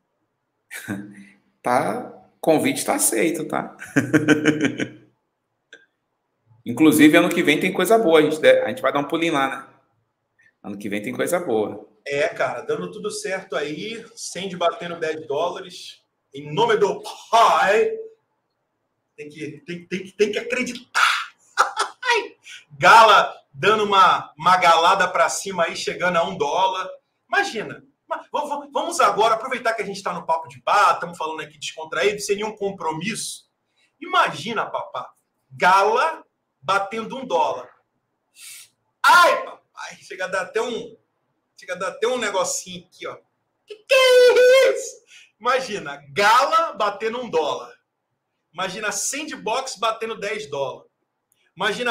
Tá, convite tá aceito, tá? Inclusive, ano que vem tem coisa boa. A gente vai dar um pulinho lá, né? Ano que vem tem coisa boa. É, cara, dando tudo certo aí. Sandy batendo $10. Em nome do Pai. Tem que acreditar. Gala dando uma galada para cima aí, chegando a $1. Imagina. Vamos agora aproveitar que a gente está no papo de bar, estamos falando aqui descontraído, sem nenhum compromisso. Imagina, papá. Gala batendo $1. Ai, papai, chega a dar até um negocinho aqui, ó. Que é isso? Imagina, Gala batendo $1. Imagina Sandbox batendo $10. Imagina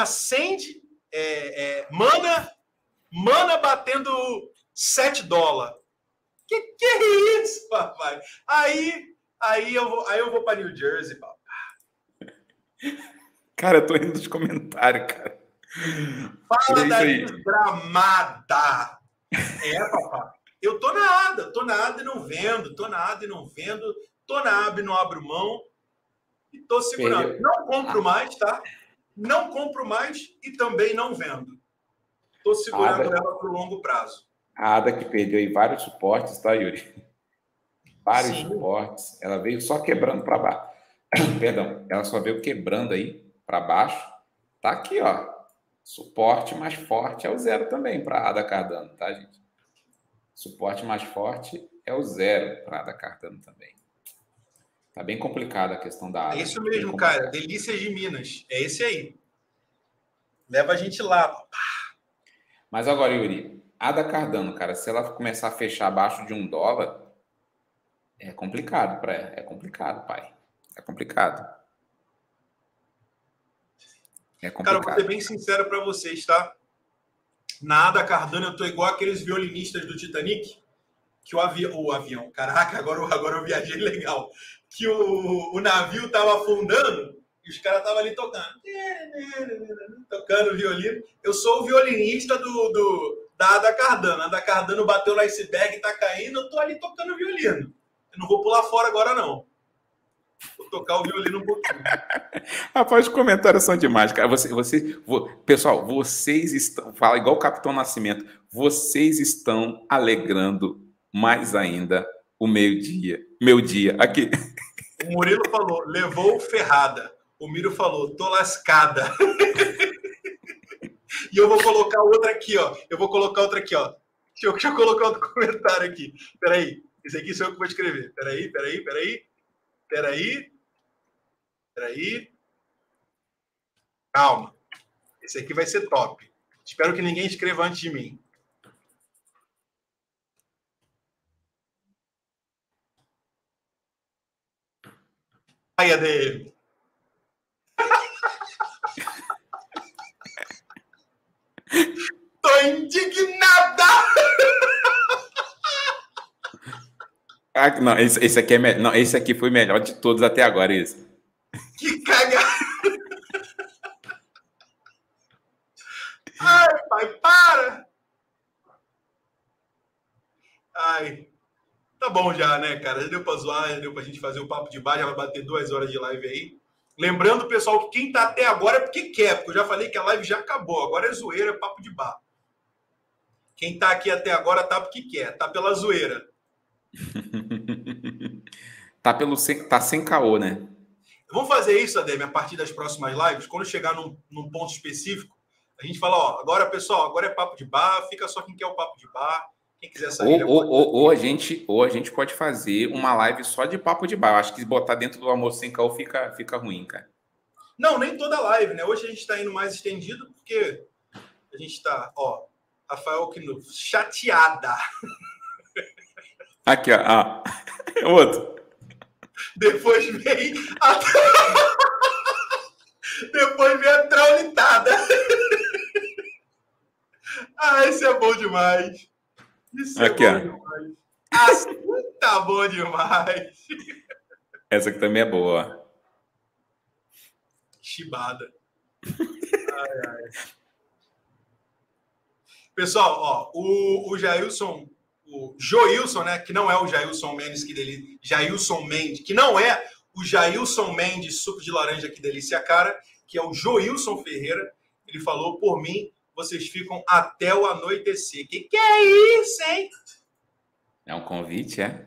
Mana batendo $7. Que é isso, papai? Aí eu vou para New Jersey, papai. Cara, eu tô indo nos comentários, cara. Fala da desgramada. É, papai. Eu tô na ADA e não vendo, tô na ADA e não vendo, tô na AB e não abro mão e tô segurando. Perdeu. Não compro mais, tá? Não compro mais e também não vendo. Tô segurando ela pro longo prazo. A ADA que perdeu aí vários suportes, tá, Yuri? Vários suportes. Ela veio só quebrando para baixo. Perdão, ela só veio quebrando aí para baixo. Tá aqui, ó. Suporte mais forte é o 0 também para a ADA Cardano, tá, gente? Suporte mais forte é o 0 para a ADA Cardano também. Tá bem complicada a questão da ADA. É isso mesmo, cara. Delícias de Minas. É esse aí. Leva a gente lá, papá. Mas agora, Yuri, a ADA Cardano, cara, se ela começar a fechar abaixo de $1, é complicado para ela. É complicado, pai. É complicado. Cara, eu vou ser bem sincero para vocês, tá? Na ADA Cardano eu tô igual aqueles violinistas do Titanic, que o avião, caraca, agora eu viajei legal, que o navio tava afundando e os caras estavam ali tocando violino. Eu sou o violinista da ADA Cardano. A ADA Cardano bateu no iceberg, tá caindo, eu tô ali tocando violino. Eu não vou pular fora agora, não. Vou tocar o violino um pouquinho. Rapaz, os comentários são demais, cara. Pessoal, vocês estão... Fala igual o Capitão Nascimento. Vocês estão alegrando mais ainda o meio-dia. Meu dia. Aqui. O Murilo falou, levou ferrada. O Miro falou, tô lascada. E eu vou colocar outra aqui, ó. Deixa eu colocar outro comentário aqui. Peraí. Esse aqui sou eu que vou escrever. Peraí. Calma. Esse aqui vai ser top. Espero que ninguém escreva antes de mim. Ai, ADM. Tô indignada! Ah, não, esse aqui não, esse aqui foi o melhor de todos até agora, isso. Que cagada! Ai, pai, para! Ai, tá bom já, né, cara? Já deu pra zoar, já deu pra gente fazer o papo de bar, já vai bater 2 horas de live aí. Lembrando, pessoal, que quem tá até agora é porque quer, porque eu já falei que a live já acabou. Agora é zoeira, é papo de bar. Quem tá aqui até agora tá porque quer, tá pela zoeira. Tá sem caô, né? Vamos fazer isso, Ademir, a partir das próximas lives. Quando chegar num ponto específico, a gente fala, ó, agora, pessoal, agora é papo de bar, fica só quem quer o papo de bar. Quem quiser sair... Ou a gente pode fazer uma live só de papo de bar. Acho que botar dentro do almoço sem caô fica ruim, cara. Não, nem toda live, né? Hoje a gente tá indo mais estendido, porque a gente tá, ó, Rafael Quino, chateada. Aqui, ó. Outro. Depois vem a... Depois vem a traulitada. Ah, esse é bom demais. Isso aqui, é bom demais. Assim tá bom demais. Essa aqui também é boa. Chibada. Ai, ai. Pessoal, ó, o Jailson, o Joilson, né, que não é o Jailson Mendes, que delícia, Jailson Mendes, que não é o Jailson Mendes, suco de laranja, que delícia, cara, que é o Joilson Ferreira. Ele falou, por mim, vocês ficam até o anoitecer. Que é isso, hein? É um convite, é?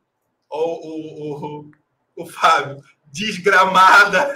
O Fábio, desgramada.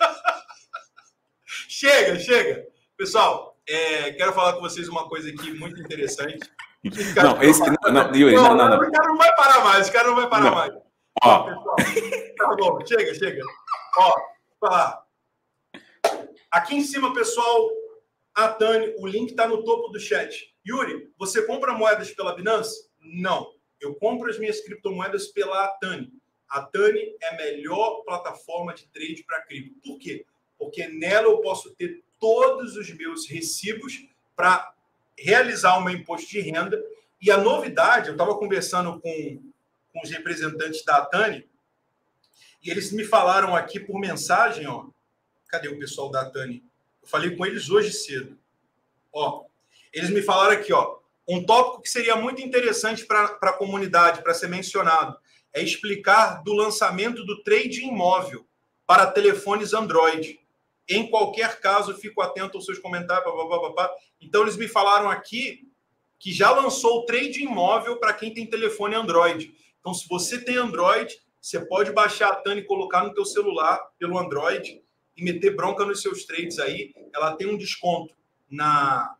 Chega. Pessoal, quero falar com vocês uma coisa aqui muito interessante. Não, Yuri, não. O cara não vai parar mais, Ó, pessoal, tá bom, chega. Ó, vou falar. Aqui em cima, pessoal, a Tani, o link tá no topo do chat. Yuri, você compra moedas pela Binance? Não. Eu compro as minhas criptomoedas pela Tani. A Tani é a melhor plataforma de trade para cripto. Por quê? Porque nela eu posso ter todos os meus recibos para realizar o meu imposto de renda. E a novidade, eu estava conversando com os representantes da Tani, e eles me falaram aqui por mensagem, ó. Cadê o pessoal da Tani? Eu falei com eles hoje cedo. Ó, eles me falaram aqui, ó, um tópico que seria muito interessante para a comunidade, para ser mencionado, é explicar do lançamento do trade imóvel para telefones Android. Em qualquer caso, fico atento aos seus comentários. Então, eles me falaram aqui que já lançou o trade imóvel para quem tem telefone Android. Então, se você tem Android, você pode baixar a Tani e colocar no teu celular pelo Android e meter bronca nos seus trades aí. Ela tem um desconto na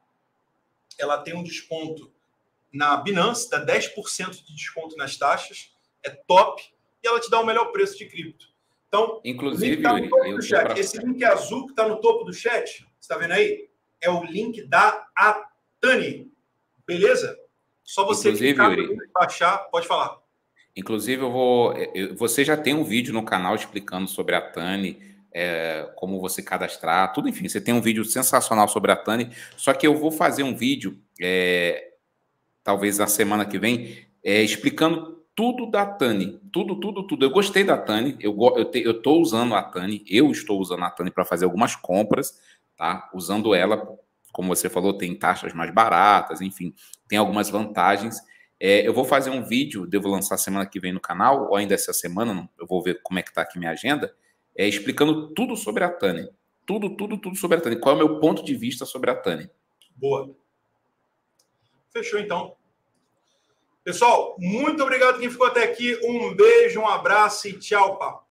Binance, dá 10% de desconto nas taxas. É top. E ela te dá o melhor preço de cripto. Então, inclusive, Yuri, esse link azul que está no topo do chat, você está vendo aí? É o link da Tani. Beleza? Só você clicar no link e baixar. Pode falar. Inclusive, você já tem um vídeo no canal explicando sobre a Tani, como você cadastrar, tudo, enfim, você tem um vídeo sensacional sobre a Tani, só que eu vou fazer um vídeo, talvez na semana que vem, explicando tudo da Tani, tudo. Eu gostei da Tani, eu estou usando a Tani, para fazer algumas compras, tá? Usando ela, como você falou, tem taxas mais baratas, enfim, tem algumas vantagens. Eu vou fazer um vídeo, devo lançar semana que vem no canal, ou ainda essa semana, eu vou ver como é que está aqui minha agenda, explicando tudo sobre a Tani. Tudo sobre a Tani. Qual é o meu ponto de vista sobre a Tani. Boa. Fechou, então. Pessoal, muito obrigado quem ficou até aqui. Um beijo, um abraço e tchau, papo.